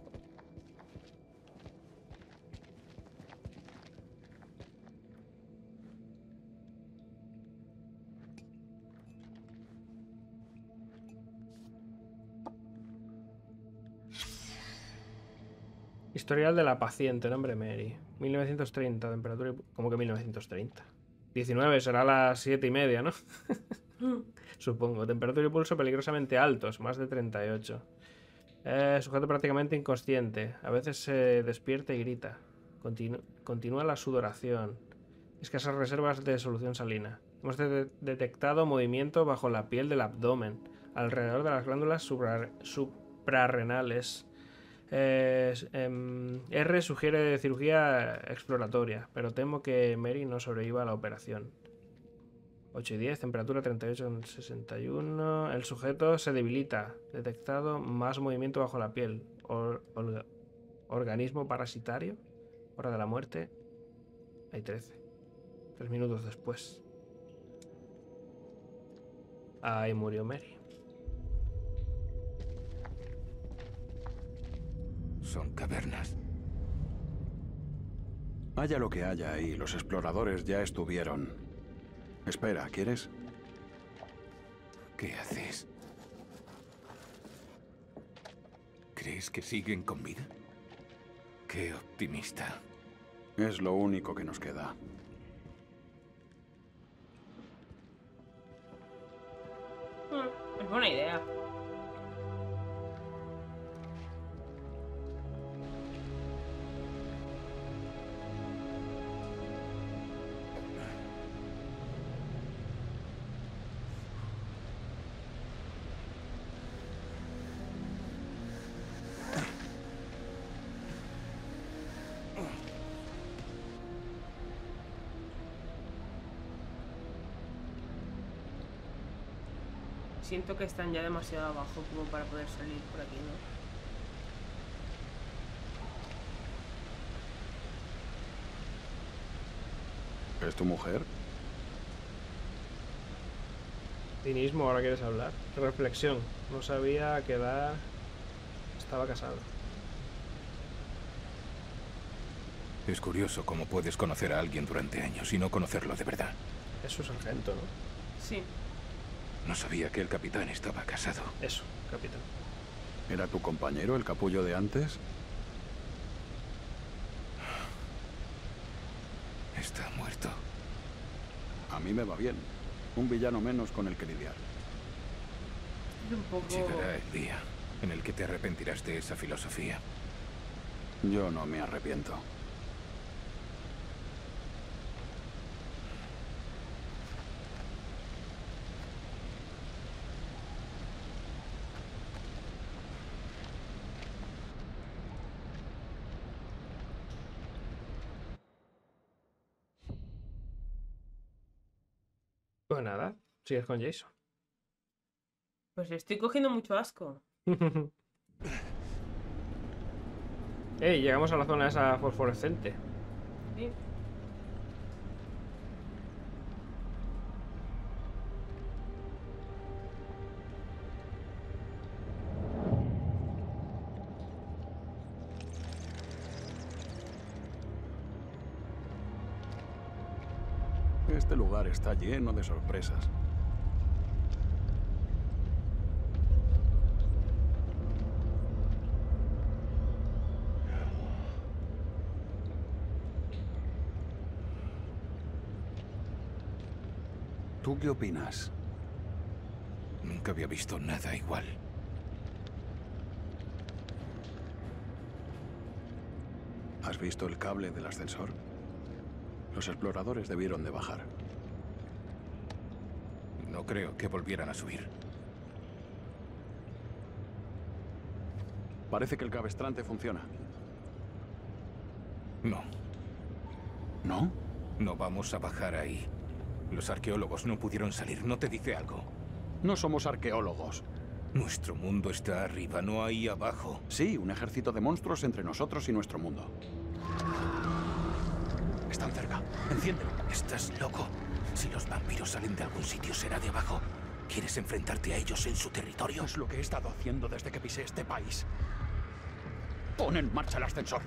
Historial de la paciente, nombre Mary. mil novecientos treinta, temperatura... y- ¿Cómo que mil novecientos treinta? diecinueve, será las siete y media, ¿no? Supongo. Temperatura y pulso peligrosamente altos, más de treinta y ocho. Eh, sujeto prácticamente inconsciente. A veces se despierta y grita. Continu- continúa la sudoración. Escasas reservas de solución salina. Hemos de- detectado movimiento bajo la piel del abdomen, alrededor de las glándulas supra- suprarrenales. Eh, em, R sugiere cirugía exploratoria, pero temo que Mary no sobreviva a la operación. ocho y diez, temperatura treinta y ocho en sesenta y uno. El sujeto se debilita. Detectado más movimiento bajo la piel. Or- orga- organismo parasitario. Hora de la muerte. Hay trece. Tres minutos después. Ahí murió Mary. Son cavernas. Haya lo que haya ahí, los exploradores ya estuvieron. Espera, ¿quieres? ¿Qué haces? ¿Crees que siguen con vida? Qué optimista. Es lo único que nos queda. Mm, es buena idea. Siento que están ya demasiado abajo como para poder salir por aquí, ¿no? ¿Es tu mujer? Cinismo, ahora quieres hablar. Reflexión. No sabía a qué edad estaba casado. Es curioso cómo puedes conocer a alguien durante años y no conocerlo de verdad. Es su sargento, ¿no? Sí. No sabía que el capitán estaba casado. Eso, capitán. ¿Era tu compañero, el capullo de antes? Está muerto. A mí me va bien. Un villano menos con el que lidiar. Es un poco... Llegará el día en el que te arrepentirás de esa filosofía. Yo no me arrepiento. Pues nada, sigues con Jason. Pues estoy cogiendo mucho asco. Ey, llegamos a la zona esa fosforescente. Sí. Este lugar está lleno de sorpresas. ¿Tú qué opinas? Nunca había visto nada igual. ¿Has visto el cable del ascensor? Los exploradores debieron de bajar. No creo que volvieran a subir. Parece que el cabestrante funciona. No. ¿No? No vamos a bajar ahí. Los arqueólogos no pudieron salir. ¿No te dice algo? No somos arqueólogos. Nuestro mundo está arriba, no ahí abajo. Sí, un ejército de monstruos entre nosotros y nuestro mundo. Están cerca. Enciéndelo. ¿Estás loco? Si los vampiros salen de algún sitio, será de abajo. ¿Quieres enfrentarte a ellos en su territorio? Es lo que he estado haciendo desde que pisé este país. Pon en marcha el ascensor.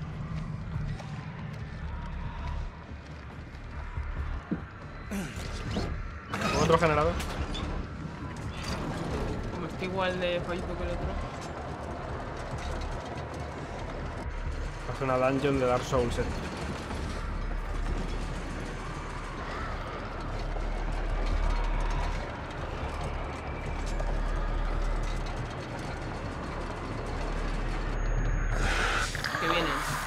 Otro generador. Como está igual de fallito que el otro. Es una dungeon de Dark Souls, eh. Que vienen.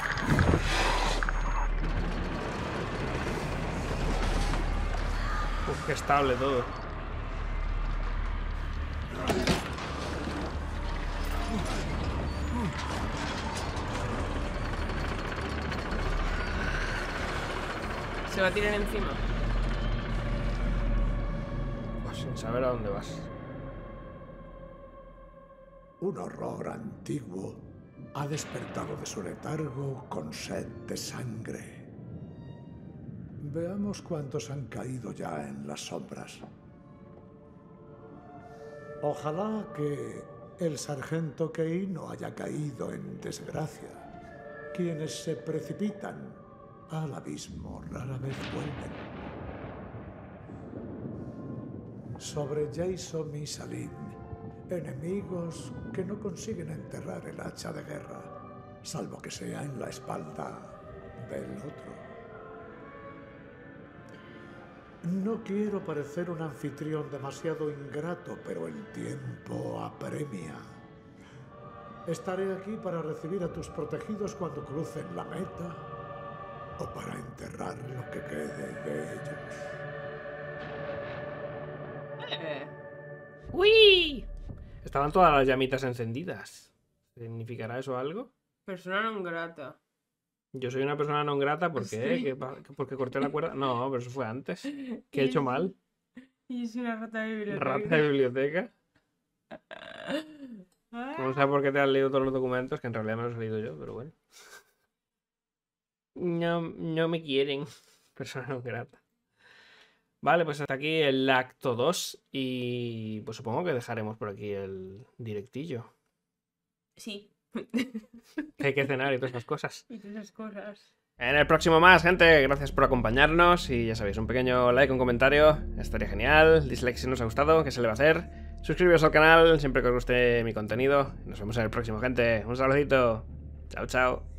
Uf, qué estable todo. Se va a tirar encima. Pues sin saber a dónde vas. Un horror antiguo ha despertado de su letargo con sed de sangre. Veamos cuántos han caído ya en las sombras. Ojalá que el sargento Key no haya caído en desgracia. Quienes se precipitan al abismo rara vez vuelven. Sobre Jason y Salim, enemigos que no consiguen enterrar el hacha de guerra, salvo que sea en la espalda del otro. No quiero parecer un anfitrión demasiado ingrato, pero el tiempo apremia. Estaré aquí para recibir a tus protegidos cuando crucen la meta o para enterrar lo que quede de ellos. Eh. ¡Uy! Estaban todas las llamitas encendidas. ¿Significará eso algo? Persona non grata. Yo soy una persona no grata, ¿por qué? Sí. ¿Qué pa- ¿Porque corté la cuerda? No, pero eso fue antes. ¿Qué he hecho mal? Y soy una rata de biblioteca. ¿Rata de biblioteca? No sé por qué te has leído todos los documentos, que en realidad me los he leído yo, pero bueno. No, no me quieren. Persona no grata. Vale, pues hasta aquí el acto dos. Y pues supongo que dejaremos por aquí el directillo. Sí. Que hay que cenar y todas esas cosas. Y todas esas cosas. En el próximo más, gente. Gracias por acompañarnos. Y ya sabéis, un pequeño like, un comentario. Estaría genial. Dislike si no os ha gustado, que se le va a hacer. Suscribiros al canal siempre que os guste mi contenido. Nos vemos en el próximo, gente. Un saludito. Chao, chao.